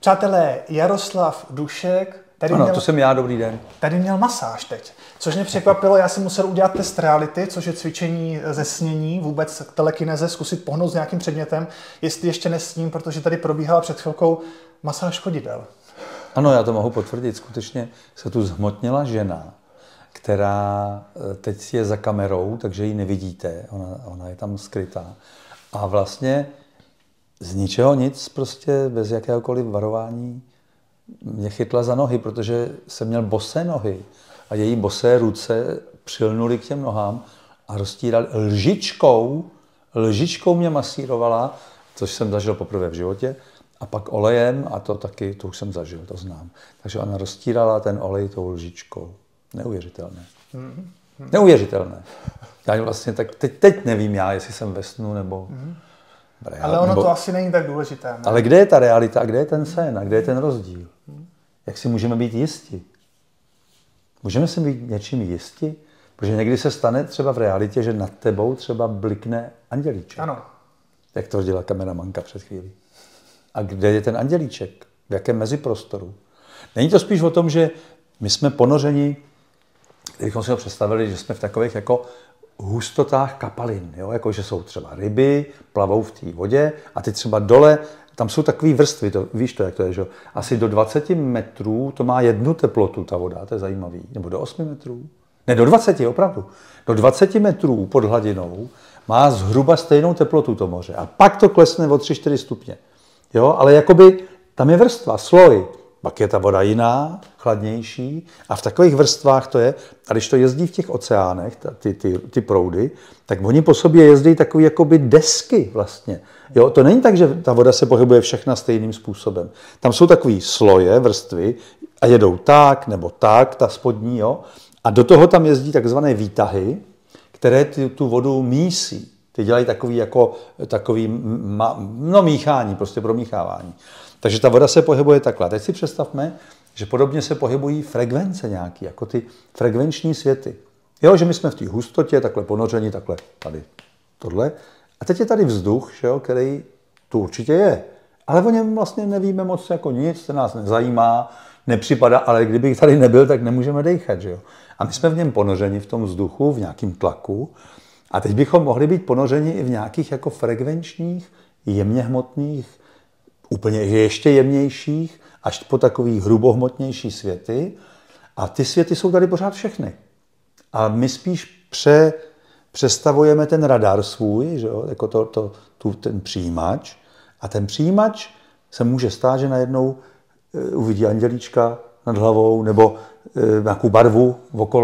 Přátelé, Jaroslav Dušek, to jsem já, dobrý den. Tady měl masáž teď, což mě překvapilo, já jsem musel udělat test reality, což je cvičení ze snění, vůbec telekineze, zkusit pohnout s nějakým předmětem, jestli ještě nesním, protože tady probíhala před chvilkou masáž chodidel. Ano, já to mohu potvrdit, skutečně se tu zhmotnila žena, která teď je za kamerou, takže ji nevidíte, ona je tam skrytá. A vlastně z ničeho nic, prostě bez jakéhokoliv varování mě chytla za nohy, protože jsem měl bosé nohy a její bosé ruce přilnuly k těm nohám a roztírali lžičkou mě masírovala, což jsem zažil poprvé v životě, a pak olejem, a to taky, to už jsem zažil, to znám. Takže ona roztírala ten olej tou lžičkou. Neuvěřitelné. Neuvěřitelné. Já vlastně tak teď nevím já, jestli jsem ve snu nebo... Ale ono to asi není tak důležité. Ne? Ale kde je ta realita, kde je ten sen a kde je ten rozdíl? Jak si můžeme být jisti? Můžeme si být něčím jisti? Protože někdy se stane třeba v realitě, že nad tebou třeba blikne andělíček. Ano. Jak to dělala kameramanka před chvílí. A kde je ten andělíček? V jakém meziprostoru? Není to spíš o tom, že my jsme ponořeni, kdybychom si ho představili, že jsme v takových jako hustotách kapalin, jo? Jako, že jsou třeba ryby, plavou v té vodě a ty třeba dole, tam jsou takové vrstvy, víš to, jak to je, že? Asi do 20 metrů to má jednu teplotu, ta voda, to je zajímavý, nebo do 8 metrů? Ne, do 20, opravdu. Do 20 metrů pod hladinou má zhruba stejnou teplotu to moře a pak to klesne o 3-4 stupně. Jo? Ale jakoby tam je vrstva, sloj. Pak je ta voda jiná, chladnější a v takových vrstvách to je. A když to jezdí v těch oceánech, ty proudy, tak oni po sobě jezdí takový jakoby desky vlastně. Jo, to není tak, že ta voda se pohybuje všechna stejným způsobem. Tam jsou takový sloje, vrstvy a jedou tak nebo tak, ta spodní, jo. A do toho tam jezdí takzvané výtahy, které tu vodu mísí. Ty dělají takový míchání, prostě promíchávání. Takže ta voda se pohybuje takhle. Teď si představme, že podobně se pohybují frekvence nějaký, jako ty frekvenční světy. Jo, že my jsme v té hustotě, takhle ponoření, takhle tady tohle. A teď je tady vzduch, že jo, který tu určitě je. Ale o něm vlastně nevíme moc jako nic, to nás nezajímá, nepřipadá, ale kdyby tady nebyl, tak nemůžeme dejchat, že jo. A my jsme v něm ponořeni v tom vzduchu, v nějakém tlaku. A teď bychom mohli být ponořeni i v nějakých jako frekvenčních, jemně hmotných, úplně ještě jemnějších, až po takových hrubohmotnější světy. A ty světy jsou tady pořád všechny. A my spíš přestavujeme ten radar svůj, že jo, jako ten přijímač. A ten přijímač se může stát, že najednou uvidí andělíčka nad hlavou nebo nějakou barvu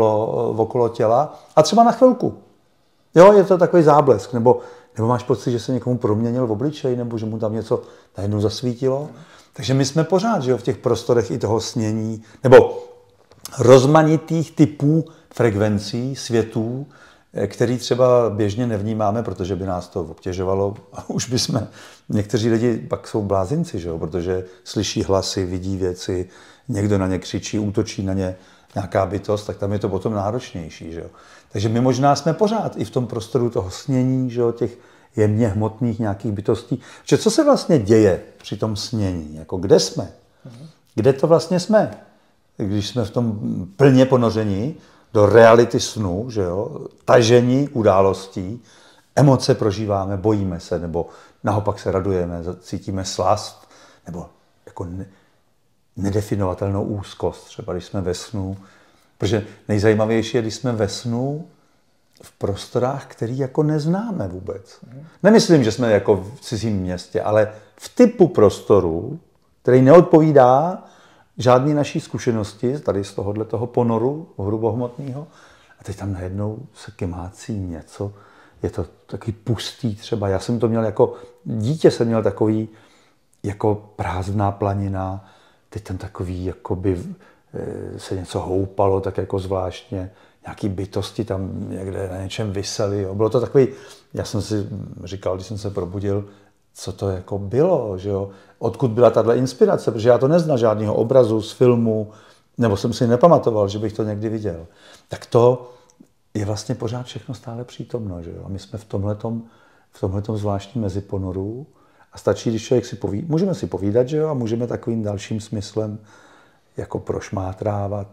okolo těla a třeba na chvilku. Jo, je to takový záblesk, nebo máš pocit, že se někomu proměnil v obličej, nebo že mu tam něco najednou zasvítilo. Takže my jsme pořád, že jo, v těch prostorech i toho snění, nebo rozmanitých typů frekvencí, světů, který třeba běžně nevnímáme, protože by nás to obtěžovalo a už bychom, někteří lidi pak jsou blázinci, že jo, protože slyší hlasy, vidí věci, někdo na ně křičí, útočí na ně nějaká bytost, tak tam je to potom náročnější, že jo. Takže my možná jsme pořád i v tom prostoru toho snění, že jo, těch jemně hmotných nějakých bytostí. Že co se vlastně děje při tom snění? Jako kde jsme? Kde to vlastně jsme? Když jsme v tom plně ponoření do reality snu, že jo, tažení událostí, emoce prožíváme, bojíme se, nebo naopak se radujeme, cítíme slast, nebo jako nedefinovatelnou úzkost, třeba když jsme ve snu. Protože nejzajímavější je, když jsme ve snu v prostorách, který jako neznáme vůbec. Nemyslím, že jsme jako v cizím městě, ale v typu prostoru, který neodpovídá žádný naší zkušenosti, tady z toho ponoru hrubohmotného. A teď tam najednou se kymácí něco, je to takový pustý třeba. Já jsem to měl jako dítě, jsem měl takový jako prázdná planina, teď tam takový, jakoby se něco houpalo, tak jako zvláštně, nějaký bytosti tam někde na něčem visely. Jo. Bylo to takový, já jsem si říkal, když jsem se probudil, co to jako bylo, že jo? Odkud byla tato inspirace, protože já to neznal žádného obrazu z filmu, nebo jsem si nepamatoval, že bych to někdy viděl. Tak to je vlastně pořád všechno stále přítomno, že jo? A my jsme v tomhletom zvláštním meziponoru A stačí, když člověk si povídá, můžeme si povídat, že jo, a můžeme takovým dalším smyslem jako prošmátrávat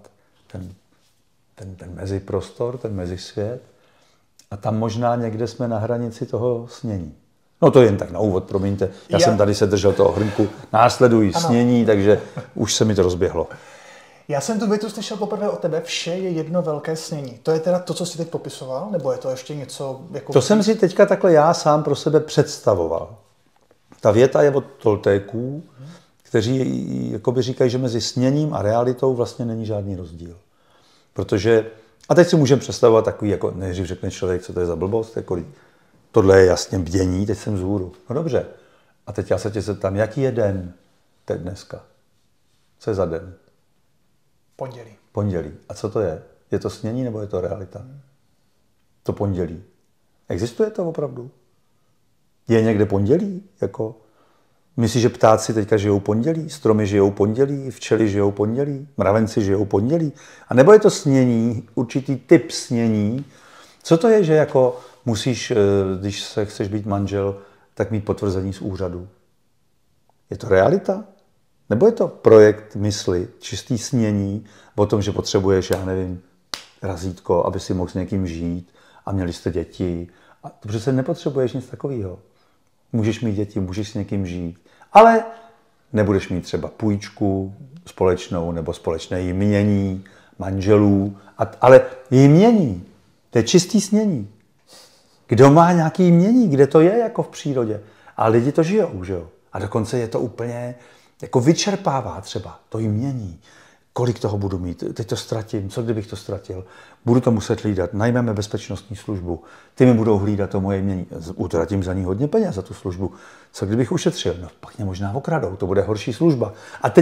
ten meziprostor, ten mezisvět. A tam možná někde jsme na hranici toho snění. No to jen tak na úvod, promiňte. Já jsem tady se držel toho hrnku. Následují snění, takže už se mi to rozběhlo. Já jsem tu větu slyšel poprvé od tebe, vše je jedno velké snění. To je teda to, co jsi teď popisoval, nebo je to ještě něco jako... To jsem si teďka takhle já sám pro sebe představoval. Ta věta je od Toltéků, kteří jakoby říkají, že mezi sněním a realitou vlastně není žádný rozdíl. Protože, a teď si můžeme představovat takový, jako nejdřív řekne člověk, co to je za blbost, jako tohle je jasně bdění, teď jsem vzhůru. No dobře. A teď já se tě zeptám, jaký je den teď dneska? Co je za den? Pondělí. Pondělí. A co to je? Je to snění nebo je to realita? To pondělí. Existuje to opravdu? Je někde pondělí? Jako, myslíš, že ptáci teďka žijou pondělí? Stromy žijou pondělí? Včely žijou pondělí? Mravenci žijou pondělí? A nebo je to snění, určitý typ snění? Co to je, že jako musíš, když se chceš být manžel, tak mít potvrzení z úřadu? Je to realita? Nebo je to projekt mysli, čistý snění o tom, že potřebuješ, já nevím, razítko, aby si mohl s někým žít a měli jste děti? A to přece nepotřebuješ nic takového. Můžeš mít děti, můžeš s někým žít, ale nebudeš mít třeba půjčku společnou nebo společné jmění manželů, ale jmění, to je čistý snění. Kdo má nějaký jmění, kde to je jako v přírodě? A lidi to žijou, že jo? A dokonce je to úplně jako vyčerpává třeba to jmění. Kolik toho budu mít? Teď to ztratím. Co kdybych to ztratil? Budu to muset hlídat. Najmeme bezpečnostní službu. Ty mi budou hlídat to moje jmění. Utratím za ní hodně peněz za tu službu. Co kdybych ušetřil? No pak mě možná okradou. To bude horší služba.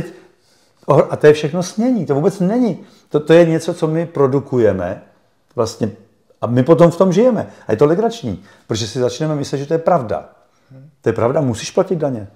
A to je všechno snění. To vůbec není. To je něco, co my produkujeme vlastně a my potom v tom žijeme. A je to legrační, protože si začneme myslet, že to je pravda. To je pravda, musíš platit daně.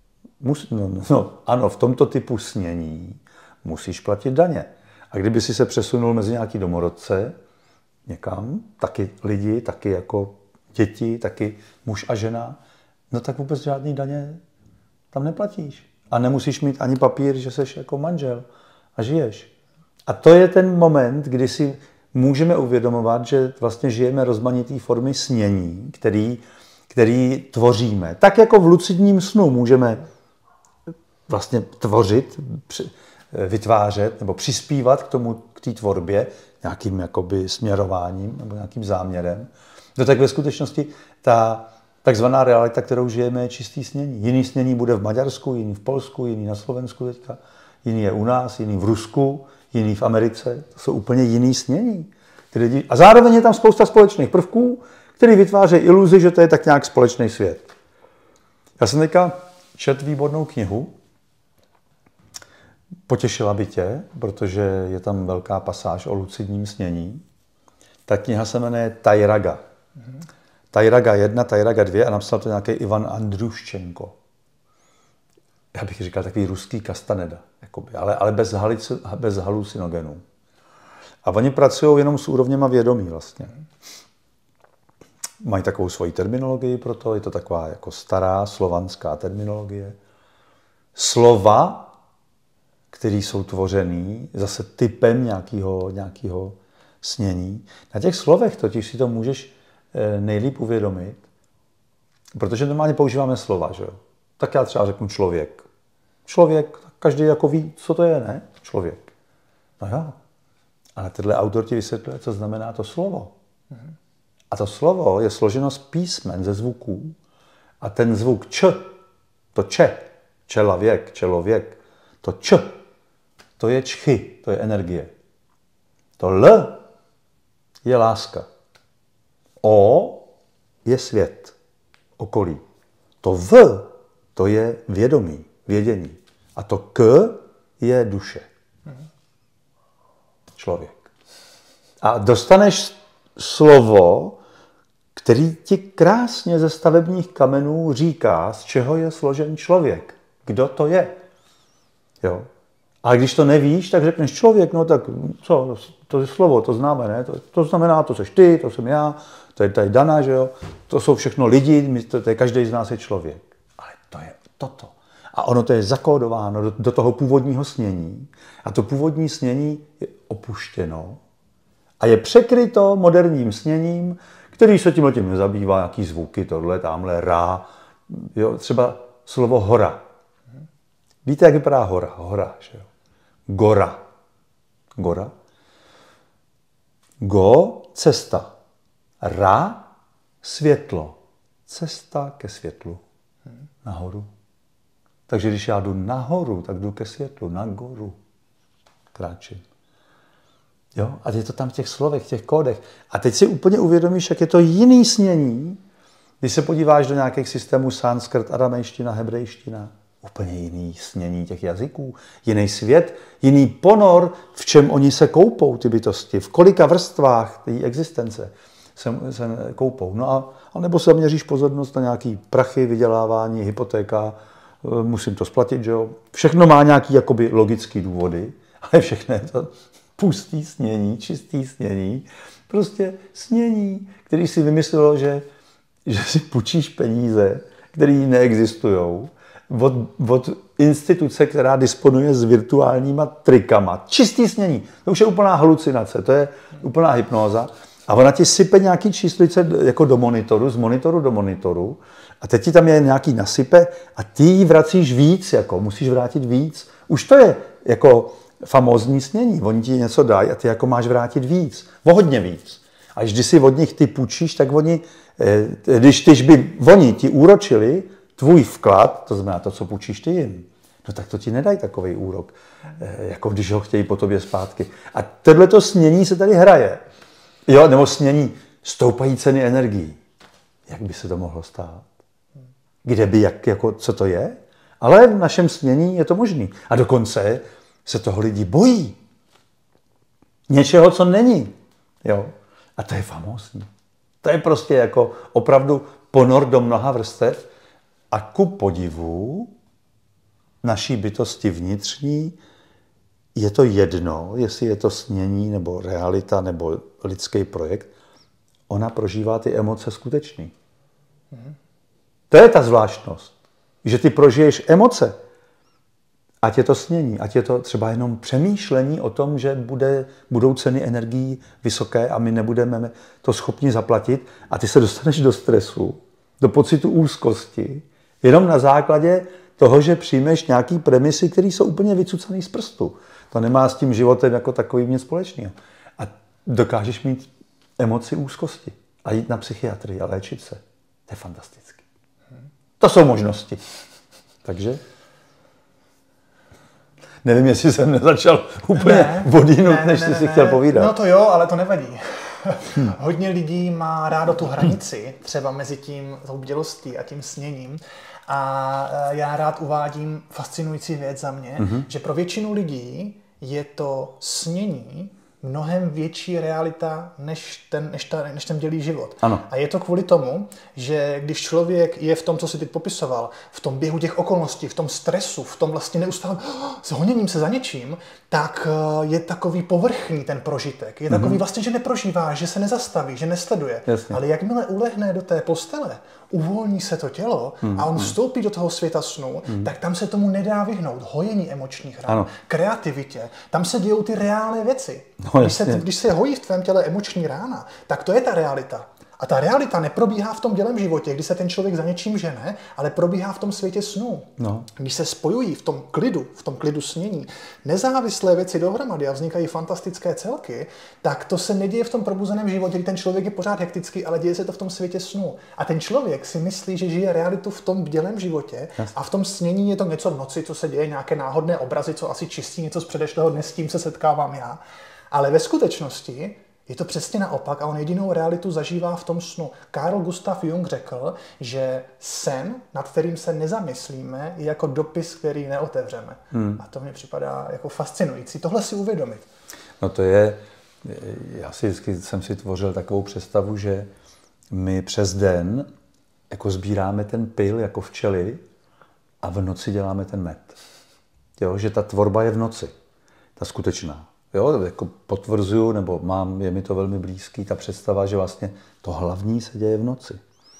Ano, v tomto typu snění musíš platit daně. A kdyby si se přesunul mezi nějaký domorodce někam, taky lidi, taky jako děti, taky muž a žena, no tak vůbec žádný daně tam neplatíš. A nemusíš mít ani papír, že jsi jako manžel a žiješ. A to je ten moment, kdy si můžeme uvědomovat, že vlastně žijeme rozmanitý formy snění, který tvoříme. Tak jako v lucidním snu můžeme vlastně tvořit, vytvářet nebo přispívat k té tvorbě nějakým jakoby směrováním nebo nějakým záměrem. No tak ve skutečnosti ta takzvaná realita, kterou žijeme, je čistý snění. Jiný snění bude v Maďarsku, jiný v Polsku, jiný na Slovensku teďka, jiný je u nás, jiný v Rusku, jiný v Americe. To jsou úplně jiný snění. A zároveň je tam spousta společných prvků, který vytváří iluzi, že to je tak nějak společný svět. Já jsem teďka četl výbornou knihu, Potěšila by tě, protože je tam velká pasáž o lucidním snění. Ta kniha se jmenuje Tajraga. Tajraga 1, Tajraga 2 a napsal to nějaký Ivan Andruščenko. Já bych říkal takový ruský Castaneda, jakoby, ale bez halucinogenů. A oni pracují jenom s úrovněma vědomí vlastně. Mají takovou svoji terminologii pro to, je to taková jako stará slovanská terminologie. Slova, které jsou tvořený zase typem nějakého snění. Na těch slovech totiž si to můžeš nejlíp uvědomit, protože normálně používáme slova, že jo? Tak já třeba řeknu člověk. Člověk, každý jako ví, co to je, ne? Člověk. No jo. Ale tenhle autor ti vysvětluje, co znamená to slovo. A to slovo je složeno z písmen, ze zvuků. A ten zvuk č, to če, čelověk, to č, to je čchy, to je energie. To l je láska. O je svět, okolí. To v, to je vědomí, vědění. A to k je duše. Člověk. A dostaneš slovo, který ti krásně ze stavebních kamenů říká, z čeho je složen člověk. Kdo to je. Jo? A když to nevíš, tak řekneš člověk, no tak co, to je slovo, to známe, ne? To znamená, to seš ty, to jsem já, to je tady Dana, že jo? To jsou všechno lidi, to je, každý z nás je člověk. Ale to toto. A ono to je zakódováno do toho původního snění. A to původní snění je opuštěno a je překryto moderním sněním, který se tím nezabývá, jaký zvuky, tohle, tamhle, rá. Jo, třeba slovo hora. Víte, jak vypadá hora? Hora, že jo? Gora. Gora. Go, cesta. Ra, světlo. Cesta ke světlu. Nahoru. Takže když já jdu nahoru, tak jdu ke světlu, nahoru. Kráčím. Jo? A je to tam v těch slovech, v těch kódech. A teď si úplně uvědomíš, jak je to jiný snění, když se podíváš do nějakých systémů sanskrt, aramejština, hebrejština. Úplně jiný snění těch jazyků, jiný svět, jiný ponor, v čem oni se koupou, ty bytosti, v kolika vrstvách té existence se koupou. No a nebo se zaměříš pozornost na nějaký prachy, vydělávání, hypotéka, musím to splatit, že jo. Všechno má nějaký jakoby logický důvody, ale všechno je to pustý snění, čistý snění, prostě snění, který si vymyslelo, že si půjčíš peníze, které neexistujou, od instituce, která disponuje s virtuálníma trikama. Čistý snění. To už je úplná halucinace, to je úplná hypnóza. A ona ti sype nějaký číslice jako do monitoru, z monitoru do monitoru. A teď ti tam je nějaký nasype a ty jí vracíš víc, jako musíš vrátit víc. Už to je jako famózní snění. Oni ti něco dají a ty jako máš vrátit víc. O hodně víc. A když si od nich ty půjčíš, tak oni, když by oni ti úročili tvůj vklad, to znamená to, co půjčíš ty jim, no tak to ti nedají takový úrok, jako když ho chtějí po tobě zpátky. A tohleto snění se tady hraje. Jo, nebo snění stoupají ceny energií. Jak by se to mohlo stát? Kde by, jako, co to je? Ale v našem snění je to možný. A dokonce se toho lidi bojí. Něčeho, co není. Jo? A to je famózní. To je prostě jako opravdu ponor do mnoha vrstev. A ku podivu naší bytosti vnitřní je to jedno, jestli je to snění, nebo realita, nebo lidský projekt. Ona prožívá ty emoce skutečný. To je ta zvláštnost. Že ty prožiješ emoce. Ať je to snění, ať je to třeba jenom přemýšlení o tom, že budou ceny energií vysoké a my nebudeme to schopni zaplatit a ty se dostaneš do stresu, do pocitu úzkosti, jenom na základě toho, že přijmeš nějaký premisy, které jsou úplně vycucaný z prstu. To nemá s tím životem jako takovým nic společného. A dokážeš mít emoci úzkosti a jít na psychiatrii a léčit se. To je fantastické. To jsou možnosti. Takže nevím, jestli jsem nezačal úplně vodínout, než jsi si chtěl povídat. No to jo, ale to nevadí. Hodně lidí má rádo tu hranici, třeba mezi tou bdělostí a tím sněním. A já rád uvádím fascinující věc za mě, že pro většinu lidí je to snění mnohem větší realita než ten bdělý život. Ano. A je to kvůli tomu, že když člověk je v tom, co si teď popisoval, v tom běhu těch okolností, v tom stresu, v tom vlastně neustálém honěním se za něčím, tak je takový povrchní ten prožitek. Je takový vlastně, že neprožívá, že se nezastaví, že nesleduje. Jasně. Ale jakmile ulehne do té postele, uvolní se to tělo a on vstoupí do toho světa snu, tak tam se tomu nedá vyhnout. Hojení emočních rán, kreativitě. Tam se dějou ty reálné věci. No, když se hojí v tvém těle emoční rána, tak to je ta realita. A ta realita neprobíhá v tom bdělém životě, kdy se ten člověk za něčím žene, ale probíhá v tom světě snů. No. Když se spojují v tom klidu snění, nezávislé věci dohromady a vznikají fantastické celky, tak to se neděje v tom probuzeném životě, kdy ten člověk je pořád hektický, ale děje se to v tom světě snů. A ten člověk si myslí, že žije realitu v tom bdělém životě a v tom snění je to něco v noci, co se děje, nějaké náhodné obrazy, co asi čistí něco z předešlého dne, s tím se setkávám já. Ale ve skutečnosti je to přesně naopak a on jedinou realitu zažívá v tom snu. Carl Gustav Jung řekl, že sen, nad kterým se nezamyslíme, je jako dopis, který neotevřeme. A to mě připadá jako fascinující. Tohle si uvědomit. No to je, já jsem si tvořil takovou představu, že my přes den jako sbíráme ten pyl jako včely a v noci děláme ten med. Jo, že ta tvorba je v noci, ta skutečná. Jo, jako potvrzuju, nebo je mi to velmi blízký, ta představa, že vlastně to hlavní se děje v noci.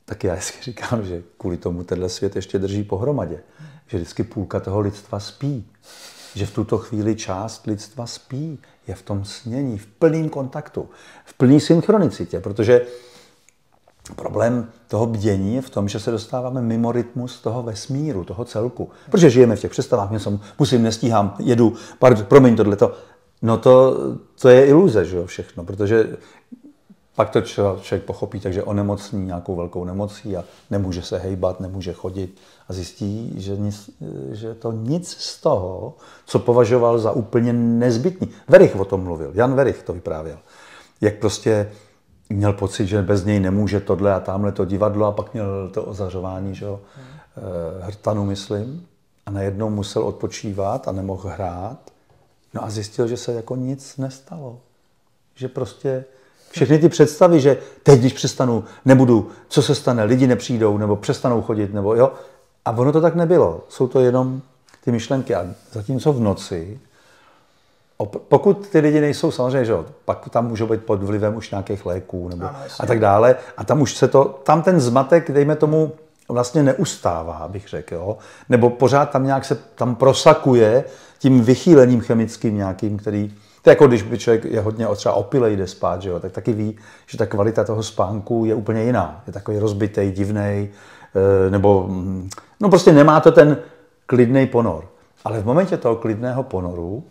Tak já si říkám, že kvůli tomu tenhle svět ještě drží pohromadě. Že vždycky půlka toho lidstva spí. Že v tuto chvíli část lidstva spí. Je v tom snění, v plném kontaktu, v plné synchronicitě. Protože problém toho bdění je v tom, že se dostáváme mimo rytmus toho vesmíru, toho celku. Protože žijeme v těch představách, musím, nestíhám, jedu, promiň tohleto. No to je iluze, že jo, všechno, protože pak to člověk pochopí, takže onemocní nějakou velkou nemocí a nemůže se hejbat, nemůže chodit a zjistí, že to nic z toho, co považoval za úplně nezbytný. Werich o tom mluvil, Jan Werich to vyprávěl. Jak prostě měl pocit, že bez něj nemůže tohle a tamhle to divadlo a pak měl to ozařování, že jo, hrtanu, myslím, a najednou musel odpočívat a nemohl hrát. No a zjistil, že se jako nic nestalo. Že prostě všechny ty představy, že teď, když přestanu, nebudu, co se stane, lidi nepřijdou, nebo přestanou chodit, nebo jo. A ono to tak nebylo. Jsou to jenom ty myšlenky. A zatímco v noci, pokud ty lidi nejsou samozřejmě, že jo, pak tam můžou být pod vlivem už nějakých léků, nebo a tak dále. A tam už tam ten zmatek, dejme tomu, vlastně neustává, bych řekl, jo. Nebo pořád tam nějak se tam prosakuje tím vychýlením chemickým nějakým, který, to je jako když by člověk je hodně třeba opilej, jde spát, že jo, tak taky ví, že ta kvalita toho spánku je úplně jiná. Je takový rozbitej, divnej, nebo no prostě nemá to ten klidný ponor. Ale v momentě toho klidného ponoru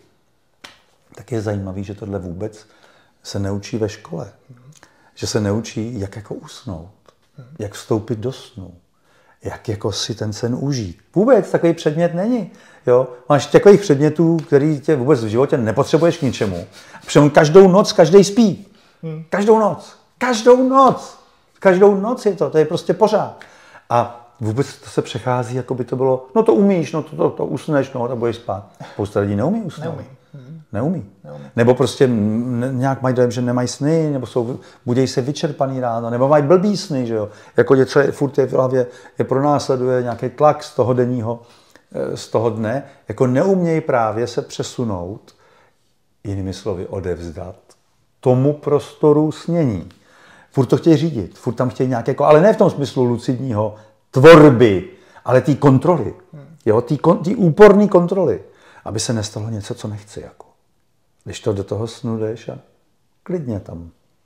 tak je zajímavý, že tohle vůbec se neučí ve škole. Že se neučí, jak jako usnout, jak vstoupit do snu, jak jako si ten sen užít. Vůbec takový předmět není. Jo? Máš takových předmětů, který tě vůbec v životě nepotřebuješ k ničemu. Protože každou noc každý spí. Každou noc. Každou noc. Každou noc je to je prostě pořád. A vůbec to se přechází, jako by to bylo, no to umíš, no to usneš, no a budeš spát. Spousta lidí neumí usnout. Neumí. Nebo prostě nějak mají dojem, že nemají sny, nebo budějí se vyčerpaný ráno, nebo mají blbý sny, že jo. Jako něco je furt v hlavě, je pronásleduje nějaký tlak z toho denního, z toho dne, jako neumějí právě se přesunout, jinými slovy odevzdat, tomu prostoru snění. Furt to chtějí řídit, furt tam chtějí nějaké, ale ne v tom smyslu lucidního tvorby, ale té kontroly, jo, té úporné kontroly, aby se nestalo něco, co nechci. Jako. Když to do toho snu jdeš a klidně tam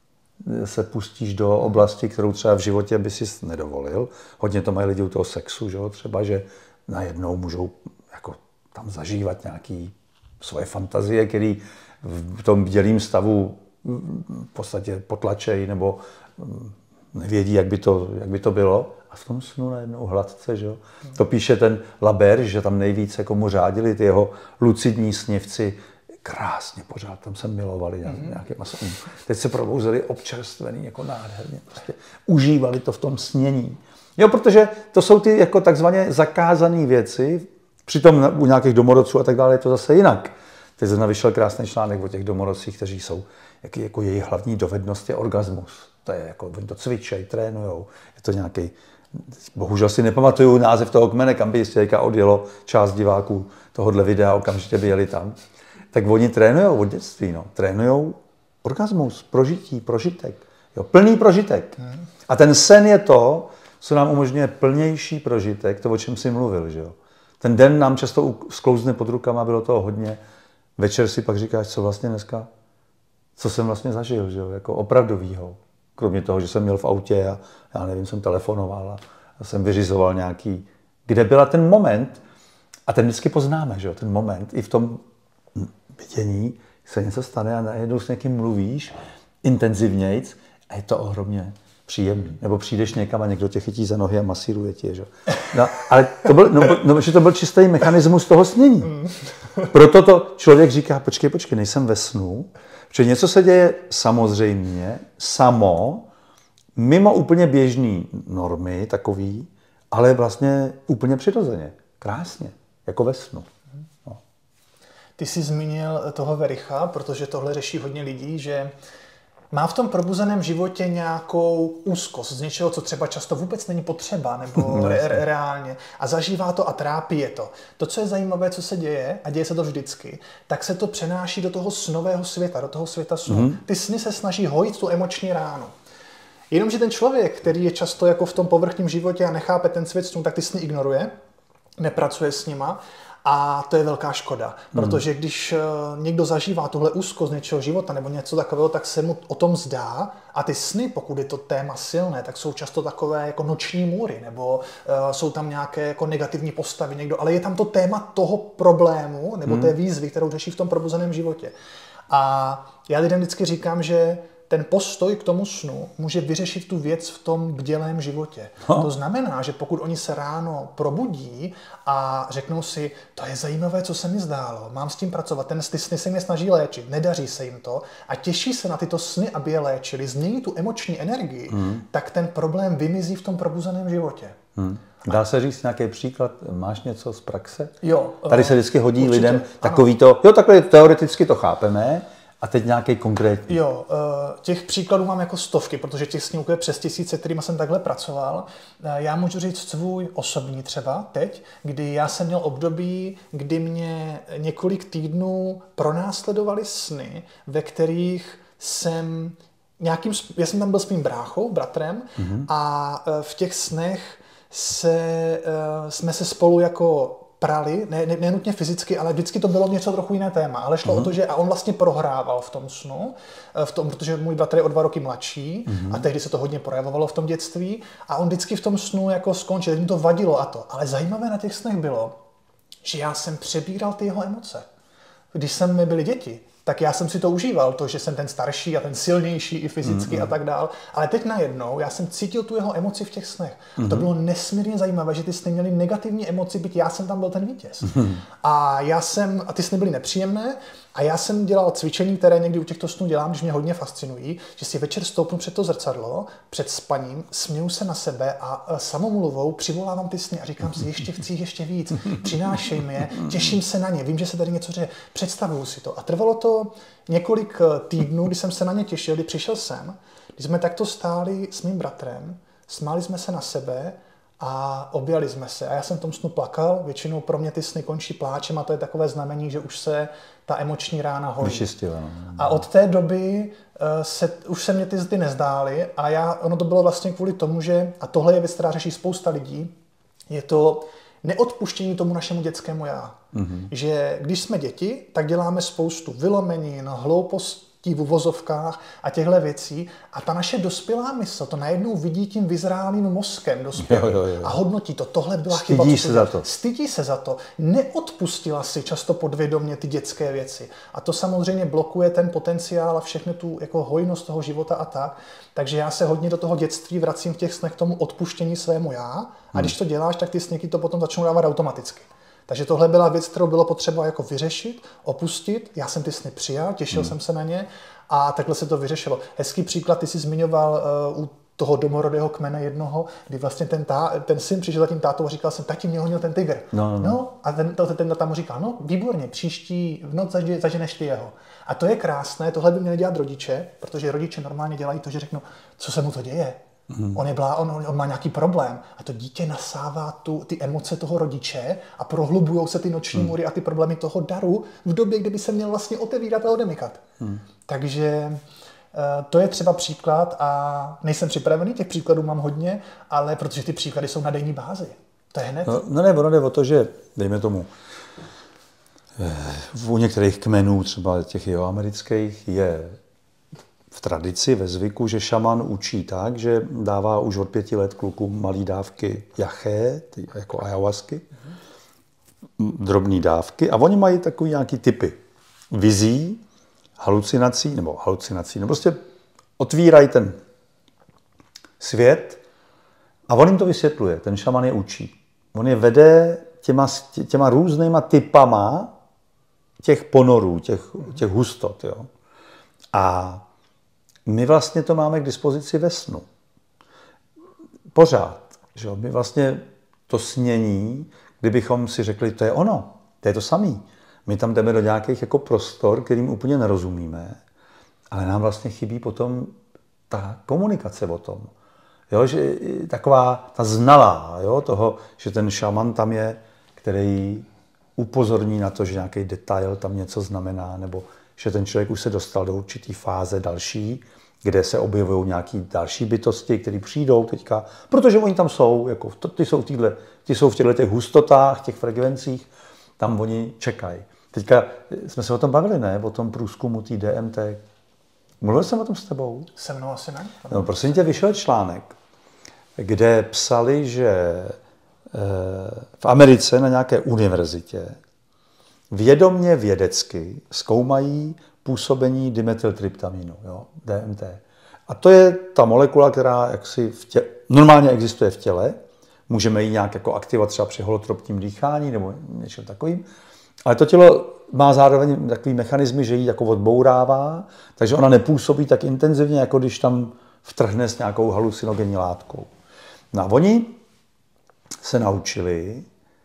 se pustíš do oblasti, kterou třeba v životě by si nedovolil. Hodně to mají lidi u toho sexu, že jo? Třeba, že najednou můžou jako tam zažívat nějaké svoje fantazie, které v tom bdělém stavu v podstatě potlačejí nebo nevědí, jak by to bylo. A v tom snu najednou hladce, že jo. To píše ten Laber, že tam nejvíc jako mu řádili ty jeho lucidní snivci. Krásně pořád tam se milovali nějakým masovým. Teď se probouzeli občerstvený, jako nádherně. Prostě užívali to v tom snění. Jo, protože to jsou ty jako takzvaně zakázané věci. Přitom u nějakých domorodců a tak dále je to zase jinak. Teď zde vyšel krásný článek o těch domorodcích, kteří jsou, jako jejich hlavní dovednost je orgasmus. To je jako, oni to cvičejí, trénujou. Je to nějaký, bohužel si nepamatuju název toho kmene, kam by jistě odjelo část diváků tohohle videa, okamžitě by jeli tam. Tak oni trénujou od dětství, no. Trénujou orgasmus, prožití, prožitek. Jo, plný prožitek. A ten sen je to, co nám umožňuje plnější prožitek, to, o čem jsi mluvil, že jo. Ten den nám často sklouzne pod rukama, bylo toho hodně. Večer si pak říkáš, co vlastně dneska, co jsem vlastně zažil, že jo, jako opravdovýho. Kromě toho, že jsem měl v autě a já nevím, jsem telefonoval a jsem vyřizoval nějaký, kde byla ten moment, a ten vždycky poznáme, že jo, ten moment, i v tom vidění se něco stane a najednou s někým mluvíš intenzivnějc a je to ohromně příjemný. Nebo přijdeš někam a někdo tě chytí za nohy a masíruje tě, že? No, ale to byl čistý mechanismus toho snění. Proto to člověk říká, počkej, nejsem ve snu, protože něco se děje samozřejmě, mimo úplně běžný normy, takový, ale vlastně úplně přirozeně, krásně, jako ve snu. No. Ty jsi zmínil toho Wericha, protože tohle řeší hodně lidí, že má v tom probuzeném životě nějakou úzkost z něčeho, co třeba často vůbec není potřeba, nebo reálně. A zažívá to a trápí je to. To, co je zajímavé, co se děje, a děje se to vždycky, tak se to přenáší do toho snového světa, do toho světa snu. Ty sny se snaží hojit tu emoční ránu. Jenomže ten člověk, který je často jako v tom povrchním životě a nechápe ten svět snů, tak ty sny ignoruje, nepracuje s nima. A to je velká škoda, protože když někdo zažívá tuhle úzkost něčeho života nebo něco takového, tak se mu o tom zdá a ty sny, pokud je to téma silné, tak jsou často takové jako noční můry nebo jsou tam nějaké jako negativní postavy někdo, ale je tam to téma toho problému nebo té výzvy, kterou řeší v tom probuzeném životě. A já lidem vždycky říkám, že ten postoj k tomu snu může vyřešit tu věc v tom bdělém životě. To znamená, že pokud oni se ráno probudí a řeknou si, to je zajímavé, co se mi zdálo, mám s tím pracovat, ty sny se mě snaží léčit, nedaří se jim to a těší se na tyto sny, aby je léčili, změní tu emoční energii, tak ten problém vymizí v tom probuzeném životě. Dá se říct nějaký příklad? Máš něco z praxe? Jo. Tady se vždycky hodí určitě, lidem takový to, jo, takhle teoreticky to chápeme, a teď nějaký konkrétní. Jo, těch příkladů mám jako stovky, protože těch snímků je přes 1000, se kterými jsem takhle pracoval. Já můžu říct svůj osobní třeba teď, kdy já jsem měl období, kdy mě několik týdnů pronásledovaly sny, ve kterých já jsem tam byl s mým bráchou, bratrem, a v těch snech jsme se spolu jako prali, ne nutně fyzicky, ale vždycky to bylo něco trochu jiné téma. Ale šlo o to, že a on vlastně prohrával v tom snu, protože můj bratr je o 2 roky mladší a tehdy se to hodně projevovalo v tom dětství a on vždycky v tom snu jako skončil, teď mi to vadilo a to. Ale zajímavé na těch snech bylo, že já jsem přebíral ty jeho emoce. Když jsme byli děti, tak já jsem si to užíval, to, že jsem ten starší a ten silnější i fyzicky a tak dál. Ale teď najednou já jsem cítil tu jeho emoci v těch snech. A to bylo nesmírně zajímavé, že ty sny měly negativní emoci, byť já jsem tam byl ten vítěz. A ty sny byly nepříjemné a já jsem dělal cvičení, které někdy u těchto snů dělám, když mě hodně fascinují, že si večer stoupnu před to zrcadlo, před spaním, směju se na sebe a samomluvou přivolávám ty sny a říkám si, ještě chci ještě víc, přinášej mi je, těším se na ně, vím, že se tady něco děje, představuju si to. A trvalo to několik týdnů, kdy jsem se na ně těšil, kdy přišel jsem, když jsme takto stáli s mým bratrem, smáli jsme se na sebe a objali jsme se. A já jsem v tom snu plakal, většinou pro mě ty sny končí pláčem a to je takové znamení, že už se ta emoční rána hojí. Vyčistila. A od té doby už se mě ty zdy nezdály a ono to bylo vlastně kvůli tomu, že, a tohle je věc, která řeší spousta lidí, je to neodpuštění tomu našemu dětskému já. Že když jsme děti, tak děláme spoustu vylomenin, hloupostí v uvozovkách a těchto věcí a ta naše dospělá mysl to najednou vidí tím vyzrálým mozkem dospělým a hodnotí to. Tohle byla chyba. Stydí se za to. Neodpustila si často podvědomě ty dětské věci. A to samozřejmě blokuje ten potenciál a všechny tu jako hojnost toho života a tak. Takže já se hodně do toho dětství vracím v těch snech k tomu odpuštění svému já a když to děláš, tak ty sněky to potom začnou dávat automaticky. Takže tohle byla věc, kterou bylo potřeba jako vyřešit, opustit. Já jsem ty sny přijal, těšil jsem se na ně a takhle se to vyřešilo. Hezký příklad, ty jsi zmiňoval u toho domorodého kmene jednoho, kdy vlastně ten syn přišel za tím tátou a říkal jsem, tati, mě honil ten tygr. No, a ten táta mu říkal, no výborně, příští v noc zaženeš ty jeho. A to je krásné, tohle by měli dělat rodiče, protože rodiče normálně dělají to, že řeknou, co se mu to děje. On má nějaký problém a to dítě nasává ty emoce toho rodiče a prohlubujou se ty noční můry a ty problémy toho daru v době, kdyby se měl vlastně otevírat a odemykat. Takže to je třeba příklad a nejsem připravený, těch příkladů mám hodně, ale protože ty příklady jsou na denní bázi. To je hned. Ono jde o to, že dejme tomu u některých kmenů, třeba těch jihoamerických, je v tradici, ve zvyku, že šaman učí tak, že dává už od 5 let klukům malé dávky jaché, jako ayahuasky, drobné dávky a oni mají takový nějaký typy vizí, halucinací, nebo prostě otvírají ten svět a on jim to vysvětluje, ten šaman je učí. On je vede těma různýma typama těch ponorů, těch hustot. Jo. A my vlastně to máme k dispozici ve snu. Pořád. Že? My vlastně to snění, kdybychom si řekli, to je ono, to je to samý. My tam jdeme do nějakých jako prostor, kterým úplně nerozumíme, ale nám vlastně chybí potom ta komunikace o tom. Jo, že taková ta znalá, jo, toho, že ten šaman tam je, který upozorní na to, že nějaký detail tam něco znamená, nebo že ten člověk už se dostal do určitý fáze další, kde se objevují nějaký další bytosti, které přijdou teďka, protože oni tam jsou, jako ty jsou v těchto hustotách, těch frekvencích, tam oni čekají. Teďka jsme se o tom bavili, ne? O tom průzkumu té DMT. Mluvil jsem o tom s tebou? Se mnou asi ne. No, prosím tě, vyšel článek, kde psali, že v Americe na nějaké univerzitě vědomě vědecky zkoumají působení dimethyltryptaminu, jo, DMT. A to je ta molekula, která jaksi normálně existuje v těle. Můžeme ji nějak jako aktivovat třeba při holotropním dýchání nebo něčem takovým. Ale to tělo má zároveň takový mechanismy, že ji jako odbourává, takže ona nepůsobí tak intenzivně, jako když tam vtrhne s nějakou halucinogenní látkou. No a oni se naučili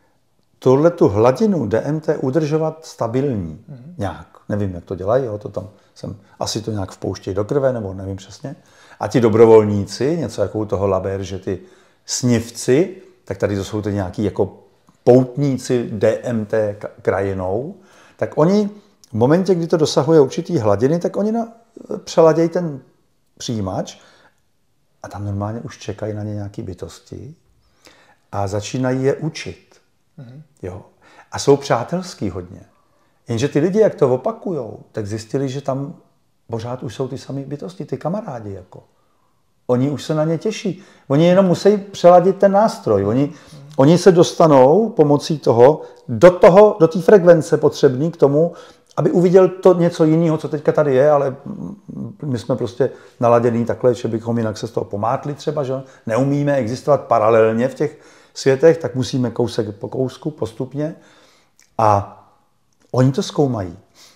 tu hladinu DMT udržovat stabilní nějak. Nevím, jak to dělají, jo, to tam asi to nějak vpouštějí do krve, nebo nevím přesně. A ti dobrovolníci, něco jako u toho Laber, že ty snivci, tak tady to jsou ty nějaký jako poutníci DMT krajinou, tak oni v momentě, kdy to dosahuje určitý hladiny, tak oni přeladějí ten přijímač a tam normálně už čekají na ně nějaké bytosti a začínají je učit. Jo. A jsou přátelský hodně. Jenže ty lidi, jak to opakujou, tak zjistili, že tam pořád už jsou ty samé bytosti, ty kamarádi. Jako. Oni už se na ně těší. Oni jenom musí přeladit ten nástroj. Oni se dostanou pomocí toho do té frekvence potřebný k tomu, aby uviděl to něco jiného, co teďka tady je, ale my jsme prostě naladěný takhle, že bychom jinak se z toho pomátli třeba, že neumíme existovat paralelně v těch světech, tak musíme kousek po kousku postupně. A oni to zkoumají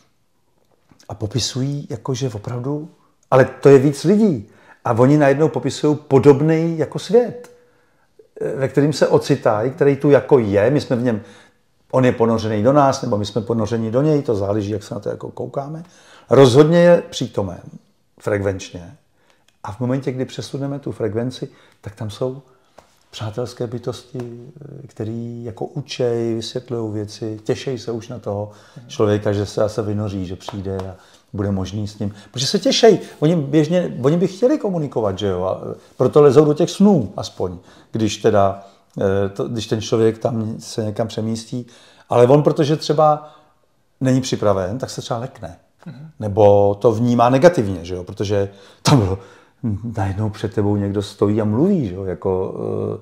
a popisují, jakože opravdu, ale to je víc lidí. A oni najednou popisují podobný jako svět, ve kterým se ocitají, který tu jako je, my jsme v něm, on je ponořený do nás, nebo my jsme ponoření do něj, to záleží, jak se na to jako koukáme. Rozhodně je přítomen, frekvenčně. A v momentě, kdy přesuneme tu frekvenci, tak tam jsou přátelské bytosti, který jako učej, vysvětlují věci, těšejí se už na toho člověka, že se zase vynoří, že přijde a bude možný s ním. Protože se těšejí. Oni by chtěli komunikovat, že jo? A proto lezou do těch snů aspoň, když ten člověk tam se někam přemístí. Ale on, protože třeba není připraven, tak se třeba lekne. Nebo to vnímá negativně, že jo? Protože tam bylo najednou před tebou někdo stojí a mluví, že jo? Jako,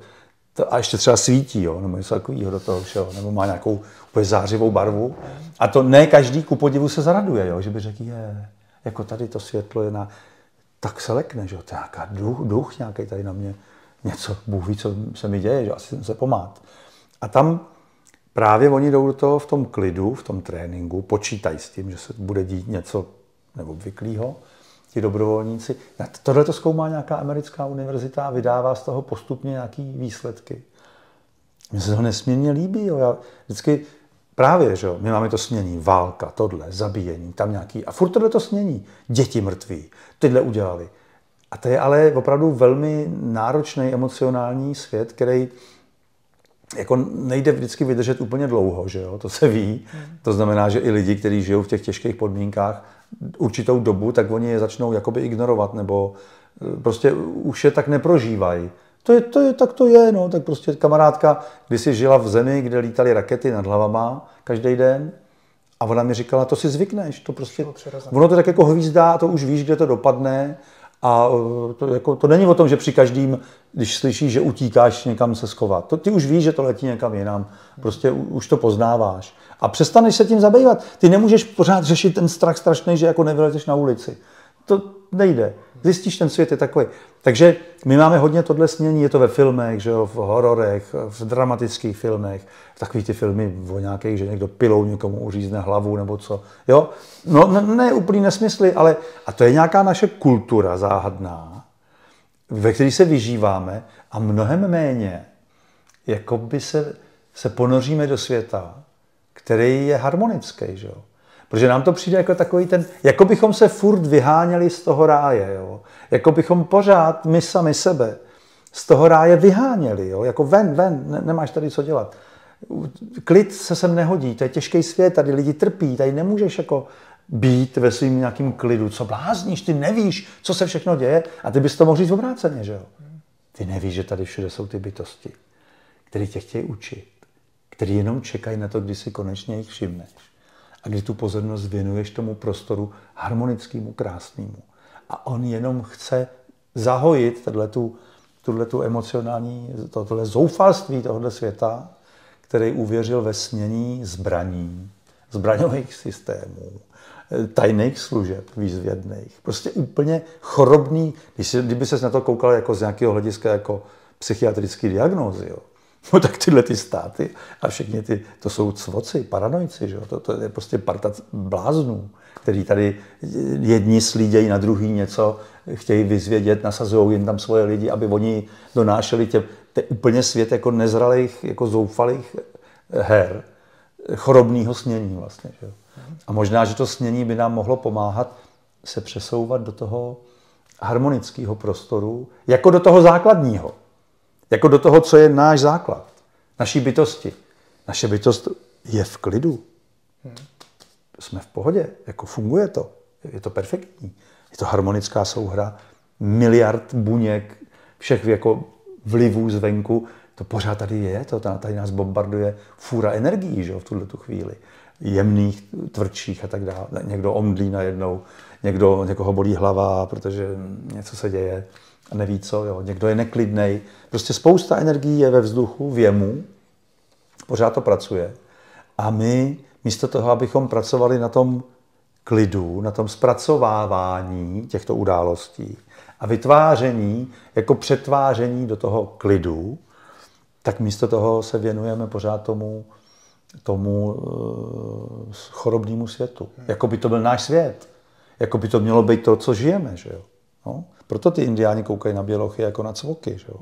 a ještě třeba svítí, jo? Nebo něco takového do toho všeho, nebo má nějakou úplně zářivou barvu. A to ne každý ku podivu se zaraduje, jo? Že by řekl, jako tady to světlo je tak se lekne, že jo? To je nějaká duch nějaký tady na mě, něco, Bůh ví, co se mi děje, že asi jsem se pomát. A tam právě oni jdou do toho v tom klidu, v tom tréninku, počítají s tím, že se bude dít něco neobvyklého, ti dobrovolníci. Tohle to zkoumá nějaká americká univerzita a vydává z toho postupně nějaký výsledky. Mně se to nesmírně líbí. Jo. Já vždycky právě, že jo, my máme to snění, válka, tohle, zabíjení, tam nějaký. A furt tohle to snění. Děti mrtví, tyhle udělali. A to je ale opravdu velmi náročný emocionální svět, který jako nejde vždycky vydržet úplně dlouho, že jo? To se ví. To znamená, že i lidi, kteří žijou v těch těžkých podmínkách určitou dobu, tak oni je začnou jakoby ignorovat, nebo prostě už je tak neprožívají. Tak to je, no, tak prostě kamarádka kdysi žila v zemi, kde lítaly rakety nad hlavama každý den a ona mi říkala, to si zvykneš, to prostě, ono to tak jako hvízdá, to už víš, kde to dopadne. A to není o tom, že při každým, když slyšíš, že utíkáš někam se schovat. Ty už víš, že to letí někam jinam. Prostě už to poznáváš. A přestaneš se tím zabývat. Ty nemůžeš pořád řešit ten strach strašný, že jako nevylezeš na ulici. To nejde. Zjistíš, ten svět je takový. Takže my máme hodně tohle snění, je to ve filmech, že jo, v hororech, v dramatických filmech, takový ty filmy o nějakých, že někdo pilou někomu uřízne hlavu nebo co. Jo? No ne úplný nesmysly, ale a to je nějaká naše kultura záhadná, ve které se vyžíváme a mnohem méně jakoby se ponoříme do světa, který je harmonický, že jo. Protože nám to přijde jako takový ten, jako bychom se furt vyháněli z toho ráje, jo. Jako bychom pořád my sami sebe z toho ráje vyháněli, jo. Jako ven, nemáš tady co dělat. Klid se sem nehodí, to je těžký svět, tady lidi trpí, tady nemůžeš jako být ve svým nějakým klidu. Co blázníš, ty nevíš, co se všechno děje a ty bys to mohl říct obráceně, že jo? Ty nevíš, že tady všude jsou ty bytosti, které tě chtějí učit, který jenom čekají na to, kdy si konečně jich všimneš a kdy tu pozornost věnuješ tomu prostoru harmonickému, krásnému. A on jenom chce zahojit tuhletu emocionální, tohle zoufalství tohoto světa, který uvěřil ve snění zbraní, zbraňových systémů, tajných služeb výzvědných. Prostě úplně chorobný, kdyby ses na to koukal jako z nějakého hlediska jako psychiatrické diagnózy, jo. No tak tyhle ty státy a všechny to jsou cvoci, paranojci, že jo. To je prostě parta bláznů, který tady jedni slídějí na druhý něco, chtějí vyzvědět, nasazují jim tam svoje lidi, aby oni donášeli to je úplně svět jako nezralých, jako zoufalých her, chorobného snění vlastně. Že? A možná, že to snění by nám mohlo pomáhat se přesouvat do toho harmonického prostoru, jako do toho základního, jako do toho, co je náš základ, naší bytosti. Naše bytost je v klidu. Jsme v pohodě, jako funguje to, je to perfektní. Je to harmonická souhra, miliard buněk, všech jako vlivů zvenku, to pořád tady je, to tady nás bombarduje fůra energií, že, v tuhletu chvíli. Jemných, tvrdších a tak dále. Někdo omdlí najednou, někoho bolí hlava, protože něco se děje a neví co, jo. Někdo je neklidnej. Prostě spousta energií je ve vzduchu, v jemu, pořád to pracuje. A my, místo toho, abychom pracovali na tom klidu, na tom zpracovávání těchto událostí a vytváření, jako přetváření do toho klidu, tak místo toho se věnujeme pořád tomu chorobnému světu. Jako by to byl náš svět. Jako by to mělo být to, co žijeme. Že jo? No? Proto ty indiáni koukají na bělochy jako na cvoky. Že jo?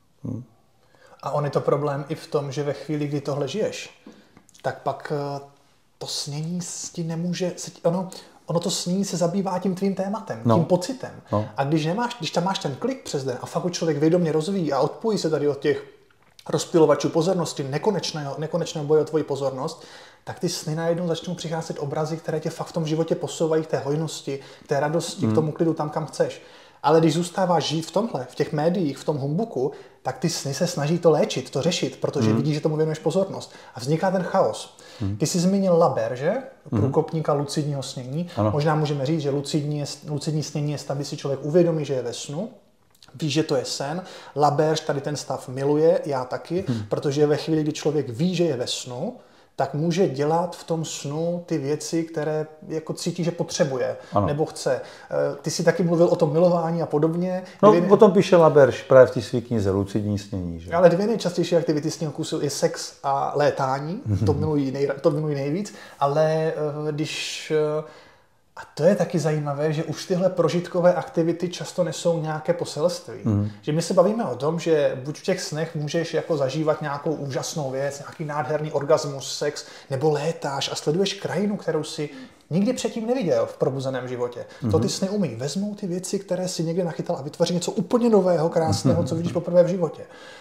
A on je to problém i v tom, že ve chvíli, kdy tohle žiješ, tak pak to snění ti nemůže... Ono to snění se zabývá tím tvým tématem, tím pocitem. No. A když tam máš ten klik přes den a fakt ho člověk vědomě rozvíjí a odpojí se tady od těch rozptylovačů pozornosti, nekonečného boje o tvoji pozornost, tak ty sny najednou začnou přicházet obrazy, které tě fakt v tom životě posouvají k té hojnosti, k té radosti, k tomu klidu tam, kam chceš. Ale když zůstáváš žít v tomhle, v těch médiích, v tom humbuku, tak ty sny se snaží to léčit, to řešit, protože vidíš, že tomu věnuješ pozornost. A vzniká ten chaos. Ty jsi zmínil Laber, že? Průkopníka lucidního snění. Ano. Možná můžeme říct, že lucidní snění je stav, kdy si člověk uvědomí, že je ve snu. Ví, že to je sen. Laber tady ten stav miluje, já taky, protože ve chvíli, kdy člověk ví, že je ve snu, tak může dělat v tom snu ty věci, které jako cítí, že potřebuje, nebo chce. Ty jsi taky mluvil o tom milování a podobně. No, potom píše Laberš právě v té své knize Lucidní snění. Že? Ale dvě nejčastější aktivity sněhu je sex a létání. To milují nejvíc. Ale když... A to je taky zajímavé, že už tyhle prožitkové aktivity často nesou nějaké poselství. Že my se bavíme o tom, že buď v těch snech můžeš jako zažívat nějakou úžasnou věc, nějaký nádherný orgasmus, sex, nebo létáš a sleduješ krajinu, kterou si nikdy předtím neviděl v probuzeném životě. To ty sny umí. Vezmou ty věci, které si někde nachytal a vytvoří něco úplně nového, krásného, co vidíš poprvé v životě.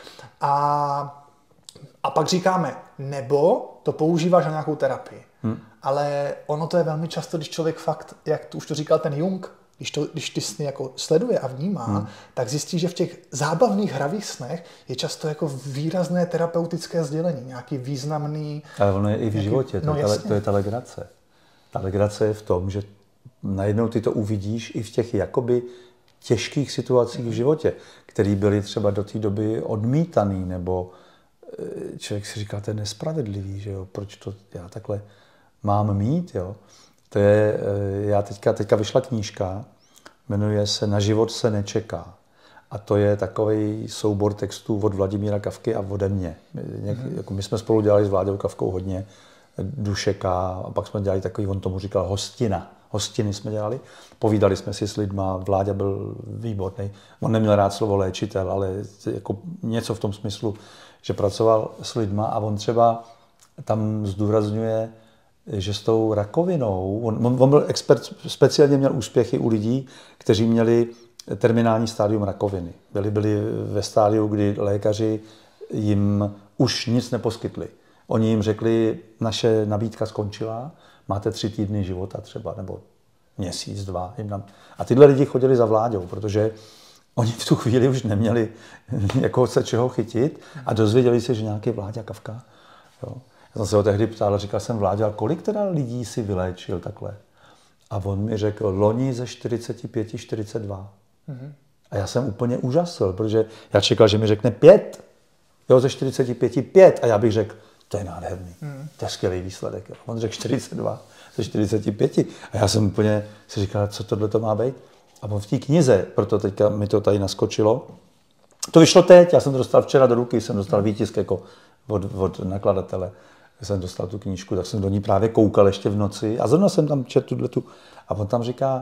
A pak říkáme, nebo to používáš na nějakou terapii. Ale ono to je velmi často, když člověk fakt, jak už to říkal ten Jung, když ty sny jako sleduje a vnímá, tak zjistí, že v těch zábavných hravých snech je často jako výrazné terapeutické sdělení, nějaký významný... Ale ono je i v životě, to je ta legrace. Ta legrace je v tom, že najednou ty to uvidíš i v těch jakoby těžkých situacích v životě, které byly třeba do té doby odmítaný, nebo člověk si říká, to je nespravedlivý, že jo, proč to já takhle mám mít, jo. To je, teďka vyšla knížka, jmenuje se Na život se nečeká. A to je takový soubor textů od Vladimíra Kafky a ode mě. Jako my jsme spolu dělali s Vláďou Kafkou hodně Dušeka a pak jsme dělali takový, on tomu říkal hostina. Hostiny jsme dělali, povídali jsme si s lidma, Vláďa byl výborný. On neměl rád slovo léčitel, ale jako něco v tom smyslu, že pracoval s lidma a on třeba tam zdůrazňuje, že s tou rakovinou, on byl expert, speciálně měl úspěchy u lidí, kteří měli terminální stádium rakoviny. Byli ve stádiu, kdy lékaři jim už nic neposkytli. Oni jim řekli, naše nabídka skončila, máte 3 týdny života třeba, nebo měsíc, 2. A tyhle lidi chodili za Vláďou, protože oni v tu chvíli už neměli jako se čeho chytit a dozvěděli se, že nějaký Vláďa Kafka. Jo. Já jsem se ho tehdy ptal, říkal jsem Vláďa, kolik teda lidí si vyléčil takhle? A on mi řekl, loni ze 45, 42. A já jsem úplně úžasl, protože já čekal, že mi řekne 5. Jo, ze 45 5. A já bych řekl, to je nádherný, to je skvělý výsledek. Jo. On řekl 42 ze 45. A já jsem úplně si říkal, co tohle to má být. A on v té knize, proto teďka mi to tady naskočilo, to vyšlo teď, já jsem to dostal včera do ruky, jsem dostal výtisk jako od nakladatele. Když jsem dostal tu knížku, tak jsem do ní právě koukal ještě v noci a zrovna jsem tam četl tuhletu. A on tam říká,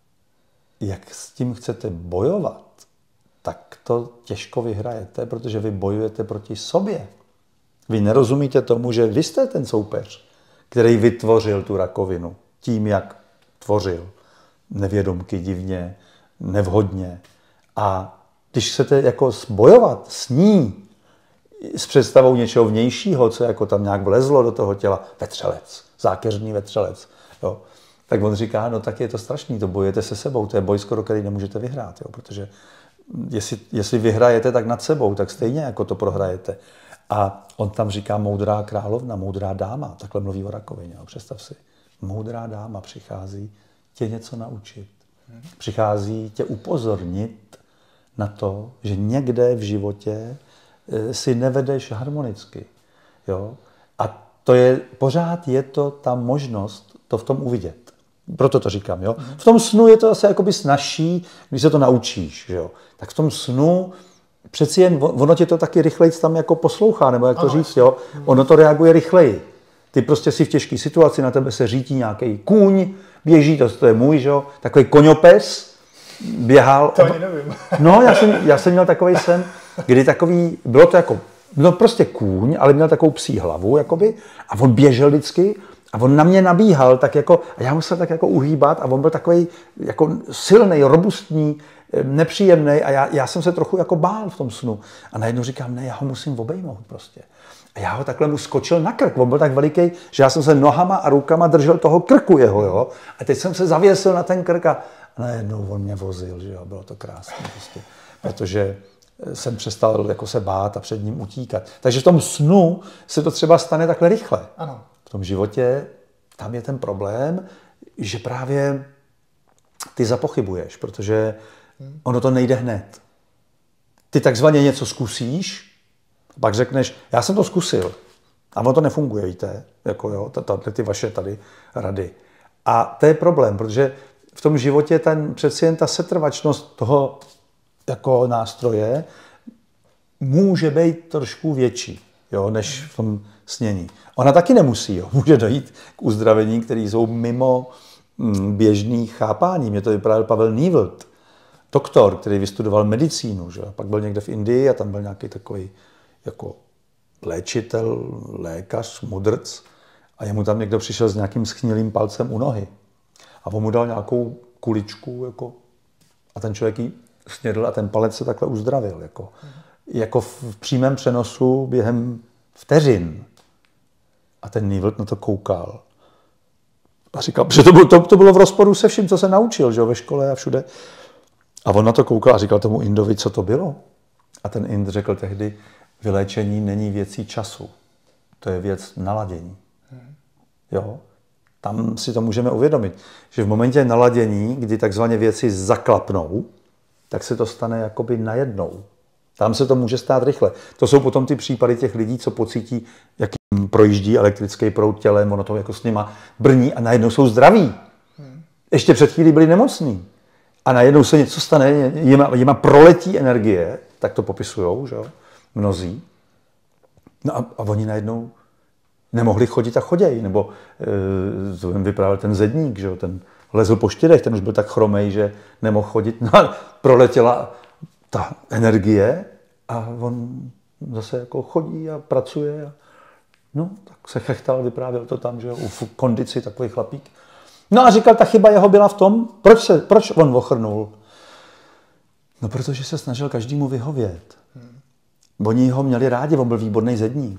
jak s tím chcete bojovat, tak to těžko vyhrajete, protože vy bojujete proti sobě. Vy nerozumíte tomu, že vy jste ten soupeř, který vytvořil tu rakovinu tím, jak tvořil. Nevědomky, divně, nevhodně. A když chcete jako bojovat s ní, s představou něčeho vnějšího, co jako tam nějak vlezlo do toho těla, vetřelec, zákeřný vetřelec, jo. Tak on říká, no tak je to strašný, to bojujete se sebou, to je boj skoro, který nemůžete vyhrát, jo, protože jestli vyhrajete tak nad sebou, tak stejně jako to prohrajete. A on tam říká moudrá královna, moudrá dáma, takhle mluví o rakovině, jo, představ si. Moudrá dáma přichází tě něco naučit. Přichází tě upozornit na to, že někde v životě si nevedeš harmonicky. Jo? A pořád je to ta možnost to v tom uvidět. Proto to říkám. Jo? V tom snu je to zase jakoby snazší, když se to naučíš. Jo? Tak v tom snu přeci jen, ono tě to taky rychleji tam jako poslouchá, nebo jak to říct, jo? Ono to reaguje rychleji. Ty prostě si v těžké situaci, na tebe se řítí nějaký kůň, běží, to je můj, že jo? Takový koňopes běhal. To ani nevím. No, já jsem měl takový sen, kdy takový, bylo to jako, no prostě kůň, ale měl takovou psí hlavu, jakoby, a on běžel vždycky a on na mě nabíhal, tak jako, a já musel tak jako uhýbat a on byl takový jako silný, robustní, nepříjemný a já jsem se trochu jako bál v tom snu. A najednou říkám, ne, já ho musím obejmout prostě. A já ho takhle mu skočil na krk, on byl tak veliký, že já jsem se nohama a rukama držel toho krku jeho, jo. A teď jsem se zavěsil na ten krk a najednou on mě vozil, že jo, bylo to krásné prostě. Protože jsem přestal jako se bát a před ním utíkat. Takže v tom snu se to třeba stane takhle rychle. Ano. V tom životě tam je ten problém, že právě ty zapochybuješ, protože ono to nejde hned. Ty takzvaně něco zkusíš, pak řekneš, já jsem to zkusil a ono to nefunguje, víte, jako jo, ty vaše tady rady. A to je problém, protože v tom životě přeci jen ta setrvačnost toho jako nástroje může být trošku větší, jo, než v tom snění. Ona taky nemusí, jo. Může dojít k uzdravení, které jsou mimo běžný chápání. Mě to vyprávěl Pavel Nývlt, doktor, který vystudoval medicínu, že? Pak byl někde v Indii a tam byl nějaký takový jako léčitel, lékař, mudrc a jemu tam někdo přišel s nějakým schnilým palcem u nohy. A on mu dal nějakou kuličku jako, a ten člověk ji snědl a ten palec se takhle uzdravil. Jako v přímém přenosu během vteřin. A ten Nývlt na to koukal. A říkal, že to bylo v rozporu se vším, co se naučil, že jo, ve škole a všude. A on na to koukal a říkal tomu Indovi, co to bylo. A ten Ind řekl tehdy, vyléčení není věcí času. To je věc naladění. Jo? Tam si to můžeme uvědomit, že v momentě naladění, kdy takzvaně věci zaklapnou, tak se to stane jakoby najednou. Tam se to může stát rychle. To jsou potom ty případy těch lidí, co pocítí, jak jim projíždí elektrický proud tělem, ono to jako s nima brní a najednou jsou zdraví. Ještě před chvílí byli nemocní. A najednou se něco stane, jima proletí energie, tak to popisujou, že jo, mnozí. No a oni najednou nemohli chodit a choděj, nebo to vyprávěl ten Zedník, že jo, ten lezl po 4, ten už byl tak chromej, že nemohl chodit, no a proletěla ta energie a on zase jako chodí a pracuje a no, tak se chechtal, vyprávěl to tam, že jo, v kondici takový chlapík. No a říkal, ta chyba jeho byla v tom, proč on ochrnul? No, protože se snažil každému vyhovět. Oni ho měli rádi, on byl výborný zedník.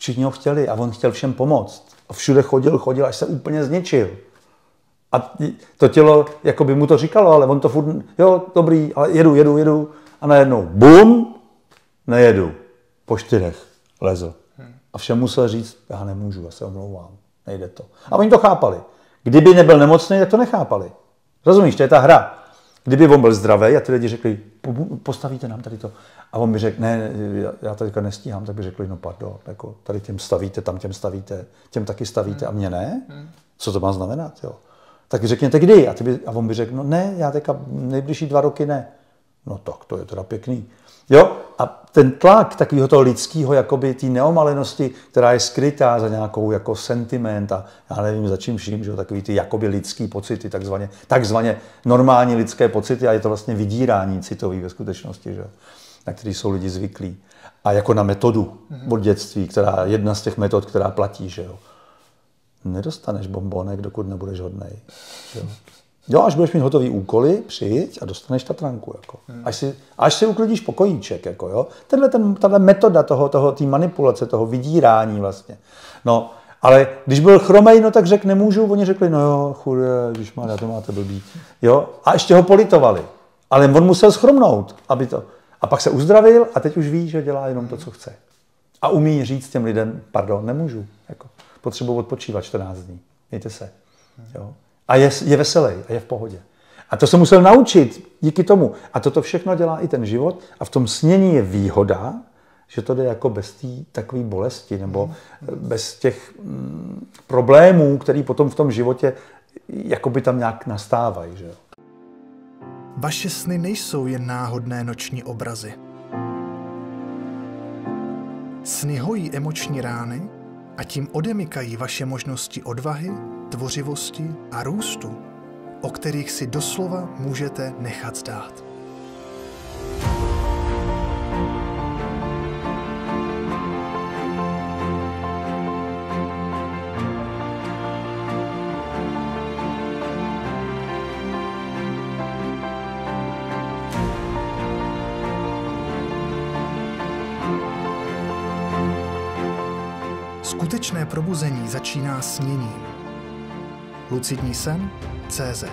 Všichni ho chtěli a on chtěl všem pomoct. A všude chodil, až se úplně zničil. A to tělo, jako by mu to říkalo, ale on to furt, jo, dobrý, ale jedu. A najednou, bum, nejedu. Po 4 lezl. A všem musel říct, já nemůžu, já se omlouvám, nejde to. A oni to chápali. Kdyby nebyl nemocný, tak to nechápali. Rozumíš, to je ta hra. Kdyby on byl zdravý a ty lidi řekli, postavíte nám tady to. A on by řekl, ne, já teďka nestíhám, tak by řekli, no pardon, jako tady těm stavíte, tam těm stavíte, těm taky stavíte a mě ne? Co to má znamenat, jo? Tak řekněte kdy? A on by řekl, no ne, já teďka nejbližší 2 roky ne. No tak, to je teda pěkný. Jo? A ten tlak takového toho lidského, jakoby té neomalenosti, která je skrytá za nějakou jako sentiment a já nevím za čím vším, že jo? Takový ty jakoby lidský pocity, takzvaně normální lidské pocity a je to vlastně vydírání citový ve skutečnosti, že jo? Na který jsou lidi zvyklí. A jako na metodu od dětství, která jedna z těch metod, která platí, že jo? Nedostaneš bombonek, dokud nebudeš hodnej. Jo, až budeš mít hotový úkoly, přijď a dostaneš tatranku. Jako. Až si uklidíš pokojíček. Jako, jo. Tahle metoda té manipulace, toho vydírání vlastně. No, ale když byl chromej, no tak řekl nemůžu, oni řekli, no jo, chudé, ježišmarja, to máte blbý. Jo, a ještě ho politovali. Ale on musel schromnout, aby to... A pak se uzdravil a teď už ví, že dělá jenom to, co chce. A umí říct těm lidem, pardon, nemůžu. Jako. Potřebuji odpočívat 14 dní. Mějte se. Jo. A je veselý a je v pohodě. A to se musel naučit díky tomu. A toto všechno dělá i ten život. A v tom snění je výhoda, že to jde jako bez té takové bolesti nebo bez těch problémů, které potom v tom životě jakoby tam nějak nastávají. Že jo. Vaše sny nejsou jen náhodné noční obrazy. Sny hojí emoční rány a tím odemykají vaše možnosti odvahy, tvořivosti a růstu, o kterých si doslova můžete nechat zdát. Skutečné probuzení začíná sněním. Lucidní sen CZ.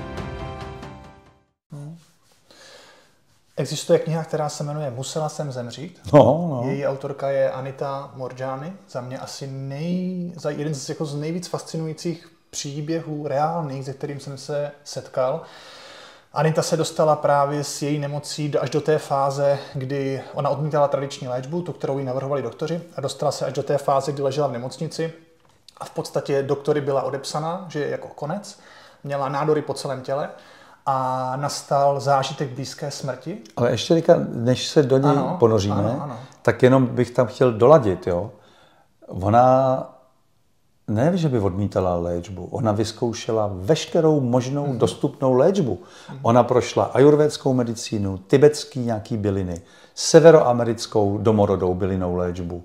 Existuje kniha, která se jmenuje Musela jsem zemřít. No. Její autorka je Anita Moorjani. Za mě asi jeden z nejvíc fascinujících příběhů reálných, se kterým jsem se setkal. Anita se dostala právě s její nemocí až do té fáze, kdy ona odmítala tradiční léčbu, tu, kterou jí navrhovali doktoři, a dostala se až do té fáze, kdy ležela v nemocnici a v podstatě doktory byla odepsaná, že je jako konec, měla nádory po celém těle a nastal zážitek blízké smrti. Ale ještě říká, než se do něj ponoříme, tak jenom bych tam chtěl doladit, jo. Ona ne, že by odmítala léčbu, ona vyzkoušela veškerou možnou dostupnou léčbu. Ona prošla ajurvédskou medicínu, tibetský nějaký byliny, severoamerickou domorodou bylinou léčbu.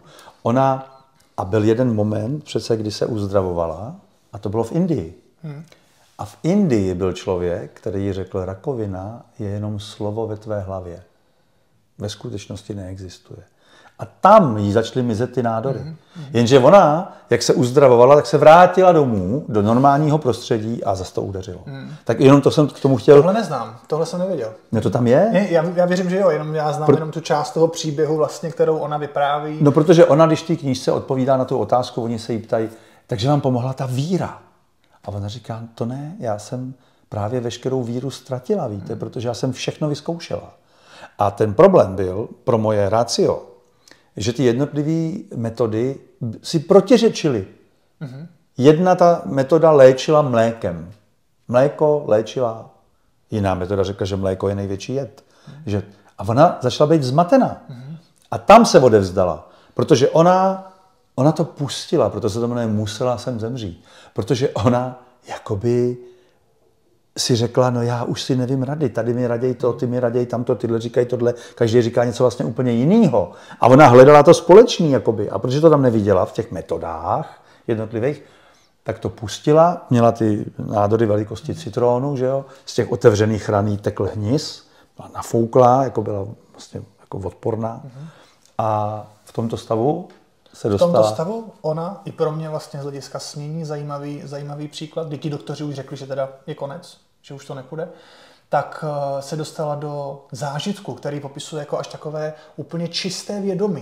A byl jeden moment přece, kdy se uzdravovala, a to bylo v Indii. A v Indii byl člověk, který jí řekl, rakovina je jenom slovo ve tvé hlavě. Ve skutečnosti neexistuje. A tam jí začaly mizet ty nádory. Jenže ona, jak se uzdravovala, tak se vrátila domů, do normálního prostředí a zase to udeřilo. Tak jenom to jsem k tomu chtěl... Tohle neznám, tohle jsem nevěděl. Ne, to tam je? Ne, já věřím, že jo, jenom já znám jenom tu část toho příběhu, vlastně, kterou ona vypráví. No, protože ona, když té knížce odpovídá na tu otázku, oni se jí ptají, takže vám pomohla ta víra. A ona říká, to ne, já jsem právě veškerou víru ztratila, víte, protože já jsem všechno vyzkoušela. A ten problém byl pro moje ratio, že ty jednotlivé metody si protiřečily. Jedna ta metoda léčila mlékem. Mléko léčila. Jiná metoda řekla, že mléko je největší jed. A ona začala být zmatená. A tam se odevzdala. Protože ona to pustila, proto se to jmenuje Musela jsem zemřít. Protože ona jakoby si řekla, no já už si nevím rady, tady mi raději to, ty mi raději tamto, tyhle říkají tohle, každý říká něco vlastně úplně jiného. A ona hledala to společný, jakoby. A protože to tam neviděla v těch metodách jednotlivých, tak to pustila, měla ty nádory velikosti citrónu, že jo, z těch otevřených raní tekl hnis, byla nafouklá, jako byla vlastně jako odporná. A v tomto stavu se dostala. V tomto stavu ona, i pro mě vlastně z hlediska snění zajímavý příklad, kdy ti doktoři už řekli, že teda je konec, že už to nepůjde, tak se dostala do zážitku, který popisuje jako až takové úplně čisté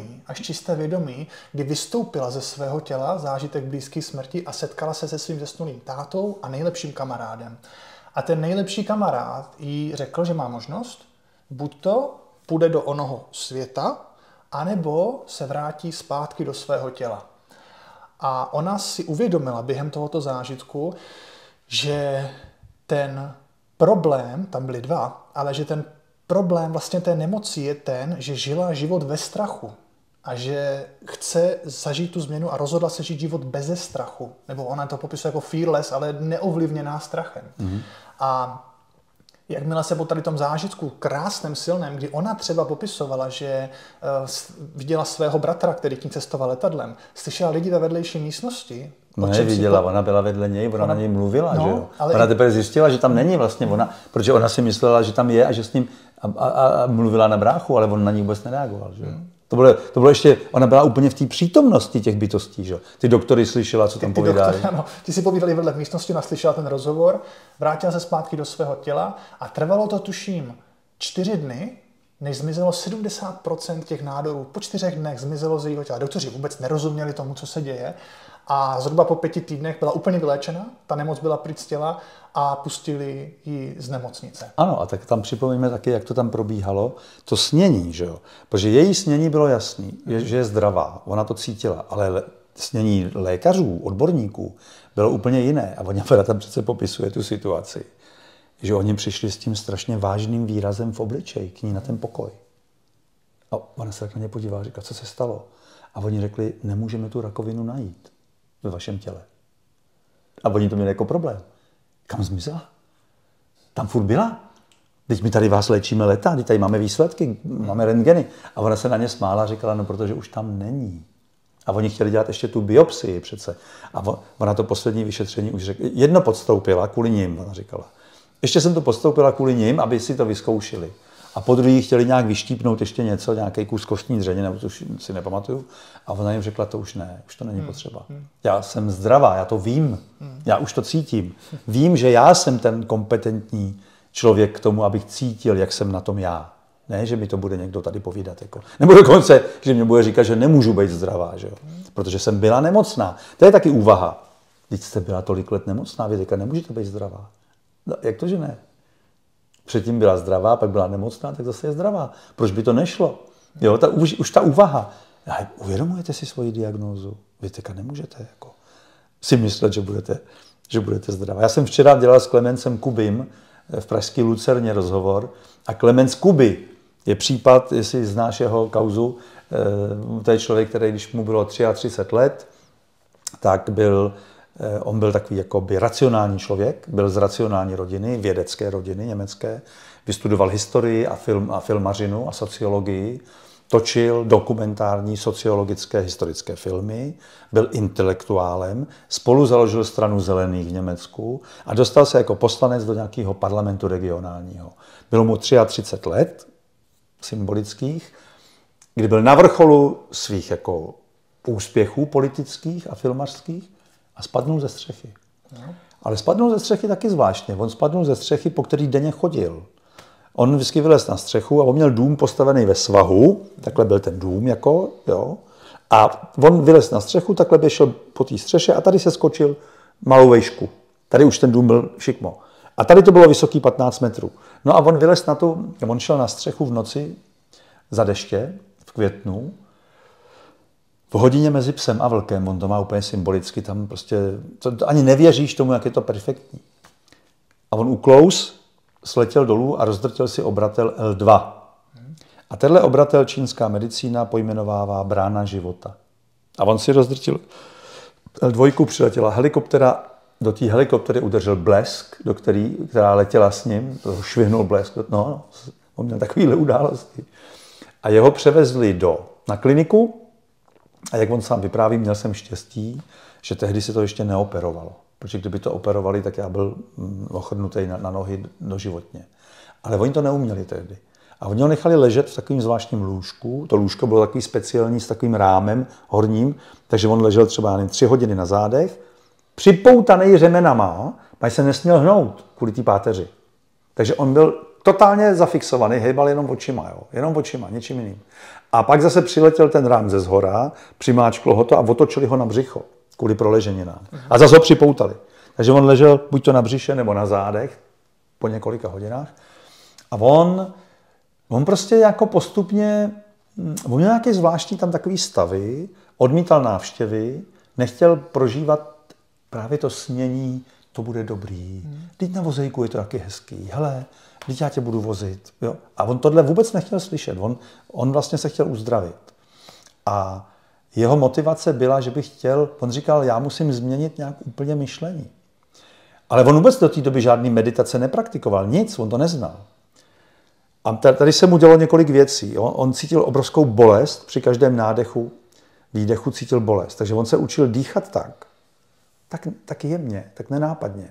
vědomí, kdy vystoupila ze svého těla, zážitek blízké smrti a setkala se se svým zesnulým tátou a nejlepším kamarádem. A ten nejlepší kamarád jí řekl, že má možnost, buď to půjde do onoho světa, anebo se vrátí zpátky do svého těla. A ona si uvědomila během tohoto zážitku, že ten problém, tam byly dva, ale že ten problém vlastně té nemoci je ten, že žila život ve strachu a že chce zažít tu změnu a rozhodla se žít život beze strachu. Nebo ona to popisuje jako fearless, ale neovlivněná strachem. A jakmile se po tady tom zážitku krásném, silném, kdy ona třeba popisovala, že viděla svého bratra, který tím cestoval letadlem, slyšela lidi ve vedlejší místnosti. No neviděla, ona byla vedle něj, ona na něj mluvila, že jo? Ona teprve zjistila, že tam není vlastně ona, protože ona si myslela, že tam je a že s ním a mluvila na bráchu, ale on na ní vůbec nereagoval, že jo? To bylo ještě, ona byla úplně v té přítomnosti těch bytostí, že jo? Ty doktory slyšela, co tam povídali. Ano, ti si povídali vedle v místnosti, ona slyšela ten rozhovor, vrátila se zpátky do svého těla a trvalo to, tuším, 4 dny, než zmizelo 70% těch nádorů. Po 4 dnech zmizelo z jejího těla. Doktoři vůbec nerozuměli tomu, co se děje. A zhruba po 5 týdnech byla úplně vyléčena, ta nemoc byla pryč z těla a pustili ji z nemocnice. Ano, a tak tam připomeňme taky, jak to tam probíhalo, to snění, že jo? Protože její snění bylo jasný, že je zdravá, ona to cítila, ale snění lékařů, odborníků bylo úplně jiné. A ona tam přece popisuje tu situaci, že oni přišli s tím strašně vážným výrazem v obličeji k ní na ten pokoj. A ona se tak na ně podívala a říká, co se stalo? A oni řekli, nemůžeme tu rakovinu najít ve vašem těle. A oni to měli jako problém. Kam zmizela? Tam furt byla? Teď my tady vás léčíme leta, teď tady máme výsledky, máme rentgeny. A ona se na ně smála a říkala, no protože už tam není. A oni chtěli dělat ještě tu biopsii přece. A ona to poslední vyšetření už řekla, jedno podstoupila kvůli nim, ona říkala. Ještě jsem to podstoupila kvůli nim, aby si to vyzkoušeli. A po druhý chtěli nějak vyštípnout ještě něco, nějaký kus kostní dřeně, nebo to už si nepamatuju. A ona jim řekla, to už ne, už to není potřeba. Já jsem zdravá, já to vím, já už to cítím. Vím, že já jsem ten kompetentní člověk k tomu, abych cítil, jak jsem na tom já. Ne, že mi to bude někdo tady povídat. Jako. Nebo dokonce, že mě bude říkat, že nemůžu být zdravá, že jo? Protože jsem byla nemocná. To je taky úvaha. Když jste byla tolik let nemocná, vy teďka nemůžete být zdravá. No, jak to, že ne? Předtím byla zdravá, pak byla nemocná, tak zase je zdravá. Proč by to nešlo? Jo, už ta úvaha. Uvědomujete si svoji diagnózu? Vy teďka nemůžete jako si myslet, že budete zdravá. Já jsem včera dělal s Klemencem Kubim v pražské Lucerně rozhovor a Klemenc Kuby je případ, jestli znáš jeho kauzu, to je člověk, který, když mu bylo 33 let, tak on byl takový jakoby racionální člověk, byl z racionální rodiny, vědecké rodiny německé, vystudoval historii a filmařinu a sociologii, točil dokumentární, sociologické, historické filmy, byl intelektuálem, spolu založil stranu Zelených v Německu a dostal se jako poslanec do nějakého parlamentu regionálního. Bylo mu 33 let, symbolických, kdy byl na vrcholu svých jako úspěchů politických a filmařských a spadnul ze střechy. No. Ale spadnul ze střechy taky zvláštně. On spadnul ze střechy, po který denně chodil. On vždycky vylez na střechu a on měl dům postavený ve svahu, takhle byl ten dům, jako, jo. A on vylez na střechu, takhle běžel po té střeše a tady se skočil malou vejšku. Tady už ten dům byl šikmo. A tady to bylo vysoký 15 metrů. No a on vylez na tu, on šel na střechu v noci za deště, v květnu, v hodině mezi psem a vlkem, on to má úplně symbolicky, tam prostě, to ani nevěříš tomu, jak je to perfektní. A on uklous, sletěl dolů a rozdrtil si obratel L2. A tenhle obratel čínská medicína pojmenovává brána života. A on si rozdrtil L2, přiletěla helikoptera, do té helikoptery udeřil blesk, která letěla s ním, to švihnul blesk, no, on měl takovýhle události. A jeho převezli na kliniku a jak on sám vypráví, měl jsem štěstí, že tehdy se to ještě neoperovalo. Protože kdyby to operovali, tak já byl ochrnutý na nohy doživotně. Ale oni to neuměli tehdy. A oni ho nechali ležet v takovým zvláštním lůžku. To lůžko bylo takový speciální s takovým rámem horním, takže on ležel třeba 3 hodiny na zádech, připoutaný řemenama, až se nesměl hnout kvůli té páteři. Takže on byl totálně zafixovaný, hejbal jenom očima, jo? Jenom očima, něčím jiným. A pak zase přiletěl ten rám ze zhora, přimáčklo ho to a otočili ho na břicho kvůli proleženinám. A zase ho připoutali. Takže on ležel buď to na břiše nebo na zádech po několika hodinách. A on prostě jako postupně, on měl nějaké zvláštní tam takový stavy, odmítal návštěvy, nechtěl prožívat právě to snění, to bude dobrý. Teď na vozejku je to taky hezký. Hele, teď já tě budu vozit. Jo? A on tohle vůbec nechtěl slyšet. On vlastně se chtěl uzdravit. A jeho motivace byla, že by chtěl, on říkal, já musím změnit nějak úplně myšlení. Ale on vůbec do té doby žádný meditace nepraktikoval. Nic, on to neznal. A tady se mu dělo několik věcí. On cítil obrovskou bolest při každém nádechu, výdechu cítil bolest. Takže on se učil dýchat tak jemně, tak nenápadně,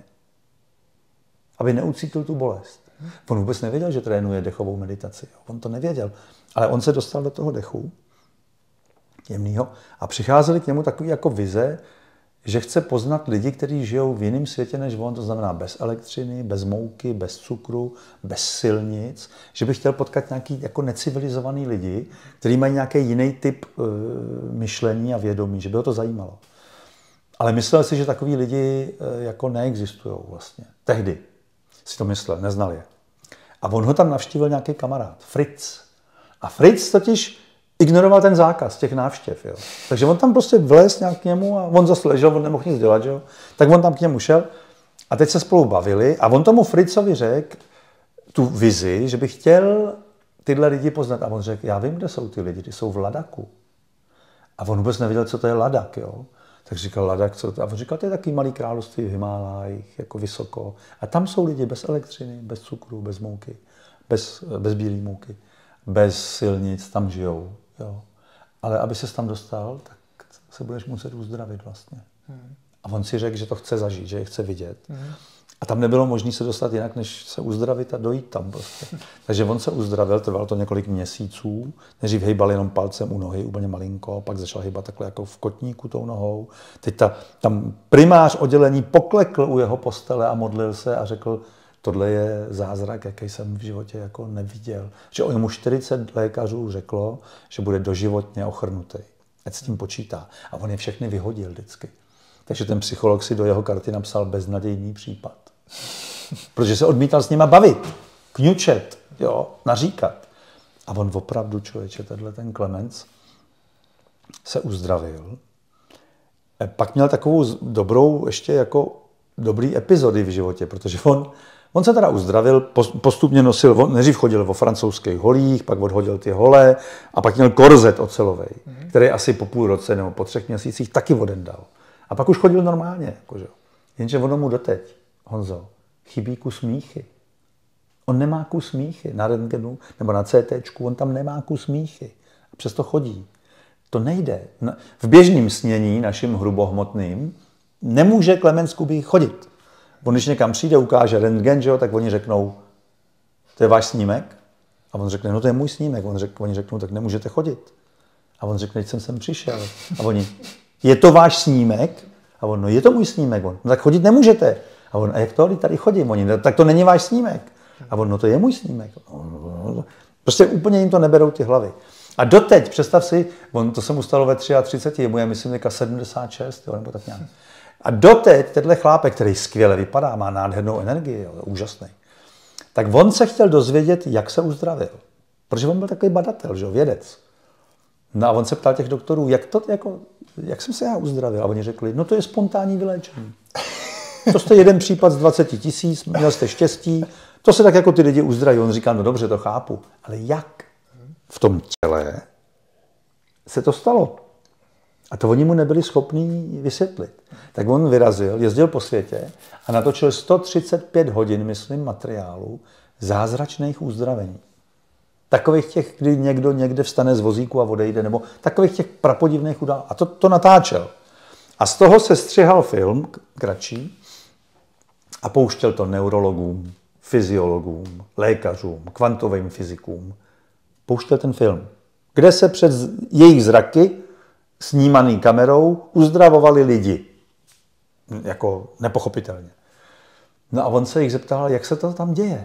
aby neucítil tu bolest. On vůbec nevěděl, že trénuje dechovou meditaci. On to nevěděl. Ale on se dostal do toho dechu jemného a přicházely k němu takové jako vize, že chce poznat lidi, kteří žijou v jiném světě než on, to znamená bez elektřiny, bez mouky, bez cukru, bez silnic, že by chtěl potkat nějaký jako necivilizovaný lidi, kteří mají nějaký jiný typ myšlení a vědomí, že by ho to zajímalo. Ale myslel si, že takový lidi jako neexistují vlastně. Tehdy si to myslel, neznal je. A on ho tam navštívil nějaký kamarád, Fritz. A Fritz totiž ignoroval ten zákaz těch návštěv. Jo. Takže on tam prostě vlez nějak k němu a on zase ležel, on nemohl nic dělat. Jo. Tak on tam k němu šel a teď se spolu bavili a on tomu Fritzovi řekl tu vizi, že by chtěl tyhle lidi poznat. A on řekl, já vím, kde jsou ty lidi, ty jsou v Ladaku. A on vůbec nevěděl, co to je Ladak. Jo. Tak říkal Ladak, co to? A on říkal, to je takový malý království v Himálájích, jako vysoko. A tam jsou lidi bez elektřiny, bez cukru, bez mouky, bez bílé mouky, bez silnic, tam žijou. Jo. Ale aby ses tam dostal, tak se budeš muset uzdravit vlastně. A on si řekl, že to chce zažít, že je chce vidět. A tam nebylo možné se dostat jinak, než se uzdravit a dojít tam prostě. Takže on se uzdravil, trvalo to několik měsíců. Nejdřív hejbal jenom palcem u nohy, úplně malinko, pak začal hejbat takhle jako v kotníku tou nohou. Teď tam primář oddělení poklekl u jeho postele a modlil se a řekl, tohle je zázrak, jaký jsem v životě jako neviděl. Že o němu 40 lékařů řeklo, že bude doživotně ochrnutý. Ať s tím počítá. A on je všechny vyhodil vždycky. Takže ten psycholog si do jeho karty napsal beznadějný případ. Protože se odmítal s nima bavit, kňučet, jo, naříkat. A on opravdu, člověče, ten Klemens se uzdravil. Pak měl takovou dobrou, ještě jako dobrý epizody v životě, protože on se teda uzdravil, postupně nosil, nejdřív chodil vo francouzských holích, pak odhodil ty hole a pak měl korzet ocelovej, který asi po půl roce nebo po 3 měsících taky odendal. A pak už chodil normálně, jakože. Jenže ono mu doteď, Honzo, chybí kus míchy. On nemá kus míchy na rentgenu nebo na CTčku, on tam nemá kus míchy. A přesto chodí. To nejde. V běžném snění, našim hrubohmotným, nemůže Klemens Kubík chodit. On když někam přijde, ukáže rentgen, že jo, tak oni řeknou, to je váš snímek? A on řekne, no to je můj snímek. Oni řeknou, tak nemůžete chodit. A on řekne, teď jsem sem přišel. A oni, je to váš snímek? A on, no je to můj snímek. On, no tak chodit nemůžete. A on, a jak to tady chodím? Oni, no, tak to není váš snímek. A on, no to je můj snímek. Prostě úplně jim to neberou ty hlavy. A doteď, představ si, to se mu stalo ve 33, mu je myslím 76, jo, nebo tak nějak. A doteď tenhle chlápek, který skvěle vypadá, má nádhernou energii, jo, úžasný, tak on se chtěl dozvědět, jak se uzdravil. Protože on byl takový badatel, že jo, vědec. No a on se ptal těch doktorů, jak jsem se já uzdravil? A oni řekli, no to je spontánní vyléčení. To jste jeden případ z 20 000, měl jste štěstí, to se tak jako ty lidi uzdraví. On říká, no dobře, to chápu, ale jak? V tom těle se to stalo. A to oni mu nebyli schopní vysvětlit. Tak on vyrazil, jezdil po světě a natočil 135 hodin, myslím, materiálu zázračných uzdravení. Takových těch, kdy někdo někde vstane z vozíku a odejde, nebo takových těch prapodivných událostí. A to natáčel. A z toho se střihal film, kratší, a pouštěl to neurologům fyziologům, lékařům, kvantovým fyzikům, pouštěl ten film, kde se před jejich zraky snímaný kamerou uzdravovali lidi. Jako nepochopitelně. No a on se jich zeptal, jak se to tam děje.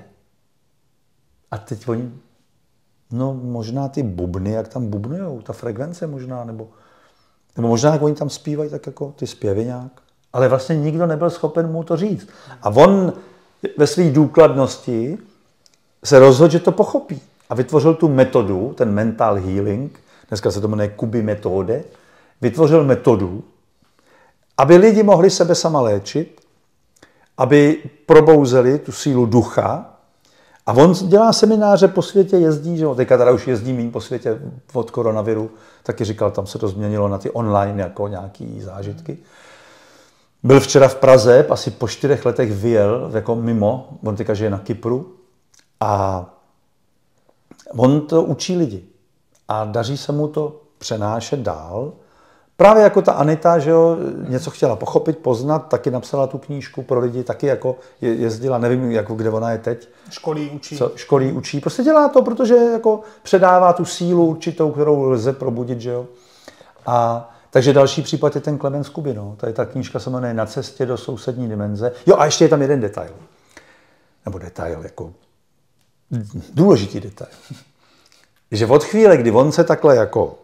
A teď oni, no možná ty bubny, jak tam bubnujou, ta frekvence možná, nebo možná, jak oni tam zpívají, tak jako ty zpěvy nějak. Ale vlastně nikdo nebyl schopen mu to říct. A on ve své důkladnosti se rozhodl, že to pochopí. A vytvořil tu metodu, ten mental healing, dneska se to jmenuje Kubi metode, vytvořil metodu, aby lidi mohli sebe sama léčit, aby probouzeli tu sílu ducha. A on dělá semináře po světě, jezdí, že teďka teda už jezdí méně po světě od koronaviru, taky říkal, tam se to změnilo na ty online jako nějaký zážitky. Byl včera v Praze, asi po 4 letech vyjel jako mimo, on teďka žije na Kypru a on to učí lidi a daří se mu to přenášet dál. Právě jako ta Anita, že jo, něco chtěla pochopit, poznat, taky napsala tu knížku pro lidi, taky jako jezdila, nevím, jako kde ona je teď. Školí učí. Prostě dělá to, protože jako předává tu sílu určitou, kterou lze probudit, že jo. A takže další případ je ten Klemens Kubi, no. Tady ta knížka se jmenuje Na cestě do sousední dimenze. Jo, a ještě je tam jeden detail. Nebo detail, jako důležitý detail. Že od chvíle, kdy on se takhle jako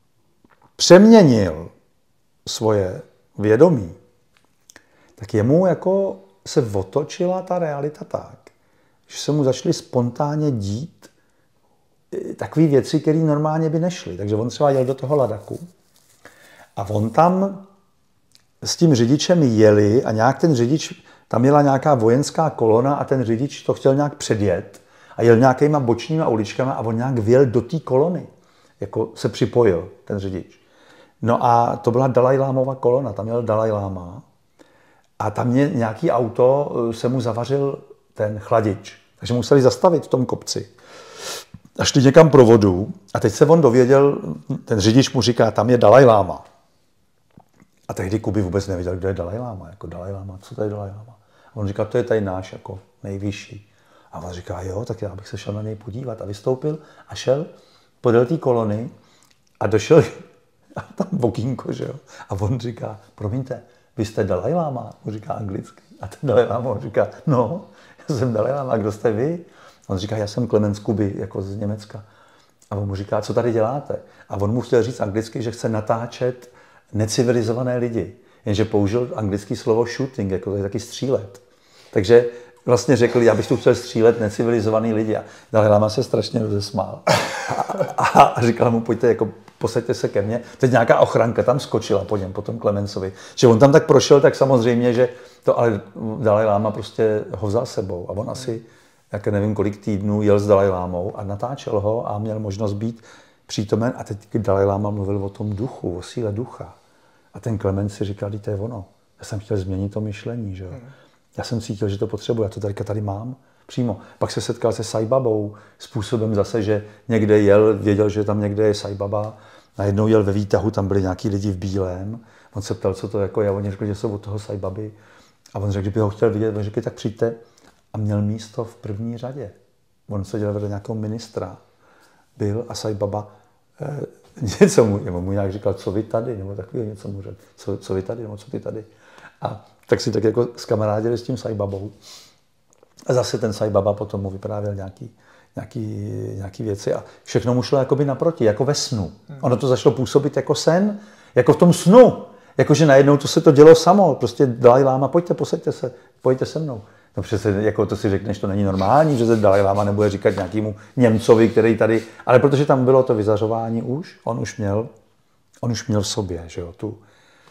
přeměnil svoje vědomí, tak jemu jako se otočila ta realita tak, že se mu začaly spontánně dít takové věci, které normálně by nešly. Takže on třeba jel do toho Ladaku a on tam s tím řidičem jeli a nějak ten řidič, tam jela nějaká vojenská kolona a ten řidič to chtěl nějak předjet a jel nějakýma bočníma uličkama a on nějak vjel do té kolony. Jako se připojil ten řidič. No a to byla Dalajlámova kolona, tam jel Dalajláma a tam nějaký auto se mu zavařil ten chladič. Takže museli zastavit v tom kopci. A šli někam pro vodu a teď se on dověděl, ten řidič mu říká, tam je Dalajláma. A tehdy Kubi vůbec nevěděl, kdo je Dalajláma. Jako Dalajláma, co to je Dalajláma? A on říká, to je tady náš jako nejvyšší. A on říká, jo, tak já bych se šel na něj podívat. A vystoupil a šel podél té kolony a došel a tam okýnko, že jo. A on říká, promiňte, vy jste Dalajláma? On říká anglicky. A ten Dalajláma on říká, no, já jsem Dalajláma, kdo jste vy? On říká, já jsem Klemens Kubi, jako z Německa. A on mu říká, co tady děláte? A on mu chtěl říct anglicky, že chce natáčet necivilizované lidi. Jenže použil anglické slovo shooting, jako to je taky střílet. Takže vlastně řekl, já bych tu chtěl střílet necivilizovaný lidi. A Dalajláma se strašně rozesmál. A říkal mu, pojďte, jako posaďte se ke mně. Teď nějaká ochranka tam skočila po něm, po tom Klemensovi. Že on tam tak prošel, tak samozřejmě, že to ale Dalajláma prostě ho vzal sebou. A on asi, jak nevím kolik týdnů, jel s Dalajlámou a natáčel ho a měl možnost být přítomen. A teď Dalajláma mluvil o tom duchu, o síle ducha. A ten Klemens si říkal, to je ono. Já jsem chtěl změnit to myšlení, že jo. Já jsem cítil, že to potřebuji, já to tady mám přímo. Pak se setkal se Sai Babou, způsobem zase, že někde jel, věděl, že tam někde je Sai Baba, najednou jel ve výtahu, tam byli nějaký lidi v bílém, on se ptal, co to jako je, a oni řekli, že jsou od toho Sai Baby. A on řekl, že by ho chtěl vidět, on řekl, tak přijďte, a měl místo v první řadě. On seděl vedle nějakého ministra, byl a Sai Baba něco mu nějak říkal, co vy tady, nebo takového něco mu řekl, co vy tady, nebo co ty tady. A tak si tak jako skamarádili s tím Sai Babou. A zase ten Sai Baba potom mu vyprávěl nějaký věci a všechno mu šlo jakoby naproti, jako ve snu. Ono to začalo působit jako sen, jako v tom snu. Jakože najednou to se to dělo samo. Prostě Dalajláma, pojďte, posaďte se, pojďte se mnou. No přece, jako to si řekneš, to není normální, že se Dalajláma nebude říkat nějakému Němcovi, který tady, ale protože tam bylo to vyzařování už, on už měl v sobě, že jo, tu,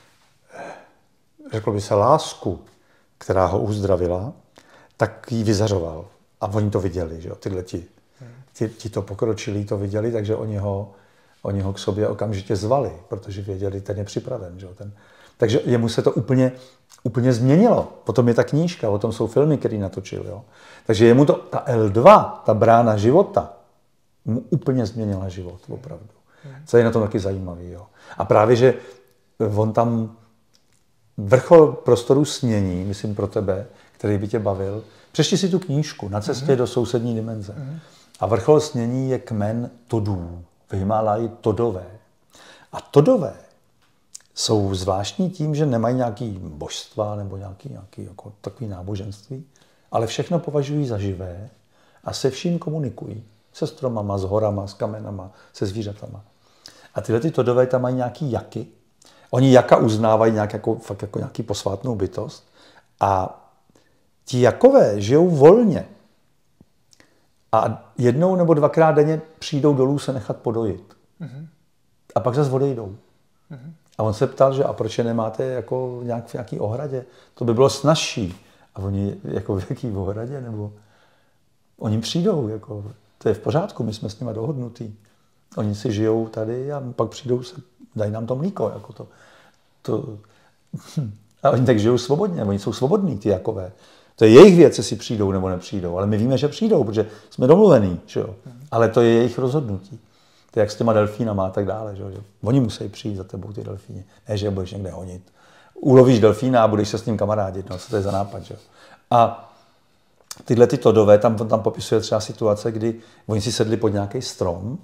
řekl by se, lásku, která ho uzdravila, tak ji vyzařoval. A oni to viděli, že jo, tyhle ti to pokročilí to viděli, takže oni ho k sobě okamžitě zvali, protože věděli, ten je připraven, že jo, takže jemu se to úplně změnilo. Potom je ta knížka, o tom jsou filmy, který natočil, jo. Takže jemu ta L2, ta brána života, mu úplně změnila život, opravdu. Co je na tom taky zajímavý, jo. A právě, že on tam vrchol prostoru snění, myslím pro tebe, který by tě bavil. Přečti si tu knížku Na cestě do sousední dimenze. A vrchol snění je kmen Todů. V Himálaji Todové. A Todové jsou zvláštní tím, že nemají nějaký božstva nebo nějaký jako takový náboženství, ale všechno považují za živé a se vším komunikují. Se stromama, s horama, s kamenama, se zvířatama. A tyhle ty Todové tam mají nějaký jaky. Oni jaka uznávají fakt jako nějaký posvátnou bytost. A ti jakové žijou volně. A jednou nebo dvakrát denně přijdou dolů se nechat podojit. A pak zase odejdou. A on se ptal, že a proč je nemáte jako v nějaký ohradě? To by bylo snazší. A oni jako v jaký ohradě? Nebo oni přijdou, jako, to je v pořádku, my jsme s nimi dohodnutí. Oni si žijou tady a pak přijdou, dají nám to mlíko. Jako to. A oni tak žijou svobodně, oni jsou svobodní, ty jakové. To je jejich věc, jestli přijdou nebo nepřijdou, ale my víme, že přijdou, protože jsme domluvení, že jo? Ale to je jejich rozhodnutí. To je jak s těma delfínama a tak dále, že jo? Oni musí přijít za tebou, ty delfíni. Ne, že je budeš někde honit. Ulovíš delfína a budeš se s ním kamarádit, no, co to je za nápad, že jo? A tyhle ty Todové, tam popisuje třeba situace, kdy oni si sedli pod nějaký strom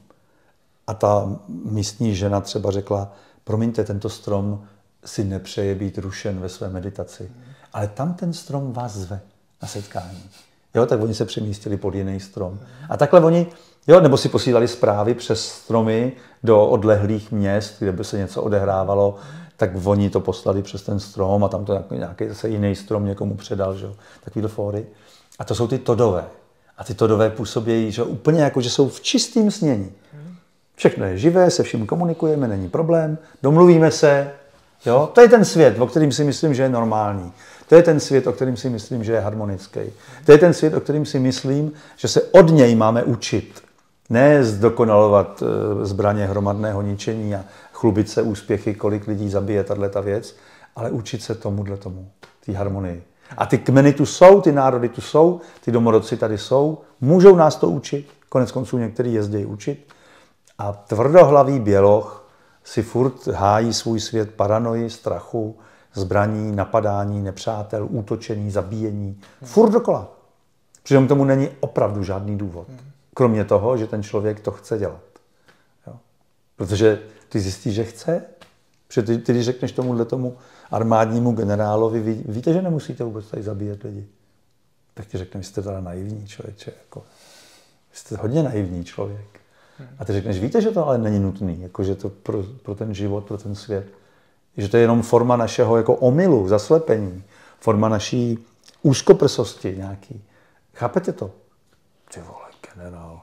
a ta místní žena třeba řekla, promiňte, tento strom si nepřeje být rušen ve své meditaci. Ale tam ten strom vás zve na setkání. Jo, tak oni se přemístili pod jiný strom. A takhle oni, jo, nebo si posílali zprávy přes stromy do odlehlých měst, kde by se něco odehrávalo, tak oni to poslali přes ten strom a tam to nějaký zase jiný strom někomu předal, že jo, takovýhle fóry. A to jsou ty Todové. A ty Todové působí, že úplně jako, že jsou v čistém snění. Všechno je živé, se vším komunikujeme, není problém, domluvíme se. Jo? To je ten svět, o kterým si myslím, že je normální. To je ten svět, o kterým si myslím, že je harmonický. To je ten svět, o kterým si myslím, že se od něj máme učit. Ne zdokonalovat zbraně hromadného ničení a chlubit se úspěchy, kolik lidí zabije tato věc, ale učit se tomu, té harmonii. A ty kmeny tu jsou, ty národy tu jsou, ty domorodci tady jsou, můžou nás to učit, konec konců některý jezdí učit. A tvrdohlavý běloch si furt hájí svůj svět paranoji, strachu, zbraní, napadání, nepřátel, útočení, zabíjení. Furt dokola. Přitom tomu není opravdu žádný důvod. Kromě toho, že ten člověk to chce dělat. Jo? Protože ty zjistíš, že chce. Protože ty když řekneš tomu armádnímu generálovi, víte, že nemusíte vůbec tady zabíjet lidi. Tak ti řekne, jste teda naivní člověče. Jako, jste hodně naivní člověk. A ty řekneš, víte, že to ale není nutný, jako, že to pro ten život, pro ten svět. Že to je jenom forma našeho jako omylu, zaslepení, forma naší úzkoprsosti nějaký. Chápete to? Ty vole, generál,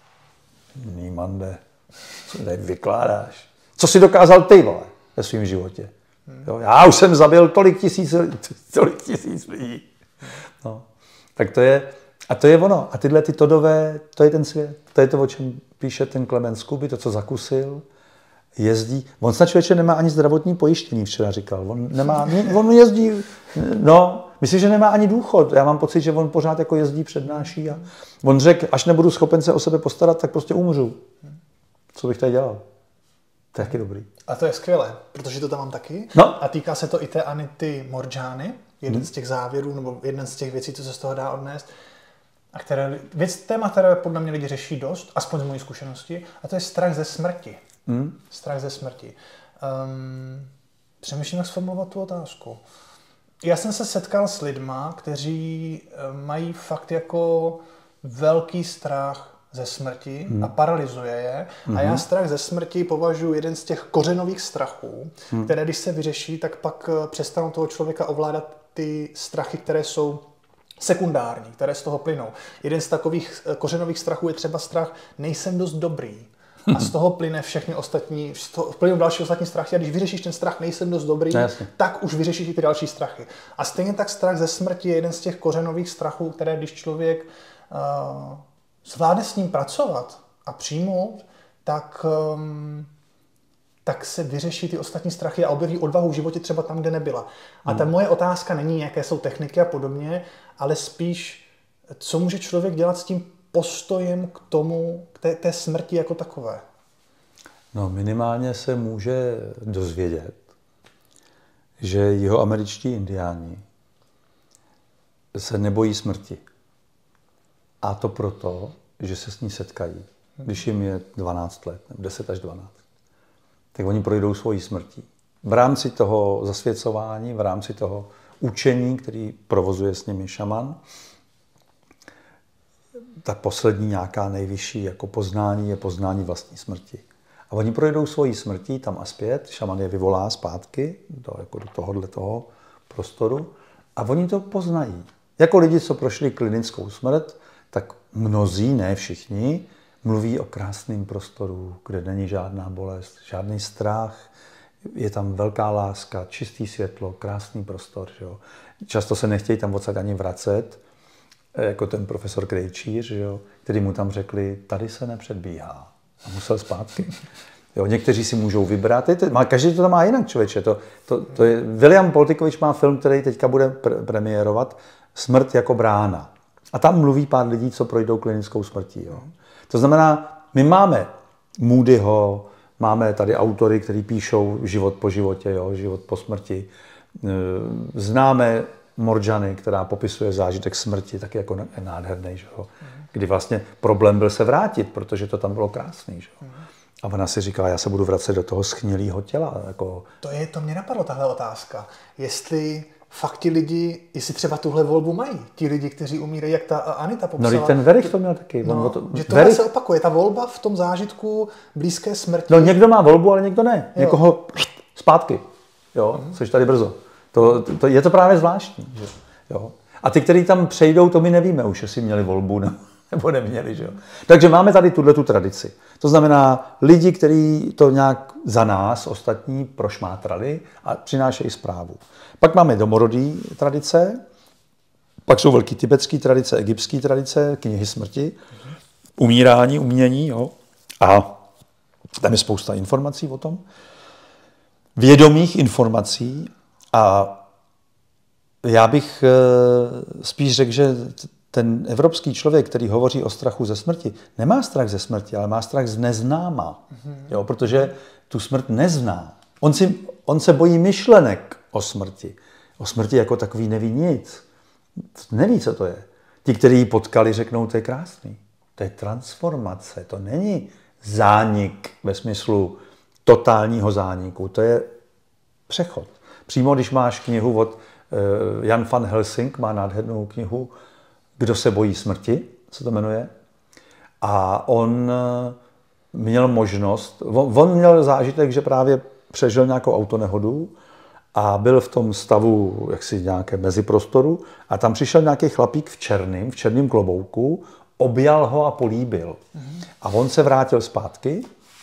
Nímande, co tady vykládáš? Co jsi dokázal ty, vole, ve svém životě? Jo, já už jsem zabil tolik tisíc lidí. No, tak to je, a to je ono. A tyhle ty Todové, to je ten svět. To je to, o čem píše ten Klement Scooby, to, co zakusil, jezdí. On snad člověče nemá ani zdravotní pojištění, včera říkal. On jezdí, no, myslím, že nemá ani důchod. Já mám pocit, že on pořád jako jezdí, přednáší a on řekl, až nebudu schopen se o sebe postarat, tak prostě umřu. Co bych tady dělal? To je taky dobrý. A to je skvělé, protože to tam mám taky. No. A týká se to i té Anity Moorjany, jeden z těch závěrů, nebo jeden z těch věcí, co se z toho dá odnést. A téma, které podle mě lidi řeší dost, aspoň z mojí zkušenosti, a to je strach ze smrti. Strach ze smrti. Přemýšlím, jak sformulovat tu otázku. Já jsem se setkal s lidma, kteří mají fakt jako velký strach ze smrti a paralyzuje je. A já strach ze smrti považuji jeden z těch kořenových strachů, které když se vyřeší, tak pak přestanou toho člověka ovládat ty strachy, které jsou sekundární, které z toho plynou. Jeden z takových kořenových strachů je třeba strach, nejsem dost dobrý. A z toho plyne všechny ostatní, plynou další ostatní strachy. A když vyřešíš ten strach, nejsem dost dobrý, tak už vyřešíš i ty další strachy. A stejně tak strach ze smrti je jeden z těch kořenových strachů, které když člověk zvládne s ním pracovat a přijmout, tak se vyřeší ty ostatní strachy a objeví odvahu v životě třeba tam, kde nebyla. A ta moje otázka není, jaké jsou techniky a podobně, ale spíš, co může člověk dělat s tím postojem k tomu, k té smrti jako takové. No minimálně se může dozvědět, že jihoameričtí indiáni se nebojí smrti. A to proto, že se s ní setkají. Když jim je 12 let, nebo 10 až 12, tak oni projdou svojí smrtí. V rámci toho zasvěcování, v rámci toho učení, který provozuje s nimi šaman, ta poslední nějaká nejvyšší jako poznání je poznání vlastní smrti. A oni projdou svojí smrtí tam a zpět, šaman je vyvolá zpátky do tohoto prostoru a oni to poznají. Jako lidi, co prošli klinickou smrt, tak mnozí, ne všichni, mluví o krásném prostoru, kde není žádná bolest, žádný strach, je tam velká láska, čistý světlo, krásný prostor. Že jo. Často se nechtějí tam odsaď ani vracet, jako ten profesor Krejčíř, jo, který mu tam řekli, tady se nepředbíhá. A musel zpátky. Jo, někteří si můžou vybrat, každý to tam má jinak, člověče. To je, William Poltikovič má film, který teďka bude premiérovat, Smrt jako brána. A tam mluví pár lidí, co projdou klinickou smrtí. Jo. To znamená, my máme Moodyho, máme tady autory, kteří píšou život po životě, jo, život po smrti. Známe Morjany, která popisuje zážitek smrti, taky jako nádherný, že jo. Kdy vlastně problém byl se vrátit, protože to tam bylo krásný. Že jo. A ona si říkala, já se budu vracet do toho schnilého těla. Jako... To mě napadlo, tahle otázka. Jestli fakt ti lidi, jestli třeba tuhle volbu mají, ti lidi, kteří umírají, jak ta Anita popsala. No, ten Verich to měl taky. Že tohle se opakuje, ta volba v tom zážitku blízké smrti. No, někdo má volbu, ale někdo ne. Jo. Někoho zpátky. Jo, což tady brzo. Je to právě zvláštní. Že? Jo. A ty, kteří tam přejdou, to my nevíme už, jestli měli volbu nebo neměli. Že? Takže máme tady tuhletu tradici. To znamená lidi, kteří to nějak za nás ostatní prošmátrali a přinášejí zprávu. Pak máme domorodý tradice, pak jsou velký tibetský tradice, egyptský tradice, knihy smrti, umírání, umění. Jo? A tam je spousta informací o tom. Vědomých informací. A já bych spíš řekl, že ten evropský člověk, který hovoří o strachu ze smrti, nemá strach ze smrti, ale má strach z neznáma. Jo, protože tu smrt nezná. On se bojí myšlenek o smrti. O smrti jako takový neví nic. Neví, co to je. Ti, kteří ji potkali, řeknou, to je krásný. To je transformace. To není zánik ve smyslu totálního zániku. To je přechod. Přímo, když máš knihu od Jan van Helsing, má nádhernou knihu Kdo se bojí smrti, se to jmenuje. A on měl možnost, on měl zážitek, že právě přežil nějakou autonehodu a byl v tom stavu jaksi nějaké meziprostoru a tam přišel nějaký chlapík v černém klobouku, objal ho a políbil. A on se vrátil zpátky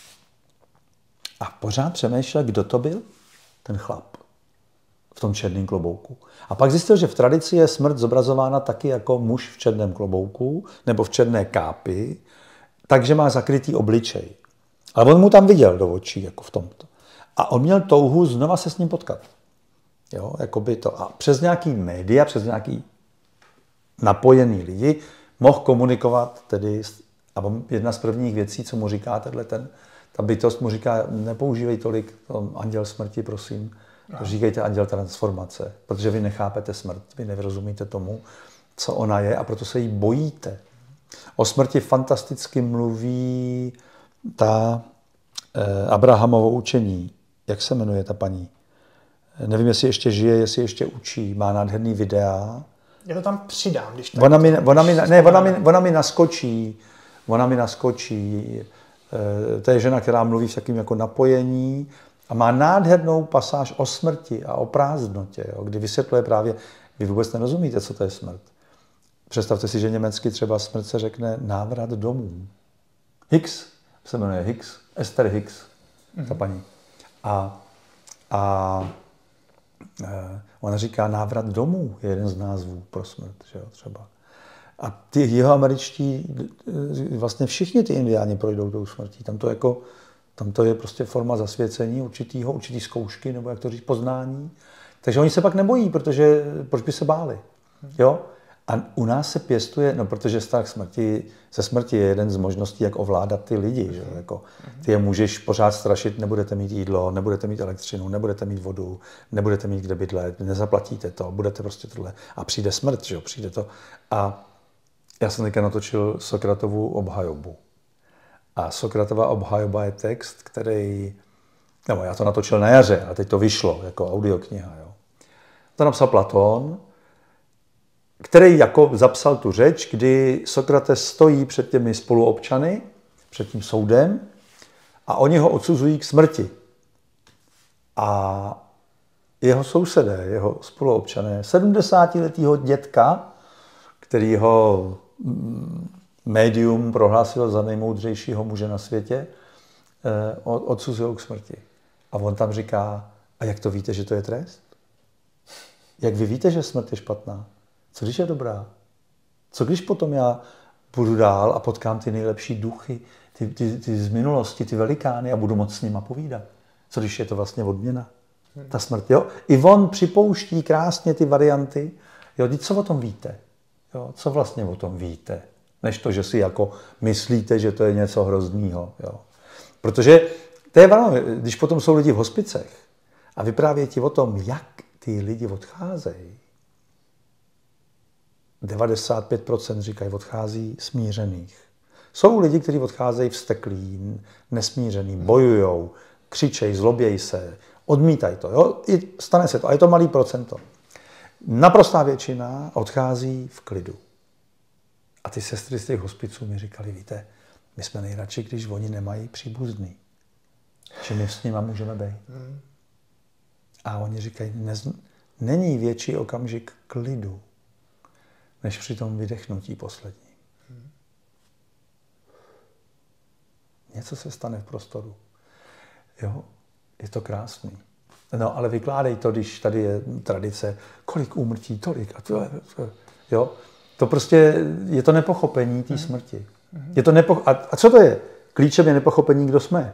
a pořád přemýšlel, kdo to byl, ten chlap v tom černém klobouku. A pak zjistil, že v tradici je smrt zobrazována taky jako muž v černém klobouku nebo v černé kápi, takže má zakrytý obličej. Ale on mu tam viděl do očí, jako v tomto. A on měl touhu znova se s ním potkat. Jo, jakoby to. A přes nějaký média, přes nějaký napojený lidi mohl komunikovat tedy, a jedna z prvních věcí, co mu říká ta bytost mu říká, nepoužívej tolik anděl smrti, prosím. Říkejte anděl transformace, protože vy nechápete smrt, vy nerozumíte tomu, co ona je a proto se jí bojíte. O smrti fantasticky mluví ta Abrahamovo učení. Jak se jmenuje ta paní? Nevím, jestli ještě žije, jestli ještě učí. Má nádherný videa. Já to tam přidám, když tak. Ona mi naskočí. To je žena, která mluví v takým jako napojení a má nádhernou pasáž o smrti a o prázdnotě, jo, kdy vysvětluje právě, vy vůbec nerozumíte, co to je smrt. Představte si, že německy třeba smrt se řekne návrat domů. Hicks se jmenuje Hicks, Esther Hicks, ta paní. A ona říká návrat domů, je jeden z názvů pro smrt, že jo, třeba. A ty jihoameričtí, vlastně všichni ty indiáni projdou tou smrtí. Tam to je prostě forma zasvěcení určitý zkoušky, nebo jak to říct, poznání. Takže oni se pak nebojí, protože proč by se báli, jo? A u nás se pěstuje, no protože strach ze smrti je jeden z možností, jak ovládat ty lidi. Že? Jako, ty je můžeš pořád strašit, nebudete mít jídlo, nebudete mít elektřinu, nebudete mít vodu, nebudete mít kde bydlet, nezaplatíte to, budete prostě tohle. A přijde smrt, že jo, přijde to. A já jsem teďka natočil Sokratovu obhajobu. A Sokratova obhajoba je text, který, nebo já to natočil na jaře, a teď to vyšlo jako audiokniha. Jo. To napsal Platón, který jako zapsal tu řeč, kdy Sokrates stojí před těmi spoluobčany, před tím soudem a oni ho odsuzují k smrti. A jeho sousedé, jeho spoluobčané, 70letého dětka, který ho médium prohlásil za nejmoudřejšího muže na světě, odsuzují k smrti. A on tam říká, a jak to víte, že to je trest? Jak vy víte, že smrt je špatná? Co když je dobrá? Co když potom já budu dál a potkám ty nejlepší duchy, ty z minulosti, ty velikány a budu moc s nima povídat? Co když je to vlastně odměna? Ta smrt, jo? I on připouští krásně ty varianty. Jo, co o tom víte? Jo, co vlastně o tom víte? Než to, že si jako myslíte, že to je něco hroznýho. Jo? Protože to je ono, když potom jsou lidi v hospicech a vyprávějí ti o tom, jak ty lidi odcházejí, 95% říkají, odchází smířených. Jsou lidi, kteří odcházejí vzteklí, nesmířený, bojujou, křičejí, zlobějí se, odmítají to. Jo? I stane se to, a je to malý procento. Naprostá většina odchází v klidu. A ty sestry z těch hospiců mi říkali, víte, my jsme nejradši, když oni nemají příbuzný. Že my s nima můžeme být. A oni říkají, není větší okamžik klidu, než při tom vydechnutí poslední. Něco se stane v prostoru. Jo, je to krásný. No, ale vykládej to, když tady je tradice, kolik úmrtí, tolik. A to, jo, to prostě je to nepochopení té smrti. Je to a co to je? Klíčem je nepochopení, kdo jsme.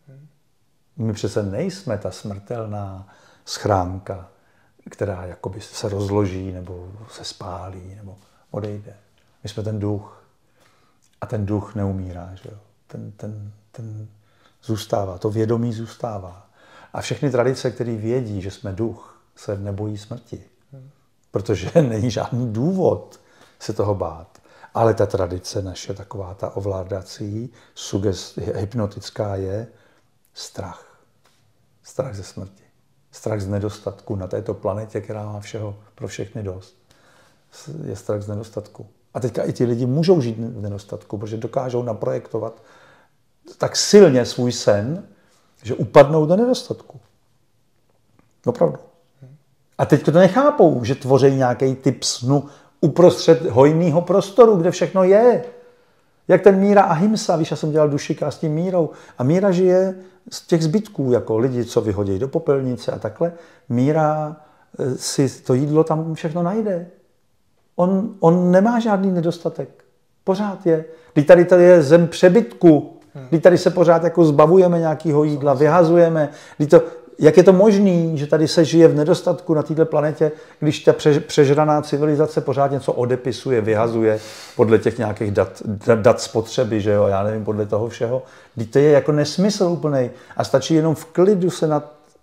My přece nejsme ta smrtelná schránka, která jakoby se rozloží, nebo se spálí, nebo odejde. My jsme ten duch. A ten duch neumírá, že jo? Ten zůstává, to vědomí zůstává. A všechny tradice, které vědí, že jsme duch, se nebojí smrti. Protože není žádný důvod se toho bát. Ale ta tradice naše, taková ta ovládací, hypnotická je strach. Strach ze smrti. Strach z nedostatku na této planetě, která má všeho pro všechny dost. Je strach z nedostatku. A teďka i ti lidi můžou žít v nedostatku, protože dokážou naprojektovat tak silně svůj sen, že upadnou do nedostatku. Opravdu. A teď to nechápou, že tvoří nějaký typ snu uprostřed hojného prostoru, kde všechno je. Jak ten Míra Ahimsa, víš, já jsem dělal dušika s tím Mírou. A Míra žije z těch zbytků, jako lidi, co vyhodí do popelnice a takhle. Míra si to jídlo tam všechno najde. On nemá žádný nedostatek. Pořád je. Když tady je zem přebytku, když tady se pořád jako zbavujeme nějakého jídla, vyhazujeme. Jak je to možné, že tady se žije v nedostatku na této planetě, když ta přežraná civilizace pořád něco odepisuje, vyhazuje podle těch nějakých dat spotřeby, že jo, já nevím, podle toho všeho. Když to je jako nesmysl úplnej a stačí jenom v klidu se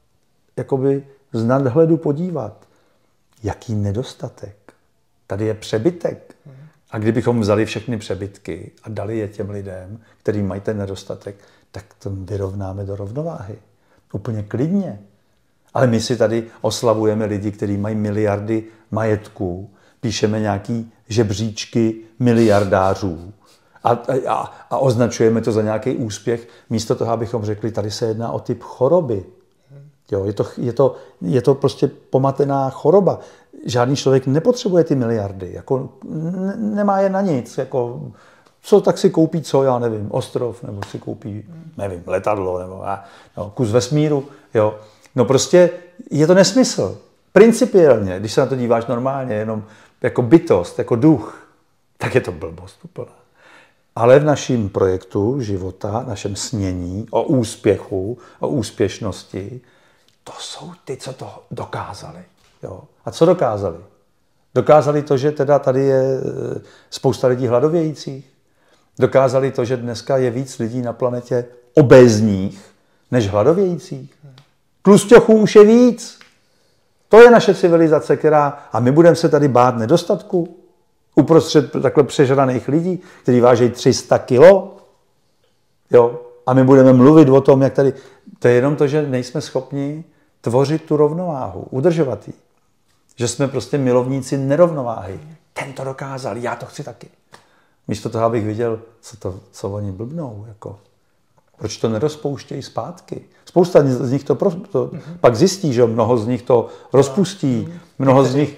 z nadhledu podívat. Jaký nedostatek? Tady je přebytek. A kdybychom vzali všechny přebytky a dali je těm lidem, kteří mají ten nedostatek, tak to vyrovnáme do rovnováhy. Úplně klidně. Ale my si tady oslavujeme lidi, kteří mají miliardy majetků, píšeme nějaký žebříčky miliardářů a označujeme to za nějaký úspěch, místo toho, abychom řekli, tady se jedná o typ choroby. Jo, je to prostě pomatená choroba. Žádný člověk nepotřebuje ty miliardy, jako nemá je na nic, jako co, tak si koupí co, já nevím, ostrov, nebo si koupí, nevím, letadlo, nebo kus vesmíru, jo. No prostě je to nesmysl. Principiálně, když se na to díváš normálně, jenom jako bytost, jako duch, tak je to blbost úplná. Ale v našem projektu života, našem snění o úspěchu, o úspěšnosti, to jsou ty, co to dokázali. Jo. A co dokázali? Dokázali to, že teda tady je spousta lidí hladovějících. Dokázali to, že dneska je víc lidí na planetě obézních než hladovějících. Tlusťochů už je víc. To je naše civilizace, a my budeme se tady bát nedostatku uprostřed takhle přežraných lidí, kteří vážejí 300 kilo. Jo? A my budeme mluvit o tom, jak tady... To je jenom to, že nejsme schopni tvořit tu rovnováhu, udržovat ji. Že jsme prostě milovníci nerovnováhy. Ten to dokázal, já to chci taky. Místo toho, abych viděl, co oni blbnou. Jako. Proč to nerozpouštějí zpátky? Spousta z nich to pak zjistí, že mnoho z nich to rozpustí. Mnoho z nich...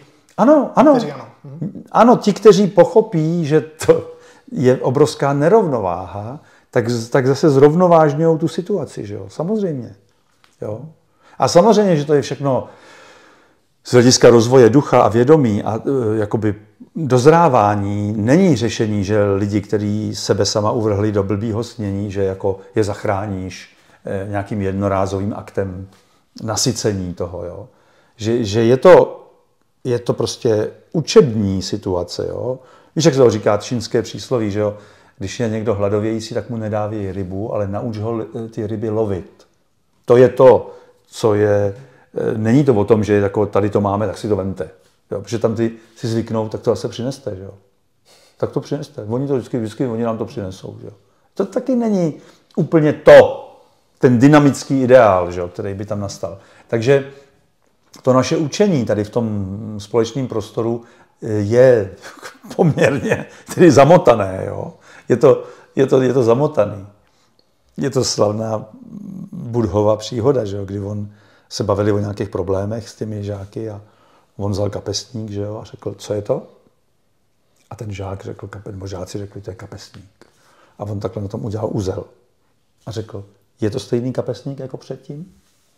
Ano, ti, kteří pochopí, že to je obrovská nerovnováha, tak zase zrovnovážňují tu situaci, že jo? Samozřejmě. Jo? A samozřejmě, že to je všechno z hlediska rozvoje ducha a vědomí a jakoby dozrávání není řešení, že lidi, kteří sebe sama uvrhli do blbýho snění, že jako je zachráníš nějakým jednorázovým aktem nasycení toho. Jo? Že je to prostě učební situace. Jo? Víš, jak se to říká čínské přísloví, že jo? Když je někdo hladovějící, tak mu nedávají rybu, ale nauč ho ty ryby lovit. To je to, co je... Není to o tom, že jako tady to máme, tak si to vemte. Jo? Protože tam ty si zvyknou, tak to zase přineste. Že jo? Tak to přineste. Oni to vždycky oni nám to přinesou. Že jo? To taky není úplně ten dynamický ideál, že jo? Který by tam nastal. Takže to naše učení tady v tom společném prostoru je poměrně tedy zamotané. Jo? Je to zamotaný. Je to slavná Buddhova příhoda, že jo? Kdy on se bavili o nějakých problémech s těmi žáky a on vzal kapesník, že jo? A řekl, co je to? A ten žák řekl, nebo žáci řekli, to je kapesník. A on takhle na tom udělal uzel. A řekl, je to stejný kapesník jako předtím?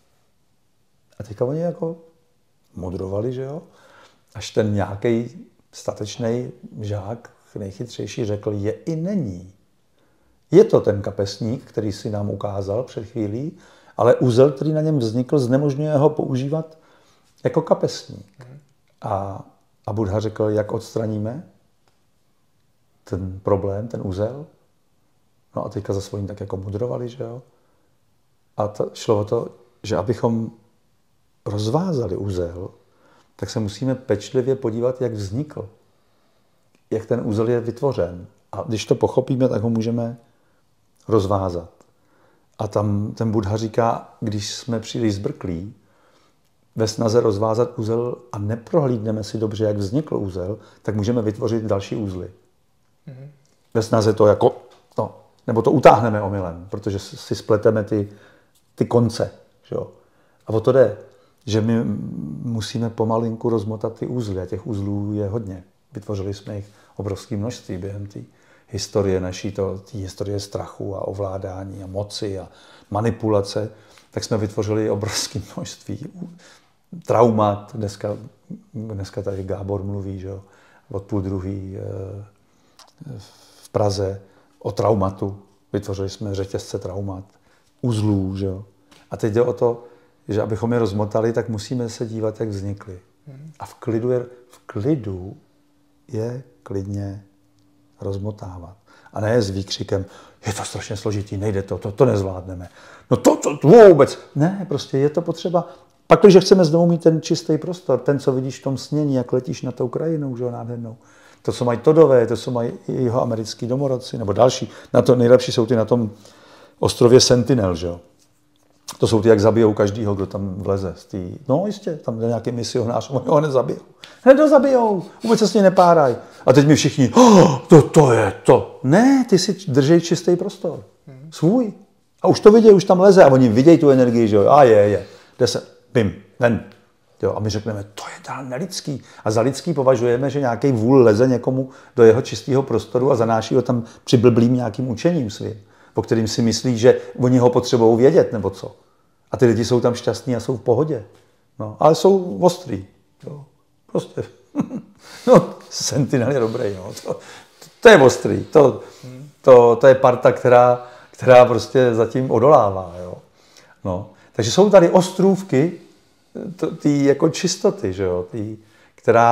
A teďka oni jako modrovali, že jo? Až ten nějaký statečný žák, nejchytřejší, řekl, je i není. Je to ten kapesník, který si nám ukázal před chvílí, ale uzel, který na něm vznikl, znemožňuje ho používat jako kapesník. A Buddha řekl, jak odstraníme ten problém, ten uzel. No a teďka za svojím tak jako mudrovali, že jo. A šlo o to, že abychom rozvázali uzel, tak se musíme pečlivě podívat, jak vznikl. Jak ten uzel je vytvořen. A když to pochopíme, tak ho můžeme rozvázat. A tam ten Buddha říká, když jsme příliš zbrklí, ve snaze rozvázat uzel a neprohlídneme si dobře, jak vznikl uzel, tak můžeme vytvořit další uzly. Ve snaze to jako, nebo to utáhneme omylem, protože si spleteme ty konce. Že jo? A o to jde, že my musíme pomalinku rozmotat ty uzly a těch uzlů je hodně. Vytvořili jsme jich obrovské množství během té historie naší, té historie strachu a ovládání a moci a manipulace, tak jsme vytvořili obrovské množství traumat. Dneska tady Gábor mluví, že jo, od 12:30 v Praze o traumatu. Vytvořili jsme řetězce traumat, uzlů, že jo. A teď jde o to, že abychom je rozmotali, tak musíme se dívat, jak vznikly. A v klidu je klidně rozmotávat. A ne s výkřikem, je to strašně složitý, nejde to nezvládneme. No to vůbec. Ne, prostě je to potřeba. Pak, když chceme znovu mít ten čistý prostor, ten, co vidíš v tom snění, jak letíš nad tou krajinou, že jo, nádhernou. To, co mají Todové, to, co mají jeho americký domorodci, nebo další. Na to nejlepší jsou ty na tom ostrově Sentinel, že jo. To jsou ty, jak zabijou každýho, kdo tam vleze. No jistě, tam jde nějaký misionář, oni ho nezabijou. Hned ho zabijou, vůbec se s ní nepárají. A teď mi všichni, to je to. Ne, ty si držej čistý prostor. Svůj. A už to vidějí, už tam leze. A oni vidějí tu energii, že jo. A je. Jde se, bim, ven. Jo, a my řekneme, to je teda nelidský. A za lidský považujeme, že nějaký vůl leze někomu do jeho čistého prostoru a zanáší ho tam přiblblým nějakým učením svým, po kterým si myslí, že oni ho potřebují vědět, nebo co. A ty lidi jsou tam šťastní a jsou v pohodě. No, ale jsou ostrý. Jo. Prostě. No, Sentinel je dobrý. No. To je ostrý. To je parta, která prostě zatím odolává. Jo. No. Takže jsou tady ostrůvky ty jako čistoty, že jo? Která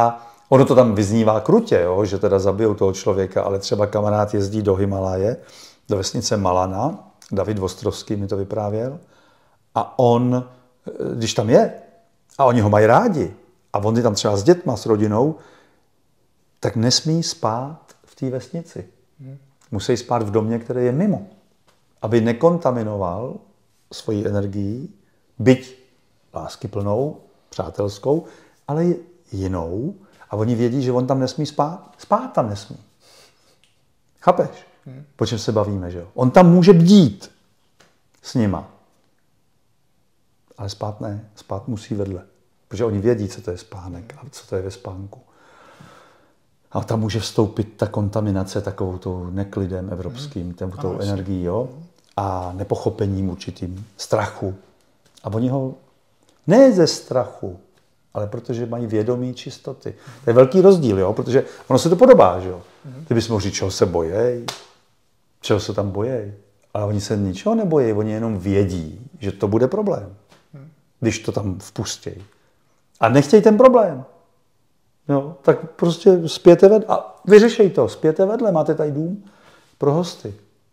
Ono to tam vyznívá krutě, jo, že teda zabijou toho člověka, ale třeba kamarád jezdí do Himaláje, do vesnice Malana, David Vostrovský mi to vyprávěl, a on, když tam je, a oni ho mají rádi, a on je tam třeba s dětma, s rodinou, tak nesmí spát v té vesnici. Musí spát v domě, který je mimo, aby nekontaminoval svoji energii, byť láskyplnou, přátelskou, ale jinou. A oni vědí, že on tam nesmí spát. Spát tam nesmí. Chápeš? Po čem se bavíme, že jo? On tam může bdít s nima. Ale spát ne. Spát musí vedle. Protože oni vědí, co to je spánek a co to je ve spánku. A tam může vstoupit ta kontaminace takovou tou neklidem evropským, tou energií, jo? A nepochopením určitým, strachu. A oni ho ne ze strachu, ale protože mají vědomí čistoty. To je velký rozdíl, jo? Protože ono se to podobá, že jo? Ty bys mohl říct, čeho se bojejí, čeho se tam bojejí. Ale oni se ničeho nebojí, oni jenom vědí, že to bude problém, když to tam vpustějí. A nechtějí ten problém. Jo? Tak prostě spěte vedle a vyřešej to, spěte vedle, máte tady dům pro hosty.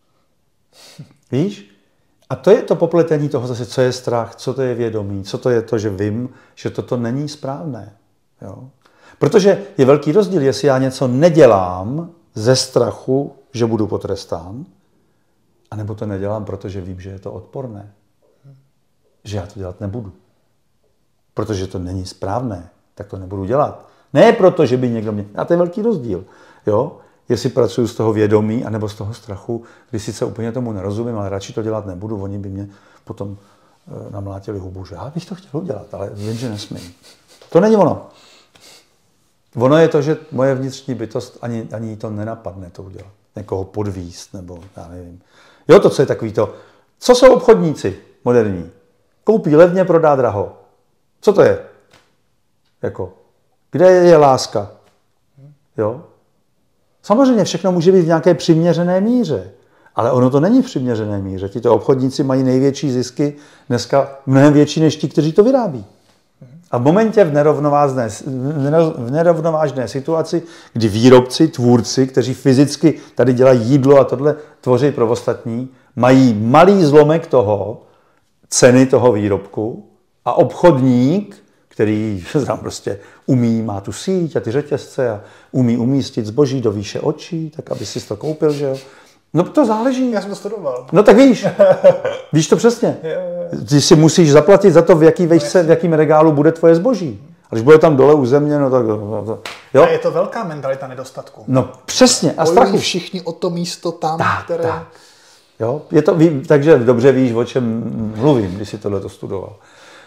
Víš? A to je to popletení toho zase, co je strach, co to je vědomí, co to je to, že vím, že toto není správné. Jo? Protože je velký rozdíl, jestli já něco nedělám ze strachu, že budu potrestán, anebo to nedělám, protože vím, že je to odporné. Že já to dělat nebudu. Protože to není správné, tak to nebudu dělat. Ne proto, že by někdo mě... A to je velký rozdíl. Jo? Jestli pracuji z toho vědomí, anebo z toho strachu, kdy sice úplně tomu nerozumím, ale radši to dělat nebudu, oni by mě potom namlátili hubu, že já bych to chtěl udělat, ale vím, že nesmím. To není ono. Ono je to, že moje vnitřní bytost ani to nenapadne to udělat. Někoho podvíst, nebo já nevím. Jo, to, co je takový to, co jsou obchodníci moderní? Koupí levně, prodá draho. Co to je? Jako, kde je láska? Jo? Samozřejmě všechno může být v nějaké přiměřené míře, ale ono to není v přiměřené míře. Tito obchodníci mají největší zisky dneska mnohem větší než ti, kteří to vyrábí. A v momentě v nerovnovážné situaci, kdy výrobci, tvůrci, kteří fyzicky tady dělají jídlo a tohle tvoří pro ostatní, mají malý zlomek toho, ceny toho výrobku a obchodník, který tam prostě umí, má tu síť a ty řetězce a umí umístit zboží do výše očí, tak aby si to koupil, že jo. No to záleží. Já jsem to studoval. No tak víš. Víš to přesně. Ty si musíš zaplatit za to, v jaký vejšce, v jakém regálu bude tvoje zboží. A když bude tam dole u země, no tak... Jo? A je to velká mentalita nedostatku. No přesně. A strachu. Všichni o to místo tam, které... Tak. Jo? Je to, takže dobře víš, o čem mluvím, když si tohleto studoval.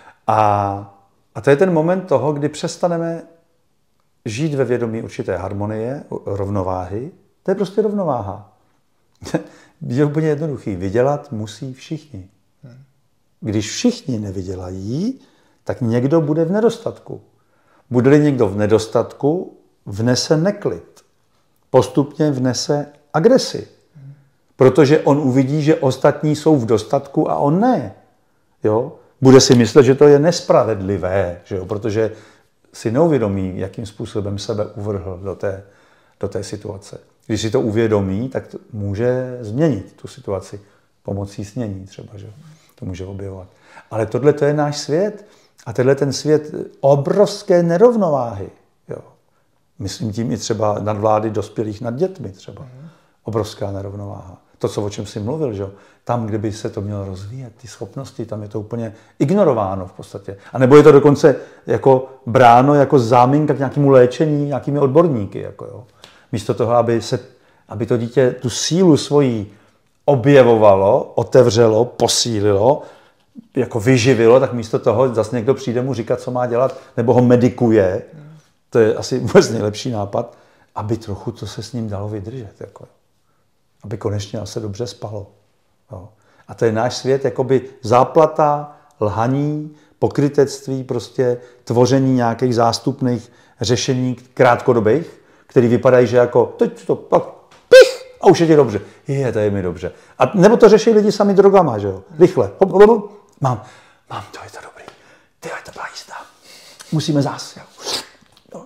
A to je ten moment toho, kdy přestaneme žít ve vědomí určité harmonie, rovnováhy. To je prostě rovnováha. Je úplně jednoduchý. Vydělat musí všichni. Když všichni nevydělají, tak někdo bude v nedostatku. Bude-li někdo v nedostatku, vnese neklid. Postupně vnese agresi. Protože on uvidí, že ostatní jsou v dostatku a on ne. Jo? Bude si myslet, že to je nespravedlivé, že jo? Protože si neuvědomí, jakým způsobem sebe uvrhl do té situace. Když si to uvědomí, tak to může změnit tu situaci pomocí snění třeba, že to může objevovat. Ale tohle to je náš svět a tenhle ten svět obrovské nerovnováhy. Jo. Myslím tím i třeba nadvlády dospělých nad dětmi třeba. Obrovská nerovnováha. To, o čem jsi mluvil, že? Tam, kde by se to mělo rozvíjet, ty schopnosti, tam je to úplně ignorováno v podstatě. A nebo je to dokonce jako bráno jako záminka k nějakému léčení, nějakými odborníky. Jako, jo. Místo toho, aby to dítě tu sílu svoji objevovalo, otevřelo, posílilo, jako vyživilo, tak místo toho zase někdo přijde mu říkat, co má dělat, nebo ho medikuje. To je asi vůbec nejlepší nápad, aby trochu to se s ním dalo vydržet. Jako. Aby konečně se dobře spalo. Jo. A to je náš svět, jakoby záplata, lhaní, pokrytectví, prostě tvoření nějakých zástupných řešení krátkodobých, které vypadají, že jako teď to pich a už je ti dobře. To je mi dobře. A nebo to řeší lidi sami drogama, že jo? Rychle. Hop, hop, hop. Mám, to je to dobrý. To byla jízda. Musíme zás. Jo. No.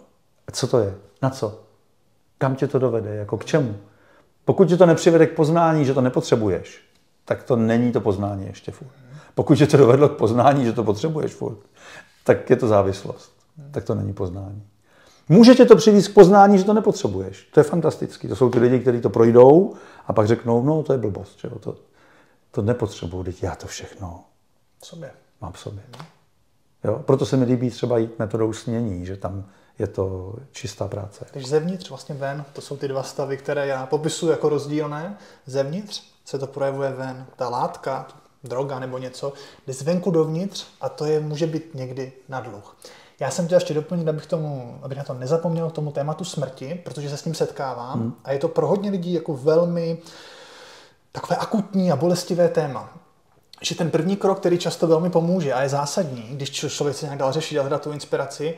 A co to je? Na co? Kam tě to dovede? Jako k čemu? Pokud tě to nepřivede k poznání, že to nepotřebuješ, tak to není to poznání ještě furt. Pokud tě to dovedlo k poznání, že to potřebuješ furt, tak je to závislost. Tak to není poznání. Může tě to přivést k poznání, že to nepotřebuješ. To je fantastický. To jsou ty lidi, kteří to projdou a pak řeknou, no to je blbost. Že? To nepotřebuji, teď já to všechno mám v sobě. Jo? Proto se mi líbí třeba jít metodou snění, že tam je to čistá práce. Když zevnitř, vlastně ven, to jsou ty dva stavy, které já popisuji jako rozdílné. Zevnitř se to projevuje ven. Ta látka, droga nebo něco, jde zvenku dovnitř a to může být někdy na dluh. Já jsem chtěl ještě doplnit, abych na to nezapomněl, k tomu tématu smrti, protože se s tím setkávám a je to pro hodně lidí jako velmi takové akutní a bolestivé téma. Že ten první krok, který často velmi pomůže a je zásadní, když člověk se nějak dál řešit a hledat tu inspiraci,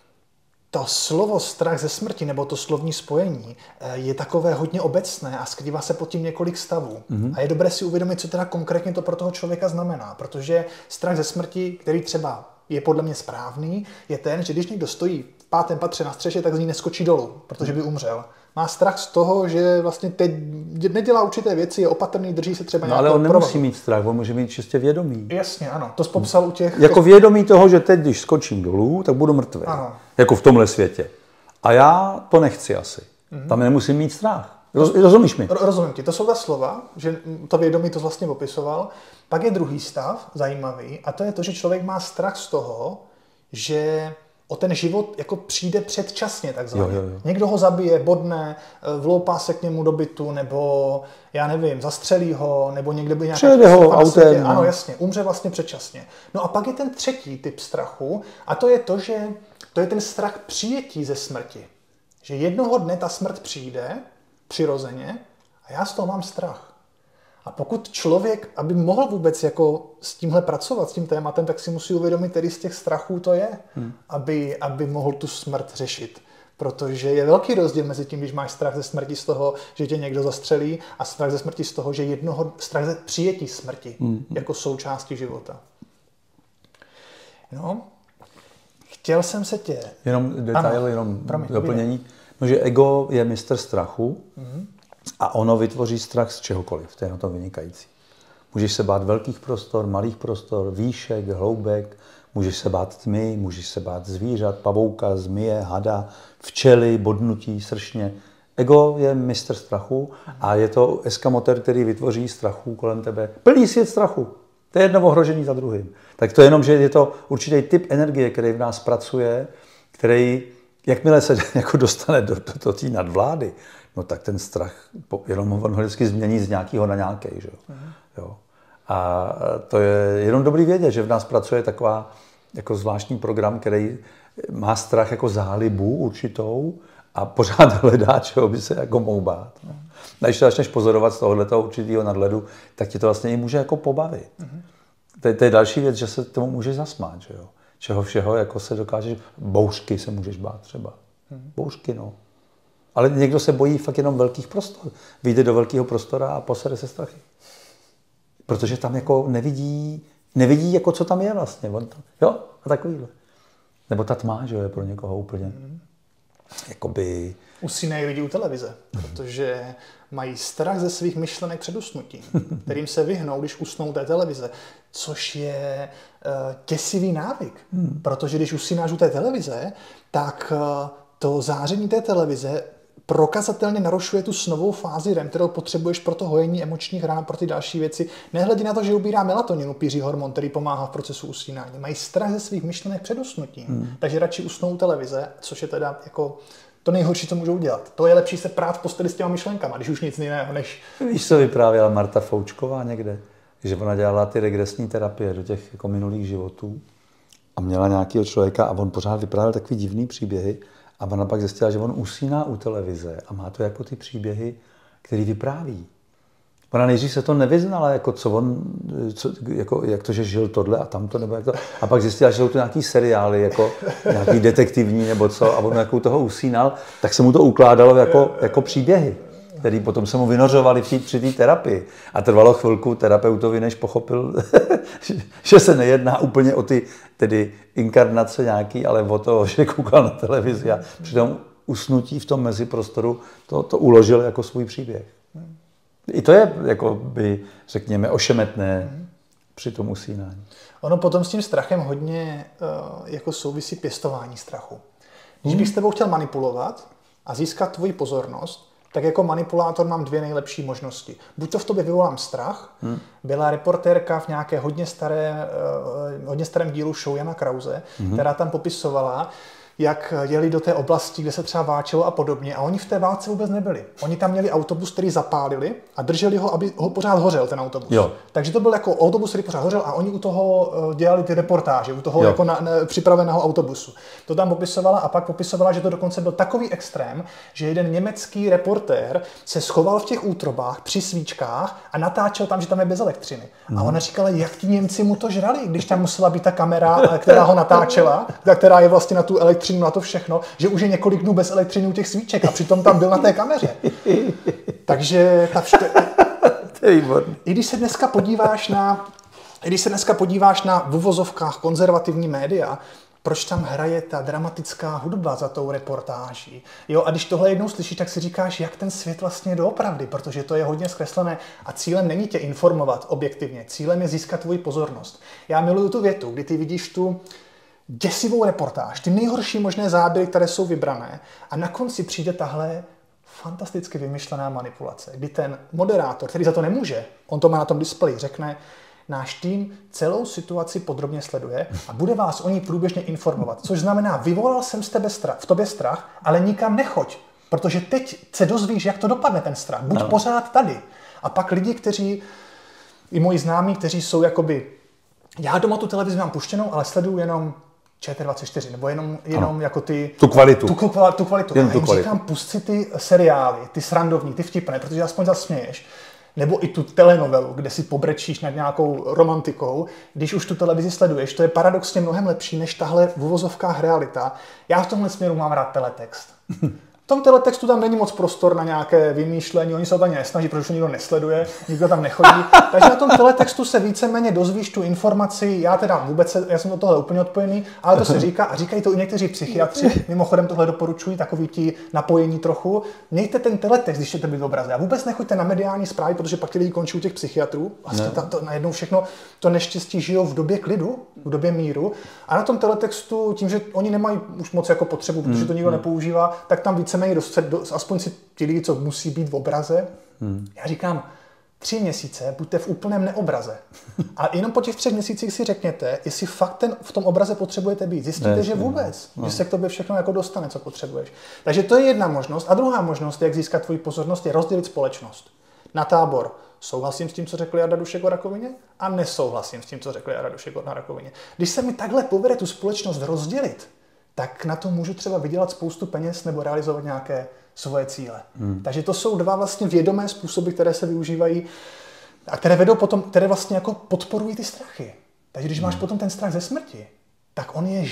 to slovo strach ze smrti nebo to slovní spojení je takové hodně obecné a skrývá se pod tím několik stavů. A je dobré si uvědomit, co teda konkrétně to pro toho člověka znamená, protože strach ze smrti, který třeba je podle mě správný, je ten, že když někdo stojí v 5. patře na střeše, tak z ní neskočí dolů, protože by umřel. Má strach z toho, že vlastně teď nedělá určité věci, je opatrný, drží se třeba nějakého ale on nemusí mít strach, on může mít čistě vědomí. Jasně, ano. To jsi popsal u těch... Jako vědomí toho, že teď, když skočím dolů, tak budu mrtvý. Ano. Jako v tomhle světě. A já to nechci asi. Tam nemusím mít strach. Rozumíš mi? Rozumím ti. To jsou ta slova, že to vědomí to vlastně popisoval. Pak je druhý stav, zajímavý, a to je to, že člověk má strach z toho, že o ten život jako přijde předčasně takzvaně. Jo. Někdo ho zabije, bodne, vloupá se k němu do bytu, nebo já nevím, zastřelí ho, nebo někde by nějaká... Přijede ho autem. Ano, jasně, umře vlastně předčasně. No a pak je ten třetí typ strachu, a to je to, že to je ten strach přijetí ze smrti. Že jednoho dne ta smrt přijde, přirozeně, a já z toho mám strach. A pokud člověk, aby mohl vůbec jako s tímhle pracovat, s tím tématem, tak si musí uvědomit, který z těch strachů to je, aby mohl tu smrt řešit. Protože je velký rozdíl mezi tím, když máš strach ze smrti z toho, že tě někdo zastřelí, a strach ze smrti z toho, že strach ze přijetí smrti jako součástí života. No, chtěl jsem se tě... Jenom detail, doplnění. No, že ego je mistr strachu a ono vytvoří strach z čehokoliv. To je na tom vynikající. Můžeš se bát velkých prostor, malých prostor, výšek, hloubek, můžeš se bát tmy, můžeš se bát zvířat, pavouka, zmije, hada, včely, bodnutí, sršně. Ego je mistr strachu a je to eskamoter, který vytvoří strachu kolem tebe. Plný svět strachu. To je jedno ohrožení za druhým. Tak to je jenom, že je to určitý typ energie, který v nás pracuje, který, jakmile se jako dostane do té nadvlády, no tak ten strach, jenom on ho vždycky změní z nějakého na nějaký. Že? Jo. A to je jenom dobrý vědět, že v nás pracuje taková jako zvláštní program, který má strach jako zálibu určitou a pořád hledá, čeho by se jako mohl bát. No. A když to začneš pozorovat z tohoto určitého nadhledu, tak ti to vlastně i může jako pobavit. To je další věc, že se tomu můžeš zasmát, že jo. Čeho všeho jako se dokážeš, bouřky se můžeš bát třeba. Bouřky, no. Ale někdo se bojí fakt jenom velkých prostor. Vyjde do velkého prostora a posere se strachy. Protože tam jako nevidí jako co tam je vlastně. Jo, a takovýhle. Nebo ta tma, že jo, je pro někoho úplně jakoby... Usínají lidi u televize, protože mají strach ze svých myšlenek před usnutím, kterým se vyhnou, když usnou té televize, což je děsivý návyk, protože když usínáš u té televize, tak to záření té televize prokazatelně narušuje tu snovou fázi REM, kterou potřebuješ pro to hojení emočních rán, pro ty další věci. Nehledě na to, že ubírá melatonin, upíří hormon, který pomáhá v procesu usínání. Mají strach ze svých myšlenek před usnutím, takže radši usnou u televize, což je teda jako to nejhorší, co můžou dělat. To je lepší se prát v posteli s těma myšlenkama, když už nic jiného než... Víš, co vyprávěla Marta Foučková někde? Že ona dělala ty regresní terapie do těch jako minulých životů a měla nějakého člověka a on pořád vyprávěl takový divný příběhy a ona pak zjistila, že on usíná u televize a má to jako ty příběhy, který vypráví. Ona nejdřív se to nevyznala, jako jak to, že žil tohle a tamto, nebo jak to. A pak zjistila, že jsou to nějaký seriály, jako nějaký detektivní nebo co, a on jako toho usínal, tak se mu to ukládalo jako příběhy. který potom se mu vynořovali při té terapii. A trvalo chvilku terapeutovi, než pochopil, že se nejedná úplně o ty tedy inkarnace nějaký, ale o to, že koukal na televizi a přitom usnutí v tom meziprostoru to uložil jako svůj příběh. I to je, jako by, řekněme, ošemetné při tom usínání. Ono potom s tím strachem hodně jako souvisí pěstování strachu. Když bych s tebou chtěl manipulovat a získat tvoji pozornost, tak jako manipulátor mám dvě nejlepší možnosti. Buď to v tobě vyvolám strach, byla reportérka v nějaké hodně starém dílu show Jana Krause, která tam popisovala, jak jeli do té oblasti, kde se třeba váčelo a podobně. A oni v té válce vůbec nebyli. Oni tam měli autobus, který zapálili a drželi ho, aby ho pořád hořel ten autobus. Jo. Takže to byl jako autobus, který pořád hořel a oni u toho dělali ty reportáže, u toho jako připraveného autobusu. To tam popisovala a pak popisovala, že to dokonce byl takový extrém, že jeden německý reportér se schoval v těch útrobách při svíčkách a natáčel tam, že tam je bez elektřiny. A ona říkala, jak ti Němci mu to žrali, když tam musela být ta kamera, která ho natáčela, která je vlastně na tu elektřinu, na to všechno, že už je několik dnů bez elektřiny u těch svíček a přitom tam byl na té kameře. Takže i když se dneska podíváš na v uvozovkách konzervativní média, proč tam hraje ta dramatická hudba za tou reportáží. Jo, a když tohle jednou slyšíš, tak si říkáš, jak ten svět vlastně je doopravdy, protože to je hodně zkreslené a cílem není tě informovat objektivně, cílem je získat tvoji pozornost. Já miluju tu větu, kdy ty vidíš tu děsivou reportáž, ty nejhorší možné záběry, které jsou vybrané a na konci přijde tahle fantasticky vymyšlená manipulace, kdy ten moderátor, který za to nemůže, on to má na tom displeji, řekne, náš tým celou situaci podrobně sleduje a bude vás o ní průběžně informovat, což znamená, vyvolal jsem v tobě strach, ale nikam nechoď, protože teď se dozvíš, jak to dopadne ten strach, buď pořád tady. A pak lidi, kteří, i moji známí, kteří jsou jakoby, já doma tu televizi mám puštěnou, ale sleduju jenom ČT24, nebo jenom jako tu kvalitu. Tu kvalitu. Já jim říkám, pust si ty seriály, ty srandovní, ty vtipné, protože aspoň zasměješ. Nebo i tu telenovelu, kde si pobrečíš nad nějakou romantikou. Když už tu televizi sleduješ, to je paradoxně mnohem lepší, než tahle v uvozovkách realita. Já v tomhle směru mám rád teletext. V tom teletextu tam není moc prostor na nějaké vymýšlení, oni se to ani nesnaží, protože nikdo nesleduje, nikdo tam nechodí. Takže na tom teletextu se víceméně dozvíš tu informaci, já jsem do tohle úplně odpojený, ale to se říká a říkají to i někteří psychiatři, mimochodem tohle doporučují, takový ti napojení trochu. Mějte ten teletext, když chcete být v obraze a vůbec nechoďte na mediální zprávy, protože pak ti lidi končí u těch psychiatrů. Vlastně to najednou všechno to neštěstí žijou v době klidu, v době míru a na tom teletextu, tím, že oni nemají už moc jako potřebu, protože to nikdo nepoužívá, tak tam víceméně aspoň si ti lidi, co musí být v obraze. Já říkám, 3 měsíce buďte v úplném neobraze. A jenom po těch 3 měsících si řekněte, jestli fakt v tom obraze potřebujete být. Zjistíte, že vůbec. Že se k tobě všechno jako dostane, co potřebuješ. Takže to je jedna možnost. A druhá možnost, jak získat tvoji pozornost, je rozdělit společnost. Na tábor souhlasím s tím, co řekl Jarda Dušek o rakovině a nesouhlasím s tím, co řekl Jarda Dušek o rakovině. Když se mi takhle povede tu společnost rozdělit, tak na to můžu třeba vydělat spoustu peněz nebo realizovat nějaké svoje cíle. Takže to jsou dva vlastně vědomé způsoby, které se využívají a které vedou potom, které vlastně jako podporují ty strachy. Takže když máš potom ten strach ze smrti, tak on je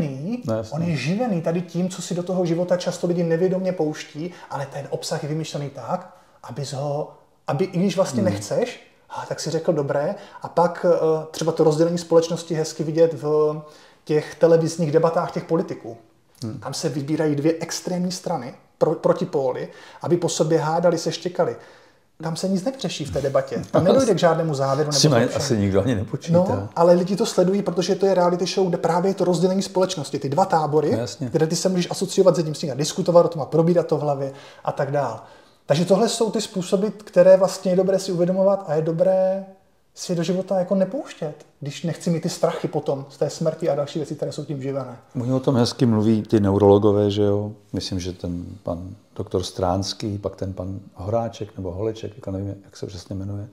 živený tady tím, co si do toho života často lidi nevědomě pouští, ale ten obsah je vymyšlený tak, aby i když vlastně nechceš, tak si řekl dobré a pak třeba to rozdělení společnosti hezky vidět v těch televizních debatách těch politiků. Tam se vybírají 2 extrémní strany, protipóly, aby po sobě hádali, se štěkali. Tam se nic nevyřeší v té debatě. Tam nedojde k žádnému závěru. S tím asi nikdo ani nepočítá. No, ale lidi to sledují, protože to je reality show, kde právě je to rozdělení společnosti. Ty 2 tábory, které ty se můžeš asociovat s jedním, s tím, diskutovat o tom a probírat to v hlavě a tak dál. Takže tohle jsou ty způsoby, které vlastně je dobré si uvědomovat a je dobré si do života jako nepouštět, když nechci mít ty strachy potom z té smrti a další věci, které jsou tím živené. Oni o tom hezky mluví ty neurologové, že jo? Myslím, že ten pan doktor Stránský, pak ten pan Horáček nebo Holeček, nevím, jak se přesně jmenuje.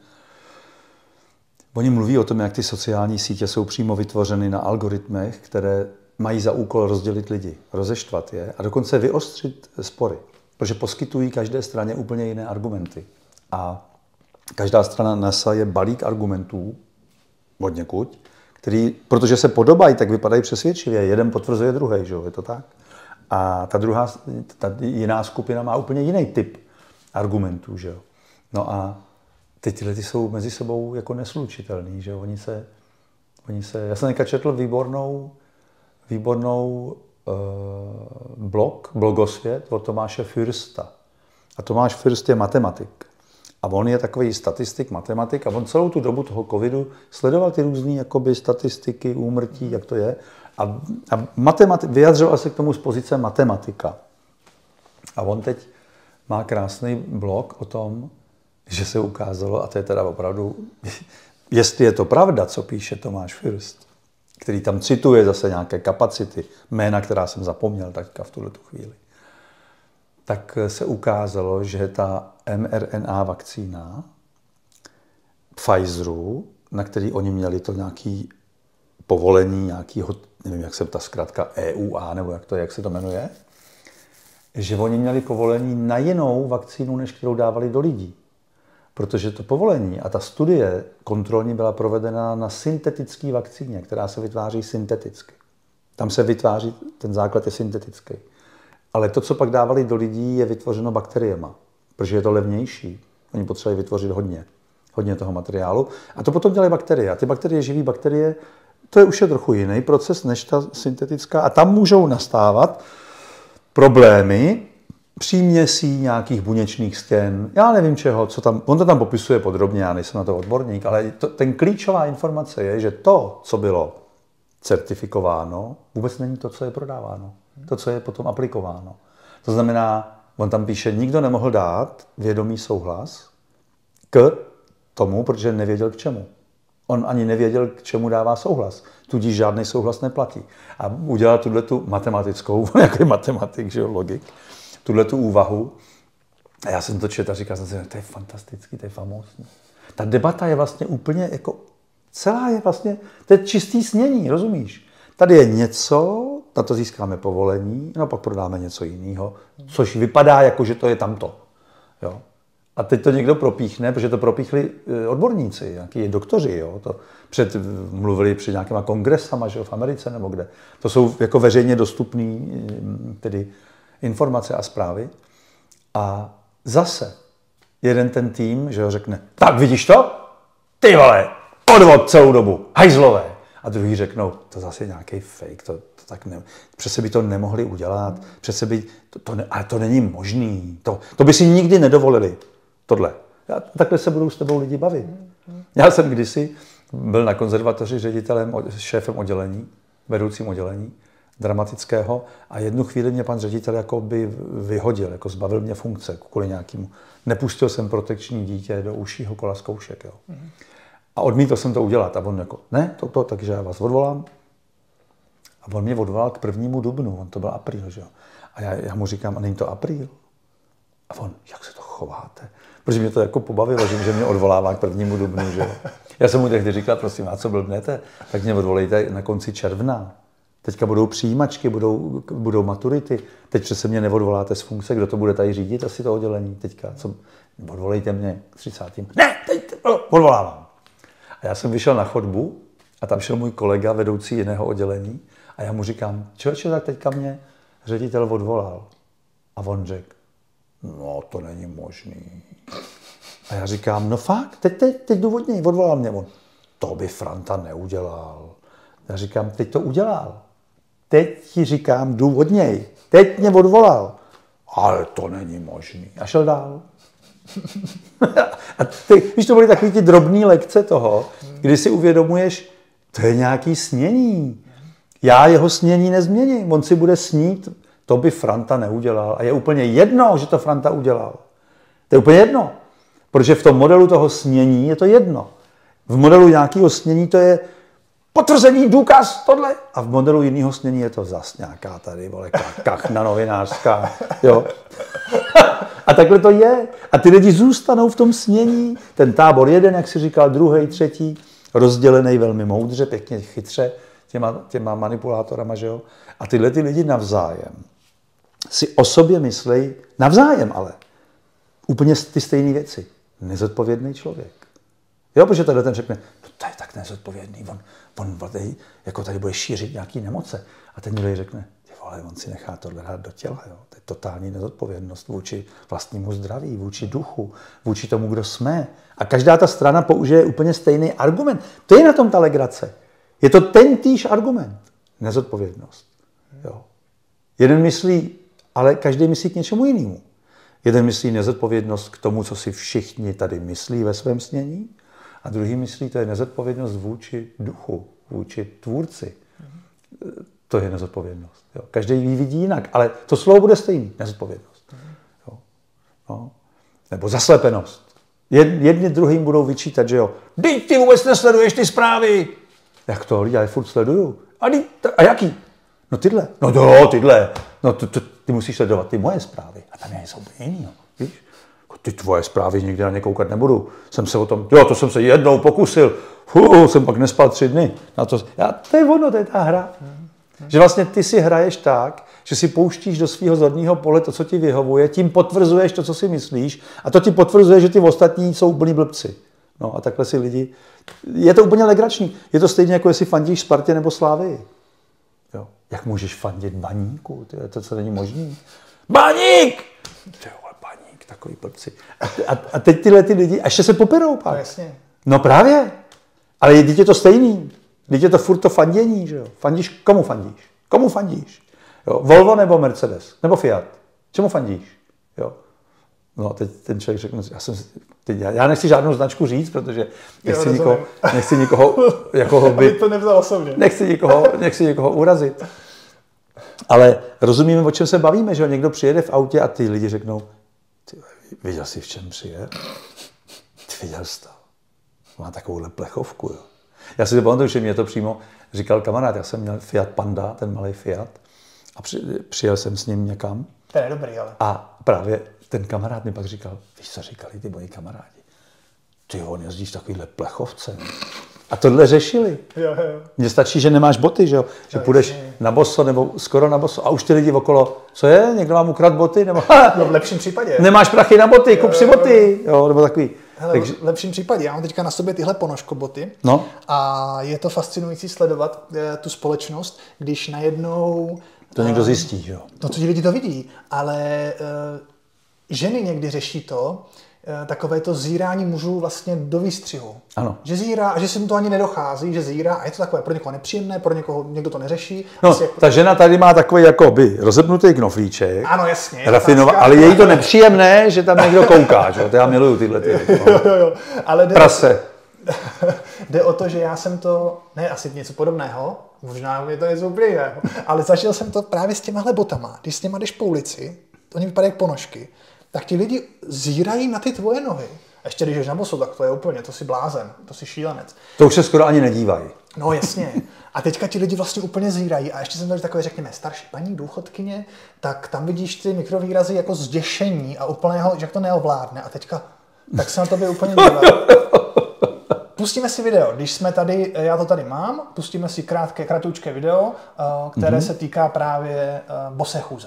Oni mluví o tom, jak ty sociální sítě jsou přímo vytvořeny na algoritmech, které mají za úkol rozdělit lidi, rozeštvat je a dokonce vyostřit spory, protože poskytují každé straně úplně jiné argumenty. A každá strana nasaje balík argumentů od někud, který, protože se podobají, tak vypadají přesvědčivě. Jeden potvrzuje druhý, že jo, je to tak? A ta jiná skupina má úplně jiný typ argumentů, že jo. No a teď tyhle ty jsou mezi sebou jako neslučitelný, že jo. Já jsem teďka četl výbornou blogosvět od Tomáše Fürsta. A Tomáš Fürst je matematik. A on je takový statistik, matematik a on celou tu dobu toho covidu sledoval ty různé jakoby statistiky, úmrtí, jak to je. A vyjadřoval se k tomu z pozice matematika. A on teď má krásný blog o tom, že se ukázalo, a to je teda opravdu, jestli je to pravda, co píše Tomáš Fürst, který tam cituje zase nějaké kapacity, jména, která jsem zapomněl teďka v tuhle chvíli, tak se ukázalo, že ta mRNA vakcína Pfizeru, na který oni měli to nějaký povolení, nějakýho, nevím, jak se ta zkratka EUA, nebo jak se to jmenuje, že oni měli povolení na jinou vakcínu, než kterou dávali do lidí. Protože to povolení a ta studie kontrolní byla provedena na syntetické vakcíně, která se vytváří synteticky. Tam se vytváří, ten základ je syntetický. Ale to, co pak dávali do lidí, je vytvořeno bakteriema, protože je to levnější. Oni potřebovali vytvořit hodně toho materiálu. A to potom dělají bakterie. A ty bakterie, živý bakterie, to je už trochu jiný proces než ta syntetická. A tam můžou nastávat problémy, příměsí nějakých buněčných stěn, já nevím čeho, co tam, on to tam popisuje podrobně, já nejsem na to odborník, ale ten klíčová informace je, že to, co bylo certifikováno, vůbec není to, co je prodáváno. To, co je potom aplikováno. To znamená, on tam píše, nikdo nemohl dát vědomý souhlas k tomu, protože nevěděl k čemu. On ani nevěděl, k čemu dává souhlas. Tudíž žádný souhlas neplatí. A udělal tu matematickou, jaký matematik, že jo, logik, tu úvahu. A já jsem to četl a říkal jsem si, to je fantastický, to je famózní. Ta debata je vlastně úplně jako, celá je vlastně, to je čistý snění, rozumíš? Tady je něco, na to získáme povolení, no pak prodáme něco jiného, což vypadá jako, že to je tamto. Jo? A teď to někdo propíchne, protože to propíchli odborníci, nějaký doktoři, jo? To mluvili před nějakýma kongresama, že jo, v Americe nebo kde. To jsou jako veřejně dostupné tedy informace a zprávy. A zase jeden ten tým, že ho řekne, tak vidíš to? Ty vole, podvod celou dobu, hajzlové. A druhý řeknou, to zase je nějaký fake, to tak ne, přece by to nemohli udělat, přece by, ale to není možný, to by si nikdy nedovolili, tohle. Takhle se budou s tebou lidi bavit. Já jsem kdysi byl na konzervatoři ředitelem, šéfem oddělení, vedoucím oddělení dramatického a jednu chvíli mě pan ředitel jako by vyhodil, jako zbavil mě funkce kvůli nějakému. Nepustil jsem protekční dítě do užšího kola zkoušek. Jo. A odmítl jsem to udělat. A on jako, ne, takže já vás odvolám. A on mě odvolal k 1. dubnu, on to byl apríl, že jo. A já mu říkám, a není to apríl? A on, jak se to chováte? Protože mě to jako pobavilo, že mě odvolává k 1. dubnu, že jo. Já jsem mu tehdy říkal, prosím, a co blbnete, tak mě odvolejte na konci června. Teďka budou přijímačky, budou maturity. Teď přece mě neodvoláte z funkce, kdo to bude tady řídit, asi to oddělení. Teďka, odvolejte mě k 30. Ne, teď odvolávám. A já jsem vyšel na chodbu a tam šel můj kolega, vedoucí jiného oddělení a já mu říkám, člověče, tak teďka mě ředitel odvolal. A on řekl, no to není možný. A já říkám, no fakt, teď důvodněji, odvolal mě. On, to by Franta neudělal. Já říkám, teď to udělal. Teď ti říkám, důvodněji. Teď mě odvolal. Ale to není možný. A šel dál. A víš, to byly takový ty drobné lekce toho, kdy si uvědomuješ, to je nějaký snění. Já jeho snění nezměním. On si bude snít, to by Franta neudělal. A je úplně jedno, že to Franta udělal. To je úplně jedno. Protože v tom modelu toho snění je to jedno. V modelu nějakého snění to je potvrzení, důkaz, tohle. A v modelu jiného snění je to zas nějaká tady, vole, kachna novinářská. Jo. A takhle to je. A ty lidi zůstanou v tom snění. Ten tábor jeden, jak si říkal, druhý, třetí, rozdělený velmi moudře, pěkně chytře těma manipulátorama, že jo. A tyhle ty lidi navzájem si o sobě myslejí, navzájem ale, úplně ty stejné věci. Nezodpovědný člověk. Jo, protože tady ten řekne, no to je tak nezodpovědný, on jako tady bude šířit nějaký nemoce. A ten druhý řekne, ty vole, on si nechá tohle hrát do těla, jo. To je totální nezodpovědnost vůči vlastnímu zdraví, vůči duchu, vůči tomu, kdo jsme. A každá ta strana použije úplně stejný argument. To je na tom ta legrace. Je to ten týž argument. Nezodpovědnost. Jo. Jeden myslí, ale každý myslí k něčemu jinému. Jeden myslí nezodpovědnost k tomu, co si všichni tady myslí ve svém snění, a druhý myslí, to je nezodpovědnost vůči duchu, vůči tvůrci. To je nezodpovědnost. Jo. Každý ji vidí jinak, ale to slovo bude stejný. Nezodpovědnost. Jo. No. Nebo zaslepenost. Jedni druhým budou vyčítat, že jo. Ty vůbec nesleduješ ty zprávy. Jak to? Já je furt sleduju. A jaký? No tyhle. No jo, tyhle. No ty musíš sledovat ty moje zprávy. A tam jsou jiný, no. Víš? Ty tvoje zprávy nikdy na ně koukat nebudu. Jsem se o tom, to jsem se jednou pokusil. Jsem pak nespal 3 dny. To je ono, to je ta hra. Že vlastně ty si hraješ tak, že si pouštíš do svého zorného pole to, co ti vyhovuje, tím potvrzuješ to, co si myslíš, a to ti potvrzuje, že ty ostatní jsou úplný blbci. No a takhle si lidi... Je to úplně legrační. Je to stejně, jako jestli fandíš Spartě nebo Slávii. Jo. Jak můžeš fandit Baníku? To co není možný. Baník! Baník, takový blbci. A teď tyhle ty lidi, a ještě se poperou pak. No, jasně. No právě. Ale je to stejný. Teď je to furt to fandění, že jo. Fandíš, komu fandíš? Komu fandíš? Jo. Volvo nebo Mercedes? Nebo Fiat? Čemu fandíš? Jo. No teď ten člověk řekne, já nechci žádnou značku říct, protože nechci nikoho jako by, to nevzal osobně. Nechci někoho urazit. Ale rozumíme, o čem se bavíme, že jo. Někdo přijede v autě a ty lidi řeknou, viděl jsi, v čem přijel? Ty viděl jsi to? Má takovouhle plechovku, jo. Já si to pamatuju, že mě to přímo říkal kamarád. Já jsem měl Fiat Panda, ten malý Fiat, a přijel jsem s ním někam. To je dobrý, ale. A právě ten kamarád mi pak říkal, víš, co říkali ty moji kamarádi? Ty on jezdíš v takovýhle plechovce. A tohle řešili. Jo. Mně stačí, že nemáš boty, že jo? Že půjdeš na boso nebo skoro na boso a už ty lidi okolo, co je? Někdo vám ukradl boty? Nebo, no v lepším případě. Nemáš prachy na boty, kup si boty. Jo, nebo takový. Hele, takže... V lepším případě, já mám teďka na sobě tyhle ponožkoboty, no. A je to fascinující sledovat tu společnost, když najednou... To někdo zjistí, že jo? No, co ti lidi to vidí, ale ženy někdy řeší to, takové to zírání mužů vlastně do výstřihu. Ano. Že zírá a že se mu to ani nedochází, že zírá a je to takové pro někoho nepříjemné, pro někoho někdo to neřeší. No, ta žena tady má takový jakoby rozepnutý knoflíček. Ano, jasně. Ale je jí to nepříjemné, že tam někdo kouká, že? To já miluju tyhle ty. Jo. Ale prase. Jde o to, že já jsem to, ne asi něco podobného, možná je to něco úplně jiného, ale zažil jsem to právě s těmahle botama. Když s těma jdeš po ulici, oni vypadají jak ponožky, tak ti lidi zírají na ty tvoje nohy. A ještě když jdeš na boso, tak to je úplně, to si blázen, to si šílenec. To už se skoro ani nedívají. No jasně. A teďka ti lidi vlastně úplně zírají. A ještě jsem tady takové, řekněme, starší paní důchodkyně, tak tam vidíš ty mikrovýrazy jako zděšení a úplného, že to neovládne. A teďka, tak se na tobě úplně díval. Pustíme si video, když jsme tady, já to tady mám, pustíme si kratoučké video, které se týká právě bosé chůze.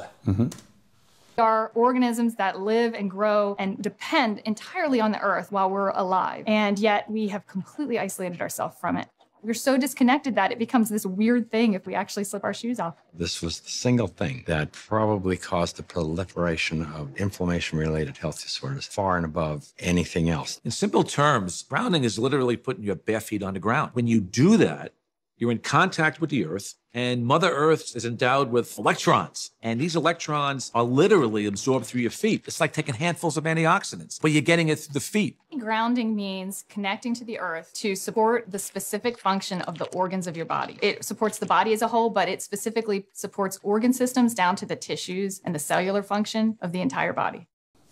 Are organisms that live and grow and depend entirely on the earth while we're alive. And yet we have completely isolated ourselves from it. We're so disconnected that it becomes this weird thing if we actually slip our shoes off. This was the single thing that probably caused the proliferation of inflammation-related health disorders far and above anything else. In simple terms, grounding is literally putting your bare feet on the ground. When you do that, you're in contact with the earth, and Mother Earth is endowed with electrons. And these electrons are literally absorbed through your feet. It's like taking handfuls of antioxidants, but you're getting it through the feet. Grounding means connecting to the earth to support the specific function of the organs of your body. It supports the body as a whole, but it specifically supports organ systems down to the tissues and the cellular function of the entire body.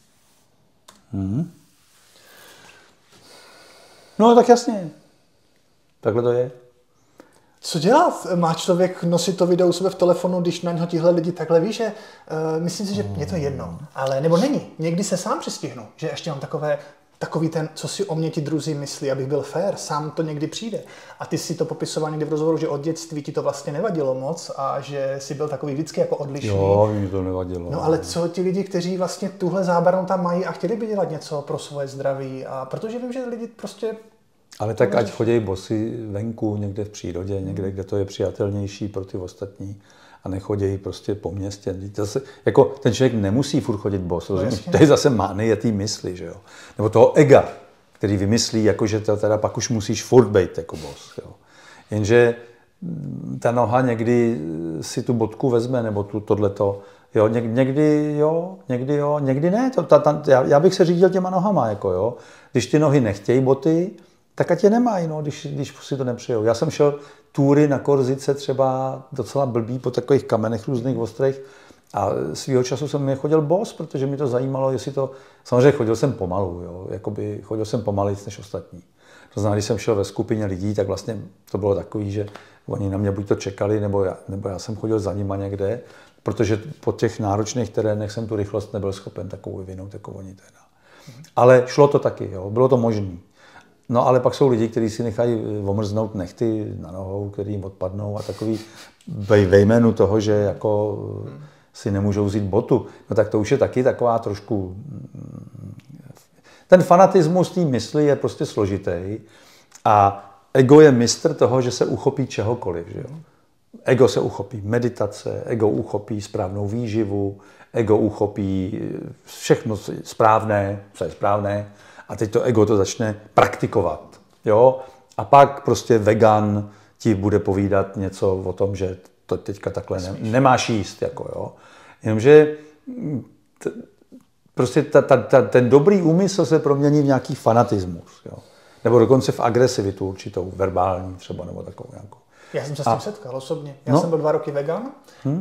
No tak jasně. Takhle to je. Co dělat? Má člověk nosit to video u sebe v telefonu, když na něho tihle lidi takhle ví, že myslím si, že mě to jedno. Ale nebo není. Někdy se sám přistihnu, že ještě mám takový ten, co si o mě ti druzí myslí, abych byl fair, sám to někdy přijde. A ty si to popisoval někdy v rozhovoru, že od dětství ti to vlastně nevadilo moc a že jsi byl takový vždycky jako odlišný. Jo, mi to nevadilo. No ale co ti lidi, kteří vlastně tuhle zábranu tam mají a chtěli by dělat něco pro svoje zdraví, a protože vím, že lidi prostě... Ale tak ať chodí bosy venku, někde v přírodě, někde, kde to je přijatelnější pro ty ostatní. a nechodějí prostě po městě. Zase, jako ten člověk nemusí furt chodit bos, rozumíš? To je zase mánie té mysli, že jo? Nebo toho ega, který vymyslí, jako, že to teda pak už musíš furt být jako bos. Jo? Jenže ta noha někdy si tu bodku vezme, nebo tohleto. Jo, někdy jo, někdy ne. Já bych se řídil těma nohama. Jako, jo. Když ty nohy nechtějí boty, tak ať je nemají, no, když si to nepřijou. Já jsem šel túry na Korzice třeba docela blbý po takových kamenech různých ostrých a svýho času jsem chodil bos, protože mi to zajímalo, jestli to... Samozřejmě chodil jsem pomalu, jo, jakoby chodil jsem pomalejc než ostatní. To znamená, když jsem šel ve skupině lidí, tak vlastně to bylo takový, že oni na mě buď to čekali, nebo já jsem chodil za nima někde, protože po těch náročných terénech jsem tu rychlost nebyl schopen takovou vyvinout, jako oni teda. Ale šlo to taky, jo, bylo to možné. No ale pak jsou lidi, kteří si nechají omrznout nechty na nohou, který jim odpadnou a takový ve jménu toho, že jako si nemůžou vzít botu. No tak to už je taky taková trošku... Ten fanatismus té mysli je prostě složitý a ego je mistr toho, že se uchopí čehokoliv. Že jo? Ego se uchopí meditace, ego uchopí správnou výživu, ego uchopí všechno správné, co je správné a teď to ego to začne praktikovat. Jo? A pak prostě vegan ti bude povídat něco o tom, že to teďka takhle nemáš jíst. Jako, jo? Jenomže prostě ten dobrý úmysl se promění v nějaký fanatismus. Jo? Nebo dokonce v agresivitu určitou, verbální třeba, nebo takovou nějakou. Já jsem se s tím setkal osobně. Já jsem byl 2 roky vegan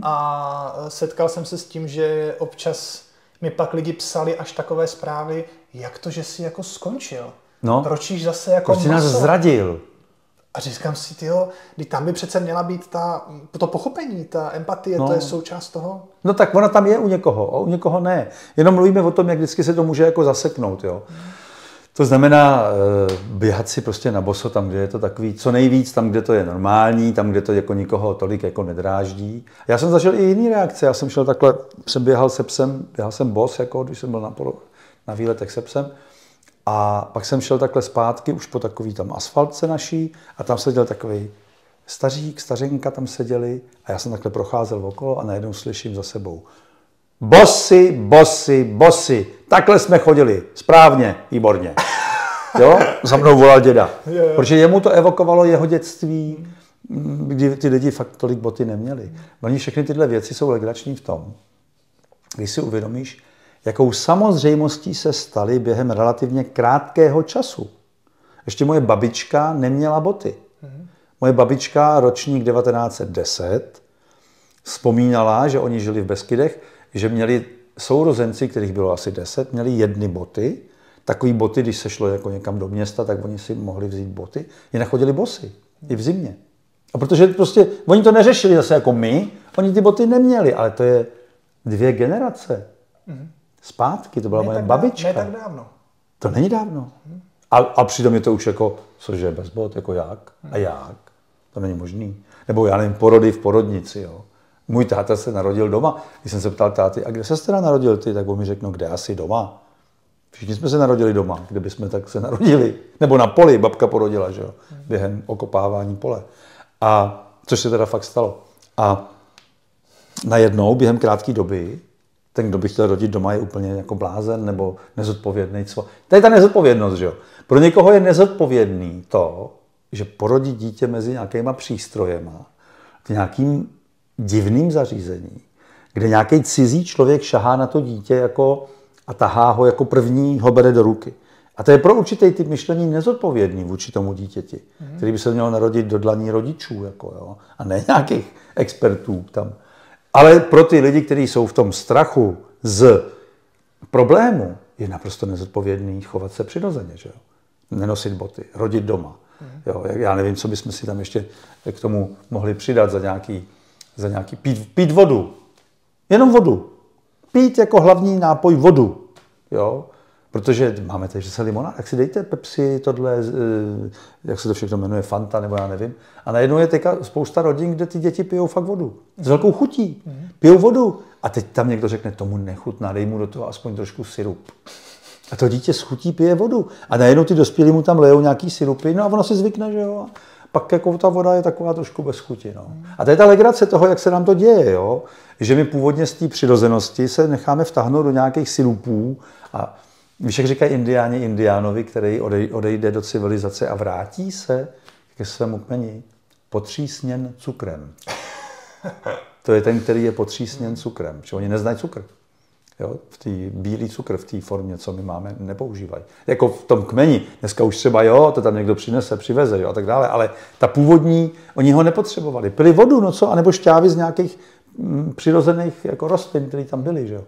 a setkal jsem se s tím, že občas mi pak lidi psali až takové zprávy, jak to, že jsi jako skončil. No. Proč jíš zase jako maso? Proč jsi nás zradil? A říkám si, tyjo, tam by přece měla být to pochopení, ta empatie, to je součást toho. No tak ona tam je u někoho, a u někoho ne. Jenom mluvíme o tom, jak vždycky se to může jako zaseknout, jo. To znamená běhat si prostě na boso tam, kde je to takový, co nejvíc, tam, kde to je normální, tam, kde to jako nikoho tolik jako nedráždí. Já jsem zažil i jiný reakce, já jsem šel takhle, jsem běhal se psem, běhal jsem bos, jako když jsem byl na výletech se psem. A pak jsem šel takhle zpátky, už po takový tam asfaltce naší a tam seděl takový stařík, stařenka tam seděli a já jsem takhle procházel okolo a najednou slyším za sebou: Bosy, bosy, bosy, takhle jsme chodili, správně, výborně. Jo, za mnou volal děda, protože jemu to evokovalo jeho dětství, kdy ty lidi fakt tolik boty neměli. Oni všechny tyhle věci jsou legrační v tom, když si uvědomíš, jakou samozřejmostí se staly během relativně krátkého času. Ještě moje babička neměla boty. Moje babička, ročník 1910, vzpomínala, že oni žili v Beskydech, že měli sourozenci, kterých bylo asi 10, měli jedny boty. Takový boty, když se šlo jako někam do města, tak oni si mohli vzít boty. Jinak chodili bosy, i v zimě. A protože prostě, oni to neřešili zase jako my, oni ty boty neměli, ale to je 2 generace. Zpátky, to byla moje babička. Ne tak dávno. To není dávno. A přitom je to už jako, cože, bez bot, jako jak? A jak? To není možný. Nebo já nevím, porody v porodnici, jo. Můj táta se narodil doma. Když jsem se ptal táty, a kde se teda narodil ty, tak on mi řekl, no kde asi doma. Všichni jsme se narodili doma, kde bychom tak se narodili. Nebo na poli, babka porodila, že jo, během okopávání pole. A což se teda fakt stalo. A najednou, během krátké doby, ten, kdo by chtěl rodit doma, je úplně jako blázen nebo nezodpovědný. To je ta nezodpovědnost, že jo. Pro někoho je nezodpovědný to, že porodí dítě mezi nějakýma přístrojema, v nějakým divným zařízení, kde nějaký cizí člověk šahá na to dítě jako, a tahá ho jako první, ho bere do ruky. A to je pro určitý typ myšlení nezodpovědný vůči tomu dítěti, který by se měl narodit do dlaní rodičů, jako, jo, a ne nějakých expertů tam. Ale pro ty lidi, kteří jsou v tom strachu z problému, je naprosto nezodpovědný chovat se přirozeně, že jo? Nenosit boty, rodit doma. Jo? Já nevím, co bychom si tam ještě k tomu mohli přidat za nějaký pít vodu. Jenom vodu. Pít jako hlavní nápoj vodu. Jo? Protože máme tady, že se limonád, tak si dejte Pepsi, tohle, jak se to všechno jmenuje, Fanta, nebo já nevím. A najednou je teďka spousta rodin, kde ty děti pijou fakt vodu. S velkou chutí. Pijou vodu. A teď tam někdo řekne, tomu nechutná, dej mu do toho aspoň trošku sirup. A to dítě s chutí pije vodu. A najednou ty dospělí mu tam lejou nějaký sirupy, no a ono si zvykne, že jo. pak jako ta voda je taková trošku bez chuti. No. A to je ta legrace toho, jak se nám to děje, jo? Že my původně z té přirozenosti se necháme vtáhnout do nějakých silupů a víš, jak říkají indiáni indiánovi, který odejde do civilizace a vrátí se ke svému kmeni, potřísněn cukrem. To je ten, který je potřísněn cukrem, že oni neznají cukr. Jo? Bílý cukr v té formě, co my máme, nepoužívají. Jako v tom kmeni, dneska už třeba jo, to tam někdo přinese, přiveze, jo, a tak dále, ale ta původní, oni ho nepotřebovali. Pili vodu, no co, anebo šťávy z nějakých přirozených jako rostlin, které tam byly, že jo.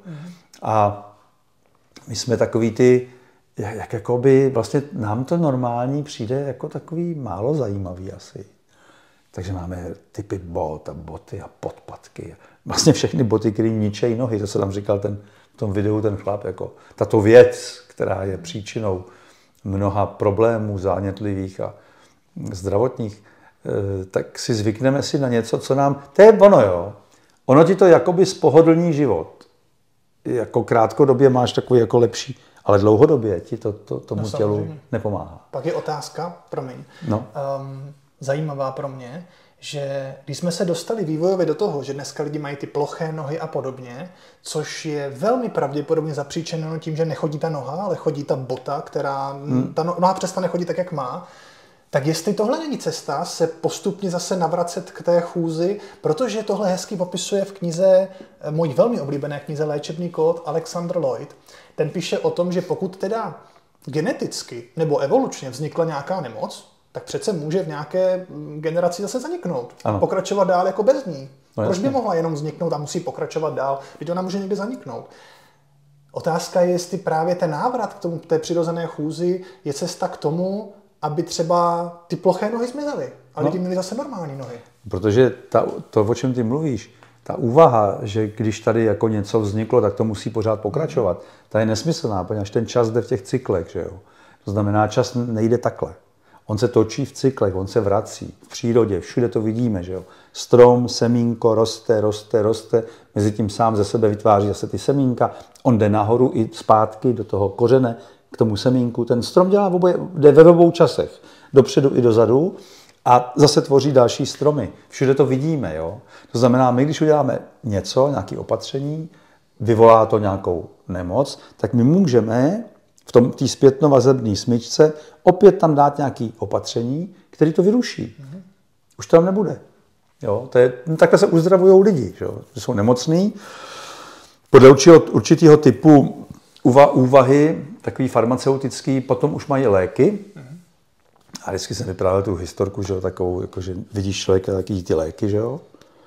A my jsme takový ty, jak jakoby, vlastně nám to normální přijde jako takový málo zajímavý asi. Takže máme typy bot a boty a podpatky. Vlastně všechny boty, které ničejí nohy, to se tam říkal v tom videu ten chlap, jako tato věc, která je příčinou mnoha problémů zánětlivých a zdravotních, tak si zvykneme si na něco, co nám, to je ono, jo. Ono ti to jakoby spohodlní život. Jako krátkodobě máš takový jako lepší, ale dlouhodobě ti tomu tělu nepomáhá. Pak je otázka, promiň, no. Zajímavá pro mě, že když jsme se dostali vývojově do toho, že dneska lidi mají ty ploché nohy a podobně, což je velmi pravděpodobně zapříčeno tím, že nechodí ta noha, ale chodí ta bota, která ta noha přestane chodit tak, jak má, tak jestli tohle není cesta se postupně zase navracet k té chůzi, protože tohle hezky popisuje v knize, mojí velmi oblíbené knize Léčebný kód, Alexander Lloyd. Ten píše o tom, že pokud teda geneticky nebo evolučně vznikla nějaká nemoc, tak přece může v nějaké generaci zase zaniknout. Ano. Pokračovat dál jako bez ní. No, proč by mohla jenom vzniknout a musí pokračovat dál, když ona může někde zaniknout? Otázka je, jestli právě ten návrat k té přirozené chůzi je cesta k tomu, aby třeba ty ploché nohy zmizely a lidi měli zase normální nohy. Protože to, o čem ty mluvíš, ta úvaha, že když tady jako něco vzniklo, tak to musí pořád pokračovat, ta je nesmyslná, protože ten čas jde v těch cyklech, že jo. To znamená, čas nejde takhle. On se točí v cyklech, on se vrací v přírodě, všude to vidíme, že jo. Strom, semínko, roste, mezi tím sám ze sebe vytváří zase ty semínka, on jde nahoru i zpátky do toho kořene, k tomu semínku. Ten strom jde ve obou časech, dopředu i dozadu a zase tvoří další stromy. Všude to vidíme, jo. To znamená, my když uděláme něco, nějaké opatření, vyvolá to nějakou nemoc, tak my můžeme v té zpětnovazebné smyčce opět tam dát nějaké opatření, které to vyruší. Už to tam nebude. Jo, takhle se uzdravují lidi, že jsou nemocní. Podle určitého typu úvahy, takový farmaceutický, potom už mají léky. A vždycky jsem vyprávěl tu historku, že jo, takovou, jako, že vidíš člověka, taky ty léky, že jo.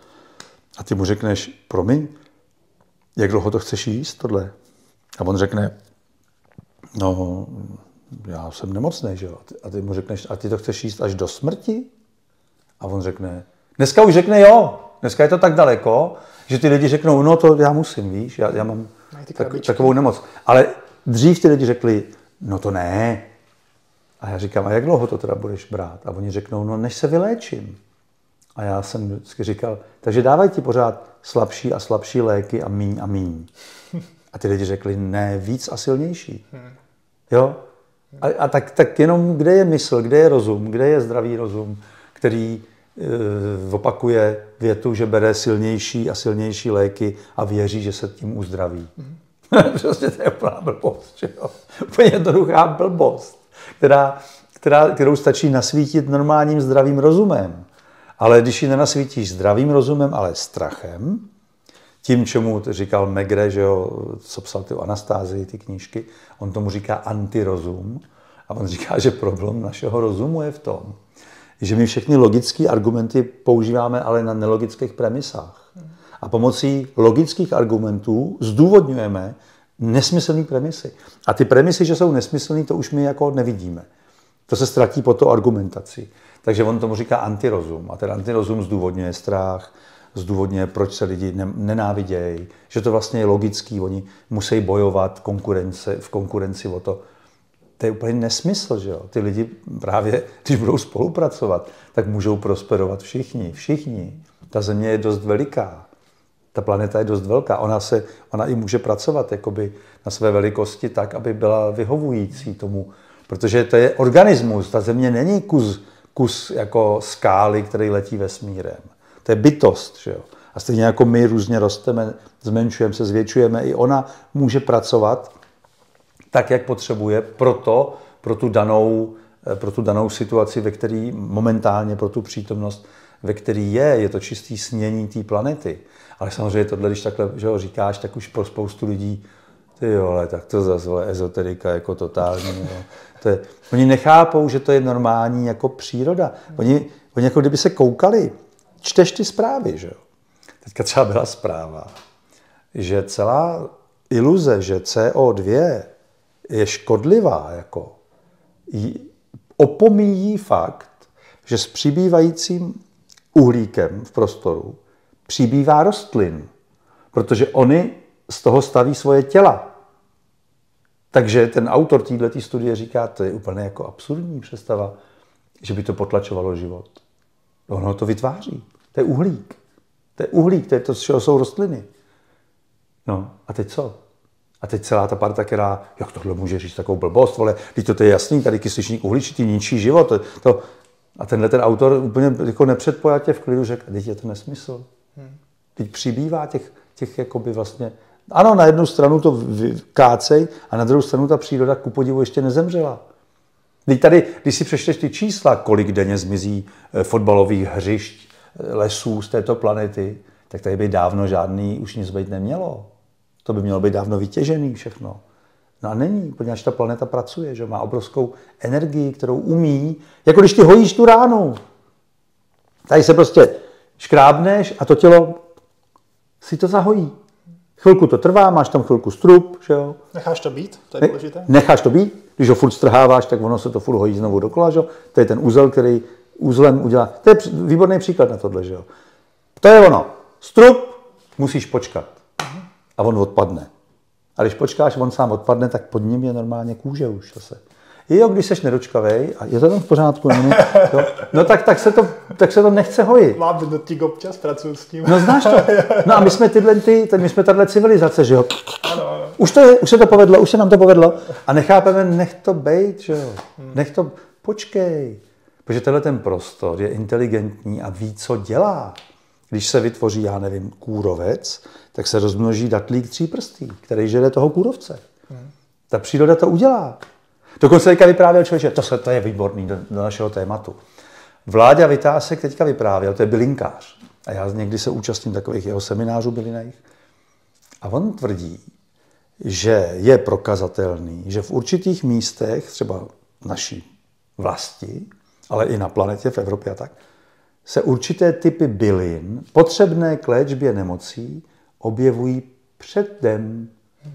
A ty mu řekneš, promiň, jak dlouho to chceš jíst, tohle? A on řekne, no, já jsem nemocný, že jo. A ty mu řekneš, a ty to chceš jíst až do smrti? A on řekne, dneska už řekne jo, dneska je to tak daleko, že ty lidi řeknou, no to já musím, víš, já mám takovou nemoc. Ale dřív ty lidi řekli, no to ne. A já říkám, a jak dlouho to teda budeš brát? A oni řeknou, no než se vyléčím. A já jsem vždycky říkal, takže dávají ti pořád slabší a slabší léky a míň a míň. A ty lidi řekli, ne, víc a silnější. Jo? A tak jenom, kde je mysl, kde je rozum, kde je zdravý rozum, který opakuje větu, že bere silnější a silnější léky a věří, že se tím uzdraví. Prostě to je úplná blbost. Že jo? Úplně jednoduchá blbost, kterou stačí nasvítit normálním zdravým rozumem. Ale když ji nenasvítíš zdravým rozumem, ale strachem, tím, čemu říkal Megre, že jo, co psal ty Anastázii, ty knížky, on tomu říká antirozum. A on říká, že problém našeho rozumu je v tom, že my všechny logické argumenty používáme, ale na nelogických premisách. A pomocí logických argumentů zdůvodňujeme nesmyslné premisy. A ty premisy, že jsou nesmyslné, to už my jako nevidíme. To se ztratí po to argumentaci. Takže on tomu říká antirozum. A ten antirozum zdůvodňuje strach, zdůvodňuje, proč se lidi nenávidějí, že to vlastně je logický, oni musí bojovat v konkurenci o to. To je úplně nesmysl, že jo? Ty lidi právě, když budou spolupracovat, tak můžou prosperovat všichni. Ta země je dost veliká. Ta planeta je dost velká. Ona i může pracovat jakoby na své velikosti tak, aby byla vyhovující tomu. Protože to je organismus. Ta země není kus kus jako skály, který letí vesmírem. To je bytost, že jo. A stejně jako my různě rosteme, zmenšujeme se, zvětšujeme, i ona může pracovat tak, jak potřebuje pro tu danou situaci, ve který momentálně, pro tu přítomnost, ve který je to čistý snění té planety. Ale samozřejmě tohle, když takhle že ho říkáš, tak už pro spoustu lidí, ty jo, ale tak to zase ezoterika jako totální. Oni nechápou, že to je normální jako příroda. Oni jako kdyby se koukali, čteš ty zprávy, že jo. Teďka třeba byla zpráva, že celá iluze, že CO2 je škodlivá, jako opomíjí fakt, že s přibývajícím uhlíkem v prostoru přibývá rostlin, protože oni z toho staví svoje těla. Takže ten autor této studie říká, to je úplně jako absurdní představa, že by to potlačovalo život. Ono to vytváří. To je uhlík. To je uhlík, to je to, z čeho jsou rostliny. No a teď co? A teď celá ta parta, která, jak tohle může říct takovou blbost, vole, teď to je jasný, tady kysličník uhličitý ničí život. A ten autor úplně jako nepředpojatě v klidu řekl, teď je to nesmysl. Teď přibývá těch jakoby vlastně, ano, na jednu stranu to kácej a na druhou stranu ta příroda ku podivu ještě nezemřela. Teď tady, když si přečteš ty čísla, kolik denně zmizí fotbalových hřišť, lesů z této planety, tak tady by dávno žádný už nic být nemělo. To by mělo být dávno vytěžený všechno. No a není, protože ta planeta pracuje, že má obrovskou energii, kterou umí, jako když ty hojíš tu ránu. Tady se prostě škrábneš a to tělo si to zahojí. Chvilku to trvá, máš tam chvilku strup, že jo. Necháš to být, to je důležité. Necháš to být, když ho furt strháváš, tak ono se to furt hojí znovu dokola, že jo. To je ten úzel, který úzlem udělá. To je výborný příklad na tohle, že jo. To je ono. Strup musíš počkat. A on odpadne. A když počkáš, on sám odpadne, tak pod ním je normálně kůže už zase. Jo, když seš nedočkavej, a je to tam v pořádku, no tak se to nechce hojit. Mám dotyk občas, pracuji s tím. No znáš to. No a my jsme tahle civilizace, že jo. Ano. Už se to povedlo, už se nám to povedlo. A nechápeme, nech to bejt, že jo. Nech to, počkej. Protože tenhle ten prostor je inteligentní a ví, co dělá. Když se vytvoří, já nevím, kůrovec, tak se rozmnoží datlík tříprstý, který žere toho kůrovce. Ta příroda to udělá. Dokonce teďka vyprávěl člověk, to je výborný do našeho tématu. Vláďa Vytásek teďka vyprávěl, to je bylinkář. A já někdy se účastním takových jeho seminářů bylinných. A on tvrdí, že je prokazatelný, že v určitých místech, třeba naší vlasti, ale i na planetě, v Evropě a tak, se určité typy bylin, potřebné k léčbě nemocí, objevují předem.